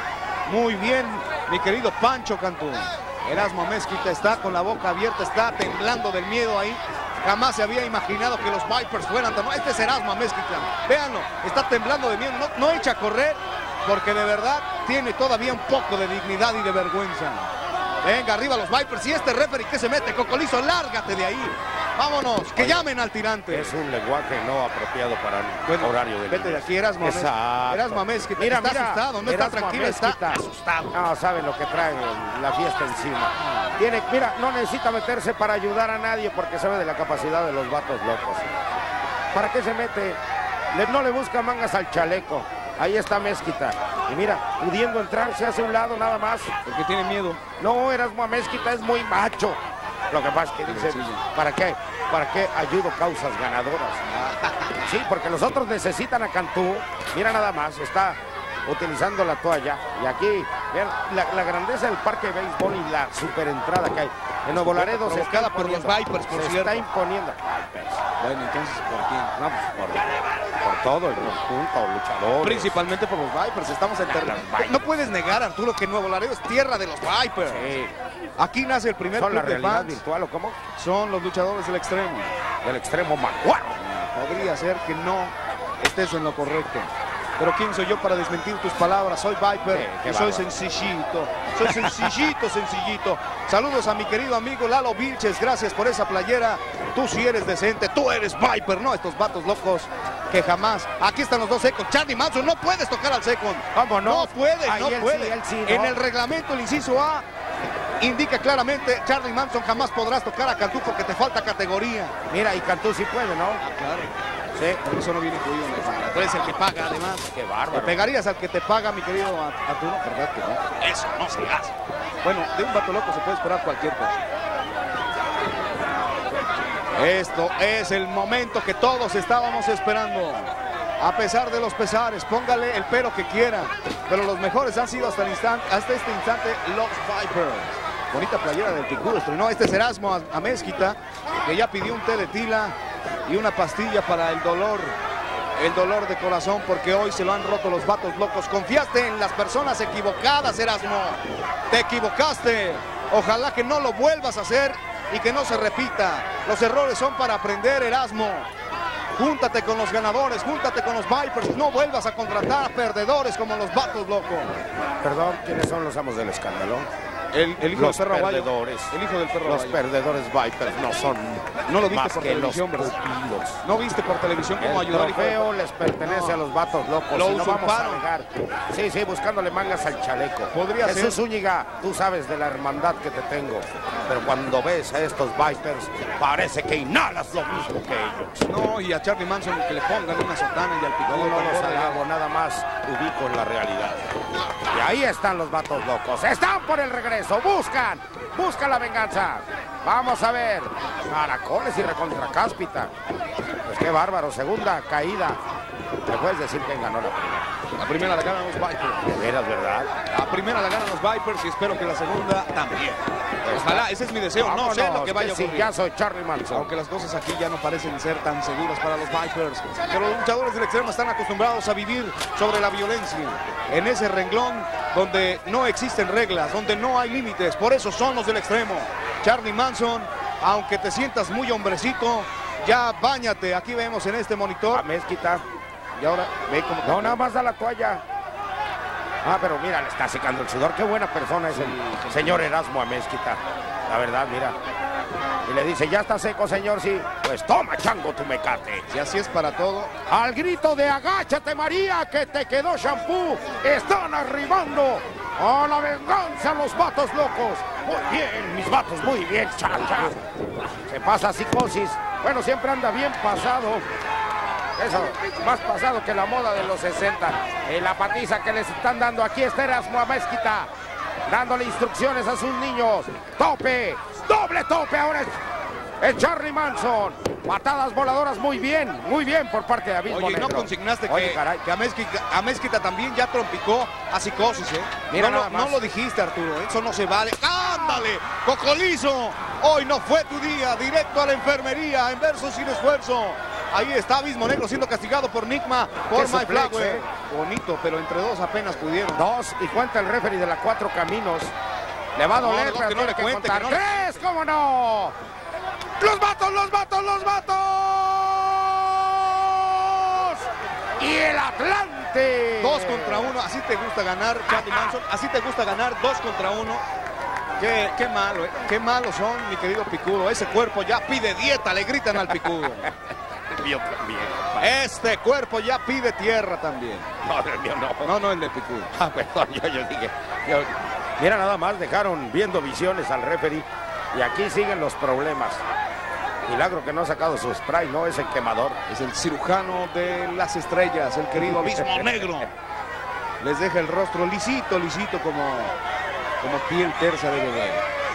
Muy bien, mi querido Pancho Cantú. Erasmo Mezquita está con la boca abierta, está temblando del miedo ahí. Jamás se había imaginado que los Vipers fueran tan... Este es Erasmo Mezquita, véanlo, está temblando de miedo, no, no echa a correr porque de verdad tiene todavía un poco de dignidad y de vergüenza. Venga, arriba los Vipers y este referee que se mete, Cocolizo, lárgate de ahí. Vámonos, que Oye, llamen al tirante. Es un lenguaje no apropiado para el Bueno, horario de vete de aquí, Erasmo Amez- Exacto. Erasmo Mezquita, Mira, está mira, asustado, no está Erasmo tranquilo, está Mezquita. asustado. No, saben lo que trae la fiesta encima. Tiene, mira, no necesita meterse para ayudar a nadie porque sabe de la capacidad de los vatos locos. ¿Para qué se mete? Le- no le busca mangas al chaleco. Ahí está Mezquita. Y mira, pudiendo entrar, se hace a un lado nada más. Porque tiene miedo. No, Erasmo Mezquita es muy macho. Lo que pasa es que dice, ¿para qué? ¿Para qué ayudo causas ganadoras? Sí, porque los otros necesitan a Cantú. Mira nada más, está utilizando la toalla. Y aquí, vean la, la grandeza del parque de béisbol y la super entrada que hay. En Nuevo Laredo se está Provocada por los imponiendo. Vipers, por se cierto. está imponiendo. Vipers. Bueno, entonces, ¿por quién? No, pues por, por todo el conjunto, luchadores. Principalmente por los Vipers, estamos en terreno. No puedes negar, Arturo, que Nuevo Laredo es tierra de los Vipers. Sí. Aquí nace el primer ¿Son club la de realidad fans. virtual o cómo? Son los luchadores del extremo. Del extremo macuaro. Podría ser que no estés en lo correcto. Pero ¿quién soy yo para desmentir tus palabras? Soy Viper Sí, qué y soy bárbaro. sencillito. Soy sencillito, sencillito. Saludos a mi querido amigo Lalo Vilches. Gracias por esa playera. Tú sí eres decente. Tú eres Viper, no estos vatos locos que jamás... Aquí están los dos secos. Charlie Manson, no puedes tocar al second. ¿Cómo no? No puedes, Ahí no él sí, puedes. él sí, ¿no? En el reglamento, el inciso A indica claramente, Charlie Manson, jamás podrás tocar a Cantú porque te falta categoría. Mira, y Cantú sí puede, ¿no? Claro. Sí. Porque eso no viene incluido en el reglamento. Tú eres el que paga, además. Qué ¿Le bárbaro. pegarías al que te paga, mi querido Arturo? ¿Verdad que no? Eso no se hace. Bueno, de un vato loco se puede esperar cualquier cosa. Esto es el momento que todos estábamos esperando. A pesar de los pesares, póngale el pero que quiera. Pero los mejores han sido hasta, el instante, hasta este instante los Vipers. Bonita playera del Picudo estrenó. Este es Erasmo Mezquita, que ya pidió un té de tila y una pastilla para el dolor. El dolor de corazón, porque hoy se lo han roto los vatos locos. Confiaste en las personas equivocadas, Erasmo. Te equivocaste. Ojalá que no lo vuelvas a hacer y que no se repita. Los errores son para aprender, Erasmo. Júntate con los ganadores, júntate con los Vipers. No vuelvas a contratar a perdedores como los vatos locos. Perdón, ¿quiénes son los amos del escándalo? El, el hijo Los del perro aguayo. perdedores. El hijo del perro Los aguayo. perdedores Vipers no son No lo viste más por que los televisión, ¿verdad? pupilos. No viste por televisión cómo El ayudar. hijo de- trofeo les pertenece No. a los vatos locos. Lo y no vamos a usurparon. negar. Sí, sí, buscándole mangas al chaleco. Podría Jesús ser. Zúñiga, tú sabes de la hermandad que te tengo. Pero cuando ves a estos Vipers, parece que inhalas lo mismo que ellos. No, y a Charlie Manson que le pongan una sotana y al No, Picudo. no los tambor de- alabo, nada más ubico en la realidad. Y ahí están los vatos locos. Están por el regreso. Buscan, buscan la venganza. Vamos a ver. Caracoles y recontra cáspita. Pues qué bárbaro. Segunda caída. ¿Me puedes decir quién ganó la primera? La primera la ganan los Vipers. De veras, ¿verdad? La primera la ganan los Vipers y espero que la segunda también. Pues Ojalá, ese es mi deseo. No vámonos, sé lo que vaya a que ocurrir. sí, ya soy Charlie Manson. Aunque las cosas aquí ya no parecen ser tan seguras para los Vipers. Pero los luchadores del extremo están acostumbrados a vivir sobre la violencia. En ese renglón donde no existen reglas, donde no hay límites. Por eso son los del extremo. Charlie Manson, aunque te sientas muy hombrecito, ya báñate. Aquí vemos en este monitor. A Mezquita. Y ahora ve cómo... No, nada más da la toalla. Ah, pero mira, le está secando el sudor. Qué buena persona es el señor Erasmo Amezquita. La verdad, mira. Y le dice, ya está seco, señor, sí. Pues toma, chango, tu mecate. Y así es para todo. Al grito de agáchate, María, que te quedó shampoo. Están arribando a la venganza los vatos locos. Muy bien, mis vatos, muy bien, chacha. Se pasa psicosis. Bueno, siempre anda bien pasado. Eso, más pasado que la moda de los sesenta. Y la patiza que les están dando aquí está Erasmo Amezquita, dándole instrucciones a sus niños. Tope, doble tope, ahora es, es Charlie Manson. Patadas voladoras muy bien, muy bien por parte de Abismo Oye, Negro. no consignaste Oye, que, caray. que Amezquita, Amezquita también ya trompicó a Psicosis, ¿eh? Mira no, nada no, más. no lo dijiste, Arturo, ¿eh? Eso no se vale. ¡Ándale! ¡Cocolizo! Hoy no fue tu día, directo a la enfermería, en verso sin esfuerzo. Ahí está Abismo Negro siendo castigado por Nigma, por Qué My suplex, Flower. ¿eh? Bonito, pero entre dos apenas pudieron. Dos, y cuenta el referee de la Cuatro Caminos. Le va a No, doler, no, pero que no tiene le que cuente, contar. que no le ¡Tres! ¿Cómo no? ¡Los vatos, los vatos, los vatos! ¡Y el Atlante! Dos contra uno, así te gusta ganar, Charlie Manson. Así te gusta ganar, dos contra uno. Qué, qué malo, ¿eh? Qué malos son, mi querido Picudo. Ese cuerpo ya pide dieta, le gritan al Picudo. Yo también. Este cuerpo ya pide tierra también. No, el mío no. No, no el de Picudo. Ah, perdón, yo, yo dije. Yo, mira, nada más dejaron viendo visiones al referee. Y aquí siguen los problemas. Milagro que no ha sacado su spray, ¿no? Es el quemador. Es el cirujano de las estrellas, el querido Abismo Negro. Les deja el rostro lisito, lisito como, como piel tersa de bebé.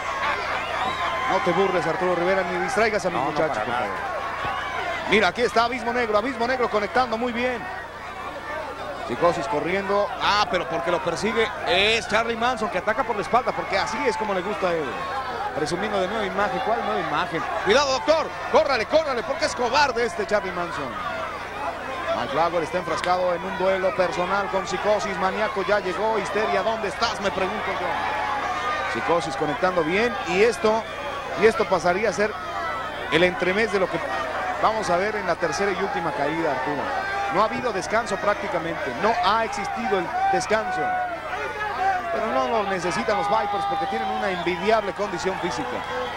No te burles, Arturo Rivera, ni distraigas a mis No, no, muchachos. para por nada. favor. Mira, aquí está Abismo Negro, Abismo Negro conectando muy bien. Psicosis corriendo. Ah, pero porque lo persigue es Charlie Manson, que ataca por la espalda, porque así es como le gusta a él. Presumiendo de nueva imagen. ¿Cuál nueva imagen? Cuidado, doctor. Córrale, córrale, porque es cobarde este Charlie Manson. My Flower está enfrascado en un duelo personal con Psicosis. Maníaco ya llegó. Histeria, ¿dónde estás? Me pregunto yo. Psicosis conectando bien. Y esto, y esto pasaría a ser el entremés de lo que vamos a ver en la tercera y última caída, Arturo. No ha habido descanso prácticamente. No ha existido el descanso. Pero no lo necesitan los Vipers porque tienen una envidiable condición física.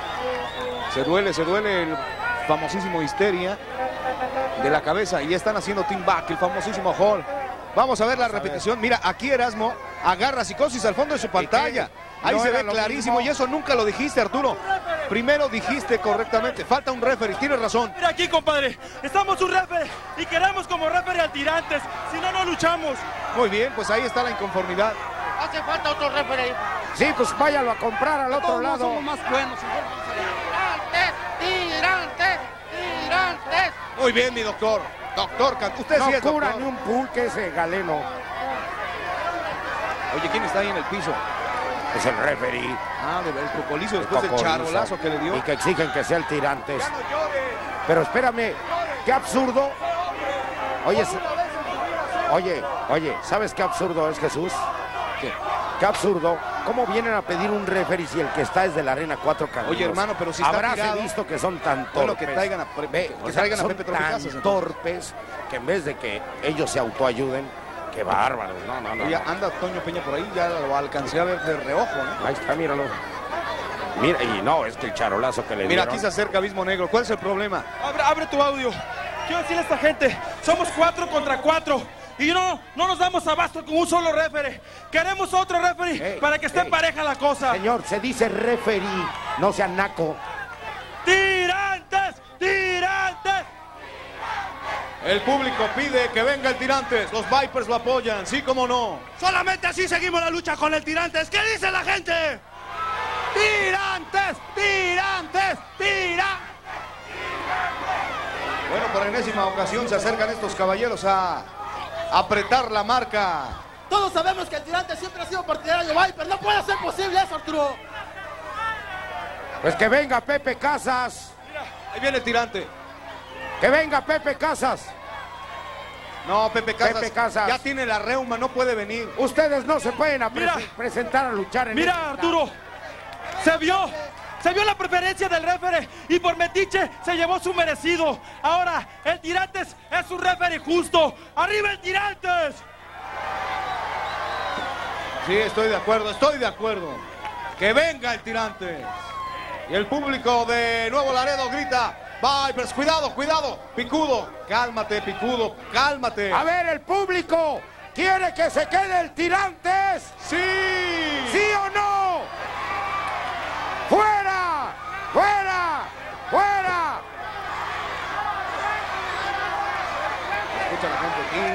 Se duele, se duele el famosísimo Histeria de la cabeza. Y están haciendo team back, el famosísimo Hall. Vamos a ver la repetición. Mira, aquí Erasmo agarra a Psicosis al fondo de su pantalla. Ahí No se era ve lo clarísimo mismo. y eso nunca lo dijiste, Arturo. Primero dijiste correctamente. Falta un referee, tienes razón. Mira aquí, compadre. Estamos un referee y queremos como referee al Tirantes. Si no, no luchamos. Muy bien, pues ahí está la inconformidad. Hace falta otro referee. Sí, pues váyalo a comprar al otro Todos lado. somos más buenos. ¡Tirantes! ¡Tirantes! ¡Tirantes! Muy bien, mi doctor. Doctor, Can- usted No sí es cura doctor. ni un pulque ese galeno. Oye, ¿quién está ahí en el piso? Es el referee. Ah, de ver, el cocolizo El después del cocolizo. charolazo que le dio. Y que exigen que sea el Tirantes. Pero espérame, qué absurdo. Oye, s- oye, oye, ¿sabes qué absurdo es, Jesús? ¿Qué? Qué absurdo. ¿Cómo vienen a pedir un referee si el que está es de la Arena Cuatro Caminos? Oye, hermano, pero si está Habráse tirado, visto que son tan torpes. bueno, que traigan a Pre- Ve, que o sea, traigan a son Pepe tan Torrecasas, entonces. torpes que en vez de que ellos se autoayuden, qué bárbaros. No, no, no. Oye, no. anda Toño Peña por ahí, ya lo alcancé a ver de reojo, ¿no? Ahí está, míralo. Mira, y no, es que el charolazo que le Mira, dieron. aquí se acerca Abismo Negro. ¿Cuál es el problema? Abre, abre tu audio. Quiero decirle a esta gente, somos cuatro contra cuatro. Y no, no nos damos abasto con un solo referee. Queremos otro referee Ey, para que esté ey. pareja la cosa. Señor, se dice referee, no sea naco. ¡Tirantes! ¡Tirantes! El público pide que venga el Tirantes. Los Vipers lo apoyan, sí como no. Solamente así seguimos la lucha con el Tirantes. ¿Qué dice la gente? ¡Tirantes! ¡Tirantes! ¡Tirantes! Bueno, por enésima ocasión se acercan estos caballeros a apretar la marca. Todos sabemos que el Tirante siempre ha sido partidario de Viper. No puede ser posible eso, Arturo. Pues que venga Pepe Casas. Ahí viene el Tirante. Que venga Pepe Casas. No, Pepe Casas, Pepe Casas. ya tiene la reuma, no puede venir. Ustedes no se pueden a Mira. prese- presentar a luchar en Mira, esta- Arturo. Se vio. Se vio la preferencia del referee y por metiche se llevó su merecido. Ahora, el Tirantes es un referee justo. ¡Arriba el Tirantes! Sí, estoy de acuerdo, estoy de acuerdo. Que venga el Tirante. Y el público de Nuevo Laredo grita: Vipers, cuidado, cuidado. Picudo, cálmate, Picudo, cálmate. A ver, el público quiere que se quede el Tirantes. Sí. ¿Sí o no? ¡Fuera! ¡Fuera! ¡Fuera! aprovecha la gente aquí.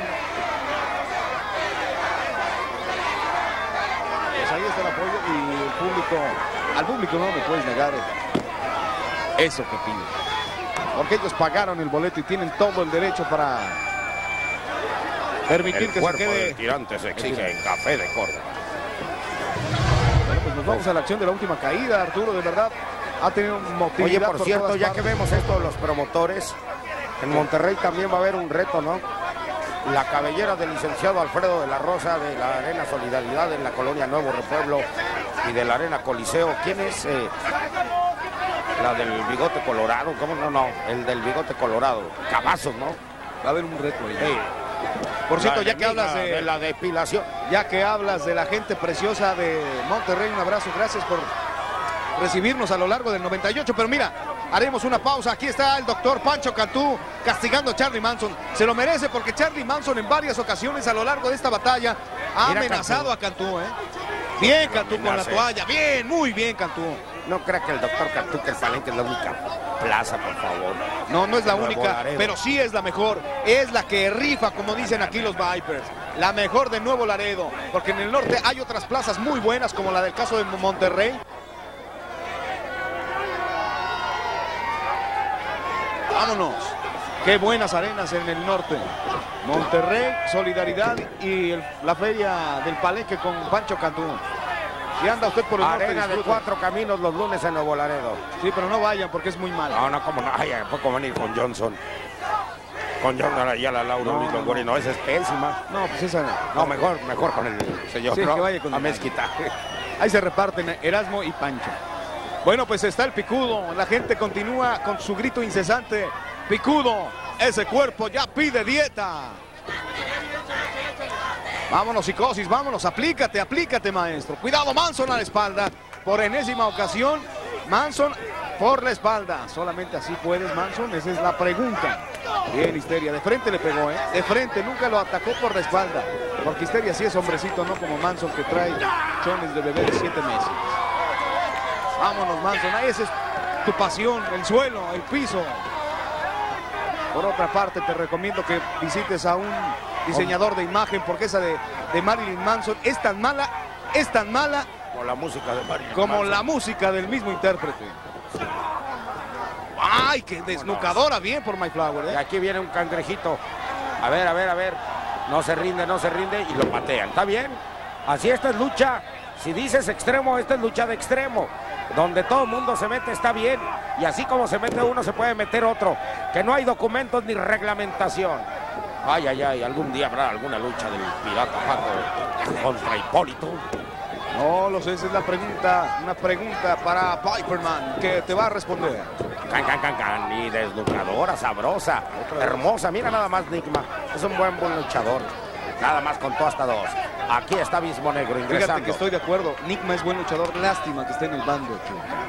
Pues ahí está el apoyo y el público, al público no me puedes negar eso que pide. Porque ellos pagaron el boleto y tienen todo el derecho para permitir el que cuerpo se quede. del tirante se exige en Café de Córdoba. Bueno, pues nos vamos a la acción de la última caída, Arturo, de verdad. Ha tenido motividad. Oye, por, por cierto, ya partes. que vemos esto de los promotores, en Monterrey también va a haber un reto, ¿no? La cabellera del licenciado Alfredo de la Rosa de la Arena Solidaridad en la colonia Nuevo Repueblo y de la Arena Coliseo. ¿Quién es? Eh, la del bigote colorado. ¿Cómo no? No, el del bigote colorado. Cavazos, ¿no? Va a haber un reto ahí. Sí. Por cierto, la ya que hablas de, de la depilación, ya que hablas de la gente preciosa de Monterrey, un abrazo, gracias por recibirnos a lo largo del noventa y ocho, pero mira, haremos una pausa. Aquí está el doctor Pancho Cantú castigando a Charlie Manson. Se lo merece porque Charlie Manson en varias ocasiones a lo largo de esta batalla ha Mira, amenazado Cantú. a Cantú, ¿eh? Bien, Cantú con la toalla, bien, muy bien, Cantú. No crea que el doctor Cantú, que el Palenque es la única plaza, por favor. No, no es la Nuevo única, Laredo. pero sí es la mejor. Es la que rifa, como dicen aquí los Vipers. La mejor de Nuevo Laredo. Porque en el norte hay otras plazas muy buenas, como la del caso de Monterrey. Vámonos. Qué buenas arenas en el norte. Monterrey, Solidaridad y el- la feria del Palenque con Pancho Cantú. Si anda usted por el norte, Arena de disfrute. Cuatro Caminos los lunes en Nuevo Laredo. Sí, pero no vayan porque es muy mal. No, no, como no. Ay, ¿a poco venir con Johnson? Con Johnson allá la Laura No, Luis no, Longoria. No, esa es pésima. No, pues esa No, mejor, mejor con el señor. Sí, ¿no? que vaya con a el- Mezquita. Ahí se reparten Erasmo y Pancho. Bueno, pues está el Picudo. La gente continúa con su grito incesante. Picudo, ese cuerpo ya pide dieta. Vámonos, psicosis, vámonos. Aplícate, aplícate, maestro. Cuidado, Manson a la espalda. Por enésima ocasión, Manson por la espalda. ¿Solamente así puedes, Manson? Esa es la pregunta. Bien, Histeria. De frente le pegó, ¿eh? De frente, nunca lo atacó por la espalda. Porque Histeria sí es hombrecito, no como Manson que trae chones de bebé de siete meses. Vámonos, Manson. Ahí esa es tu pasión, el suelo, el piso. Por otra parte, te recomiendo que visites a un diseñador de imagen, porque esa de, de Marilyn Manson es tan mala, es tan mala Como la música de Marilyn como Manson. la música del mismo intérprete. ¡Ay, qué desnucadora! Bien por My Flower, Y ¿eh? aquí viene un cangrejito. A ver, a ver, a ver. No se rinde, no se rinde y lo patean. ¿Está bien? Así esta es lucha. Si dices extremo, esta es lucha de extremo. Donde todo el mundo se mete está bien. Y así como se mete uno, se puede meter otro. Que no hay documentos ni reglamentación. Ay, ay, ay. Algún día habrá alguna lucha del pirata Paco contra Hipólito. No lo sé, esa es la pregunta. Una pregunta para Piperman, que te va a responder. Can, can, can, can. Y deslucadora, sabrosa, hermosa. Mira nada más, Nigma. Es un buen, buen luchador. Nada más contó hasta dos. Aquí está Abismo Negro ingresando. Fíjate que estoy de acuerdo. Nickma es buen luchador. Lástima que esté en el bando.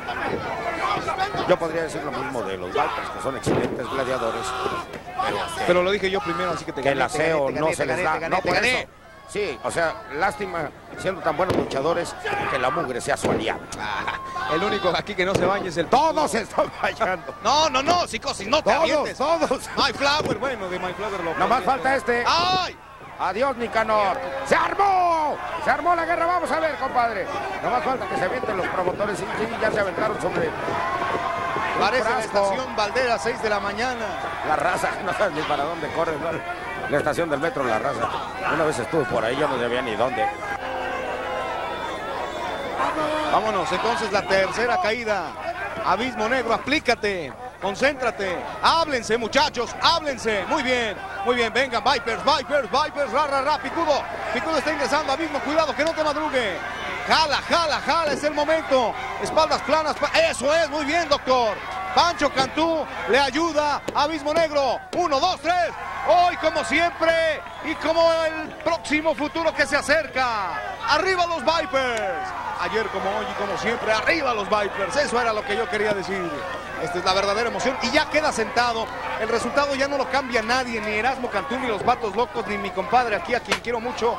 Yo podría decir lo mismo de los Vipers, que son excelentes gladiadores. Pero, que, Pero lo dije yo primero, así que te que gané. el aseo te gané, no te se gané, les da. te gané, No, te por gané. eso. Sí, o sea, lástima, siendo tan buenos luchadores, que la mugre sea su aliado. El único aquí que no se baña es el... Todos se están fallando. No, no, no, psicosis, no te Todos, avientes. todos. My Flower, bueno, de My Flower lo... Nada más falta este. ¡Ay! Adiós, Nicanor. ¡Se armó! ¡Se armó la guerra! Vamos a ver, compadre. Nada más falta que se avienten los promotores. Sí, sí, ya se aventaron sobre... Parece la frasco. estación Valdera, seis de la mañana. La Raza, no sabes ni para dónde corre, ¿no? La estación del metro La Raza. Una vez estuve por ahí, yo no sabía ni dónde. Vámonos, entonces la tercera caída. Abismo Negro, aplícate, concéntrate. Háblense, muchachos, háblense. Muy bien, muy bien, vengan, Vipers, Vipers, Vipers, ra, ra, ra, Picudo. Picudo está ingresando, Abismo, cuidado, que no te madrugue. Jala, jala, jala, es el momento. Espaldas planas, pa- eso es, muy bien, doctor. Pancho Cantú le ayuda a Abismo Negro. Uno, dos, tres. Hoy, como siempre, y como el próximo futuro que se acerca. ¡Arriba los Vipers! Ayer, como hoy y como siempre, ¡arriba los Vipers! Eso era lo que yo quería decir. Esta es la verdadera emoción. Y ya queda sentado. El resultado ya no lo cambia nadie. Ni Erasmo Cantú, ni los Vatos Locos, ni mi compadre aquí, a quien quiero mucho.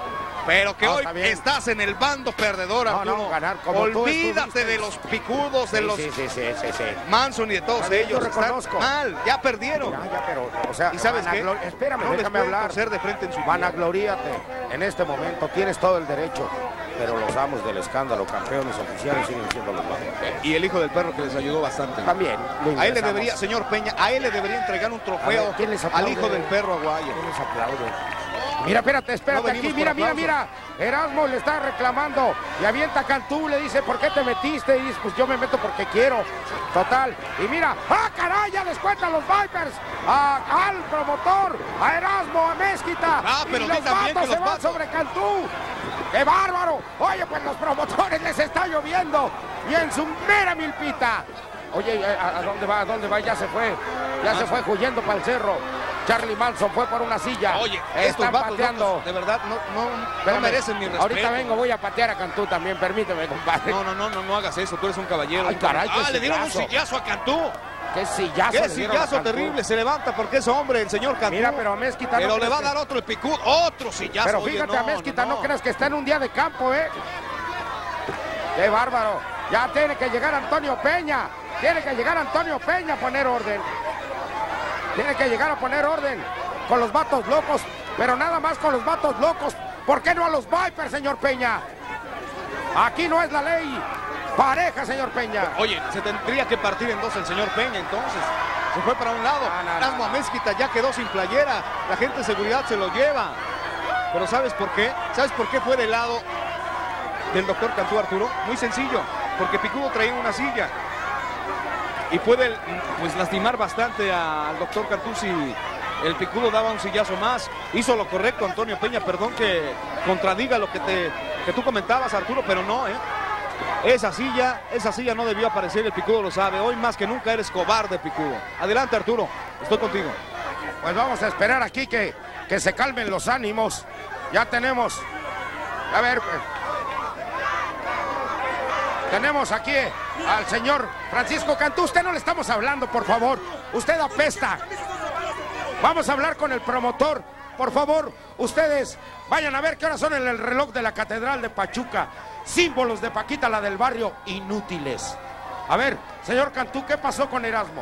Pero que No, hoy está bien. estás en el bando perdedor, No, Arturo. no, ganar como tú Olvídate estuviste. de los picudos, de Sí, los sí, sí, sí, sí, sí. Manson y de todos Está bien, ellos. yo Están reconozco. mal, ya perdieron. Ya, ya, pero, o sea, ¿Y sabes qué? vanaglo- Espérame, No les déjame pueden hablar. torcer de frente en su Vanagloríate. En este momento tienes todo el derecho, pero los amos del escándalo, campeones oficiales, siguen siendo los más. Y el hijo del perro que les ayudó bastante. También. lo A él le ingresamos. debería, señor Peña, a él le debería entregar un A trofeo ver, ¿quién les al aplaude? hijo del perro aguayo. ¿Quién les aplaude? Mira, espérate, espérate, No aquí, venimos mira, por mira, aplausos. mira. Erasmo le está reclamando y avienta a Cantú, le dice, ¿por qué te metiste? Y dice, pues yo me meto porque quiero. Total. Y mira, ¡ah, caray! Ya les cuentan los Vipers. A- al promotor, a Erasmo, a Mezquita. Ah, pero y los di también vatos que los se van vatos. sobre Cantú. ¡Qué bárbaro! Oye, pues los promotores les está lloviendo. Y en su mera milpita. Oye, ¿a, a dónde va? ¿A dónde va? Ya se fue. Ya se fue huyendo para el cerro. Charlie Manson fue por una silla. Oye, estos están vatos pateando. locos, de verdad, no, no, no Espérame, merecen mi respeto. Ahorita vengo, voy a patear a Cantú también, permíteme, compadre. No, no, no, no, no hagas eso, tú eres un caballero. Ay, caray, qué Ah, le dieron un sillazo. sillazo a Cantú. Qué sillazo. Qué le dieron a sillazo Cantú. terrible, se levanta porque es hombre el señor Cantú. Mira, pero a Mezquita no Pero le crees va a que- dar otro el picudo, otro sillazo. Pero Oye, fíjate, no, a Mezquita no, no. creas que está en un día de campo, ¿eh? Qué bárbaro. Ya tiene que llegar Antonio Peña. Tiene que llegar Antonio Peña a poner orden. Tiene que llegar a poner orden con los vatos locos, pero nada más con los vatos locos. ¿Por qué no a los Vipers, señor Peña? Aquí no es la ley. Pareja, señor Peña. Oye, se tendría que partir en dos el señor Peña, entonces. Se fue para un lado. Erasmo a Mezquita ya quedó sin playera. La gente de seguridad se lo lleva. Pero ¿sabes por qué? ¿Sabes por qué fue del lado del doctor Cantú, Arturo? Muy sencillo. Porque Picudo traía una silla. Y puede pues lastimar bastante al doctor Cantú si el Picudo daba un sillazo más. Hizo lo correcto Antonio Peña, perdón que contradiga lo que, te, que tú comentabas, Arturo, pero no, ¿eh? Esa silla, esa silla no debió aparecer, el Picudo lo sabe. Hoy más que nunca eres cobarde, Picudo. Adelante, Arturo, estoy contigo. Pues vamos a esperar aquí que, que se calmen los ánimos. Ya tenemos. A ver, pues. Tenemos aquí al señor Francisco Cantú. Usted no le estamos hablando, por favor. Usted apesta. Vamos a hablar con el promotor. Por favor, ustedes vayan a ver qué horas son en el reloj de la Catedral de Pachuca. Símbolos de Paquita, la del barrio, inútiles. A ver, señor Cantú, ¿qué pasó con Erasmo?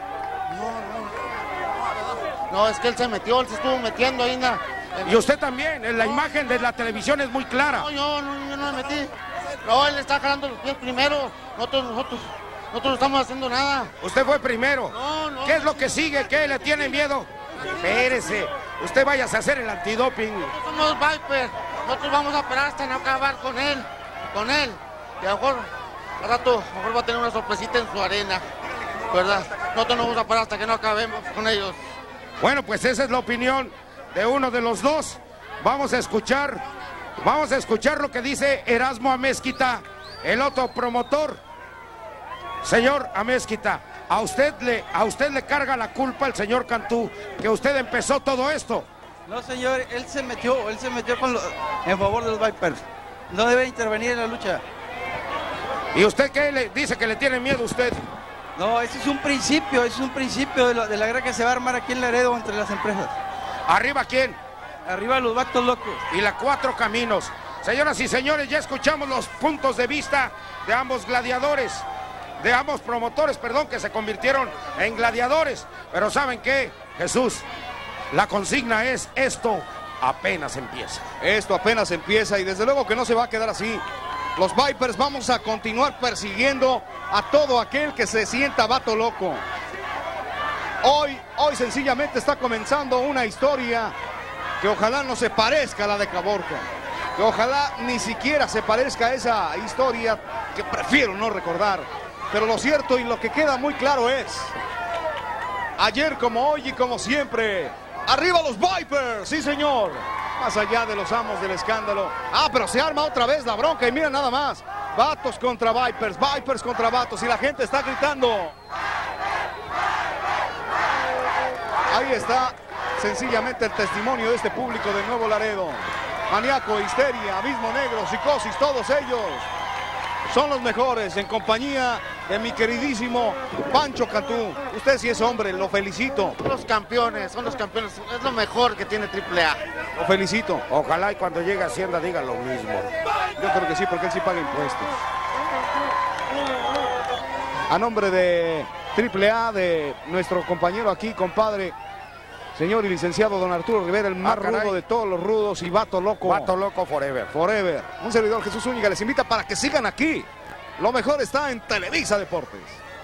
No, es que él se metió, él se estuvo metiendo ahí en la... en- Y usted también, en la imagen de la televisión es muy clara. No, yo no, yo no me metí. No, él está jalando los pies primero. Nosotros, nosotros, nosotros no estamos haciendo nada. Usted fue primero. No, no. ¿Qué es lo que sigue? ¿Qué le tiene miedo? Espérese. Usted vaya a hacer el antidoping. Somos Viper. Nosotros vamos a esperar hasta no acabar con él. Con él. Y a lo mejor, al rato, a lo mejor va a tener una sorpresita en su arena. ¿Verdad? Nosotros no vamos a parar hasta que no acabemos con ellos. Bueno, pues esa es la opinión de uno de los dos. Vamos a escuchar, vamos a escuchar lo que dice Erasmo Amezquita, el otro promotor. Señor Amezquita, a usted le, a usted le carga la culpa el señor Cantú que usted empezó todo esto. No, señor, él se metió, él se metió con lo- en favor de los Vipers. No debe intervenir en la lucha. ¿Y usted qué le dice que le tiene miedo a usted? No, ese es un principio, ese es un principio de, lo- de la guerra que se va a armar aquí en Laredo entre las empresas. ¿Arriba quién? Arriba los vatos locos. Y la Cuatro Caminos. Señoras y señores, ya escuchamos los puntos de vista de ambos gladiadores, de ambos promotores, perdón, que se convirtieron en gladiadores. Pero ¿saben qué, Jesús? La consigna es: esto apenas empieza. Esto apenas empieza y desde luego que no se va a quedar así. Los Vipers vamos a continuar persiguiendo a todo aquel que se sienta vato loco. Hoy, hoy sencillamente está comenzando una historia que ojalá no se parezca a la de Caborca. Que ojalá ni siquiera se parezca a esa historia que prefiero no recordar. Pero lo cierto y lo que queda muy claro es: ayer como hoy y como siempre, ¡arriba los Vipers! ¡Sí, señor! Más allá de los amos del escándalo. Ah, pero se arma otra vez la bronca y mira nada más. Vatos contra Vipers, Vipers contra Vatos y la gente está gritando. Ahí está sencillamente el testimonio de este público de Nuevo Laredo. Maníaco, Histeria, Abismo Negro, Psicosis, todos ellos son los mejores en compañía de mi queridísimo Pancho Cantú. Usted sí es hombre, lo felicito. Son los campeones, son los campeones. Es lo mejor que tiene triple A. Lo felicito. Ojalá y cuando llegue a Hacienda diga lo mismo. Yo creo que sí, porque él sí paga impuestos. A nombre de triple A, de nuestro compañero aquí, compadre, señor y licenciado don Arturo Rivera, el más Ah, caray. rudo de todos los rudos y vato loco. Vato loco forever. Forever. Un servidor, Jesús Zúñiga, les invita para que sigan aquí. Lo mejor está en Televisa Deportes.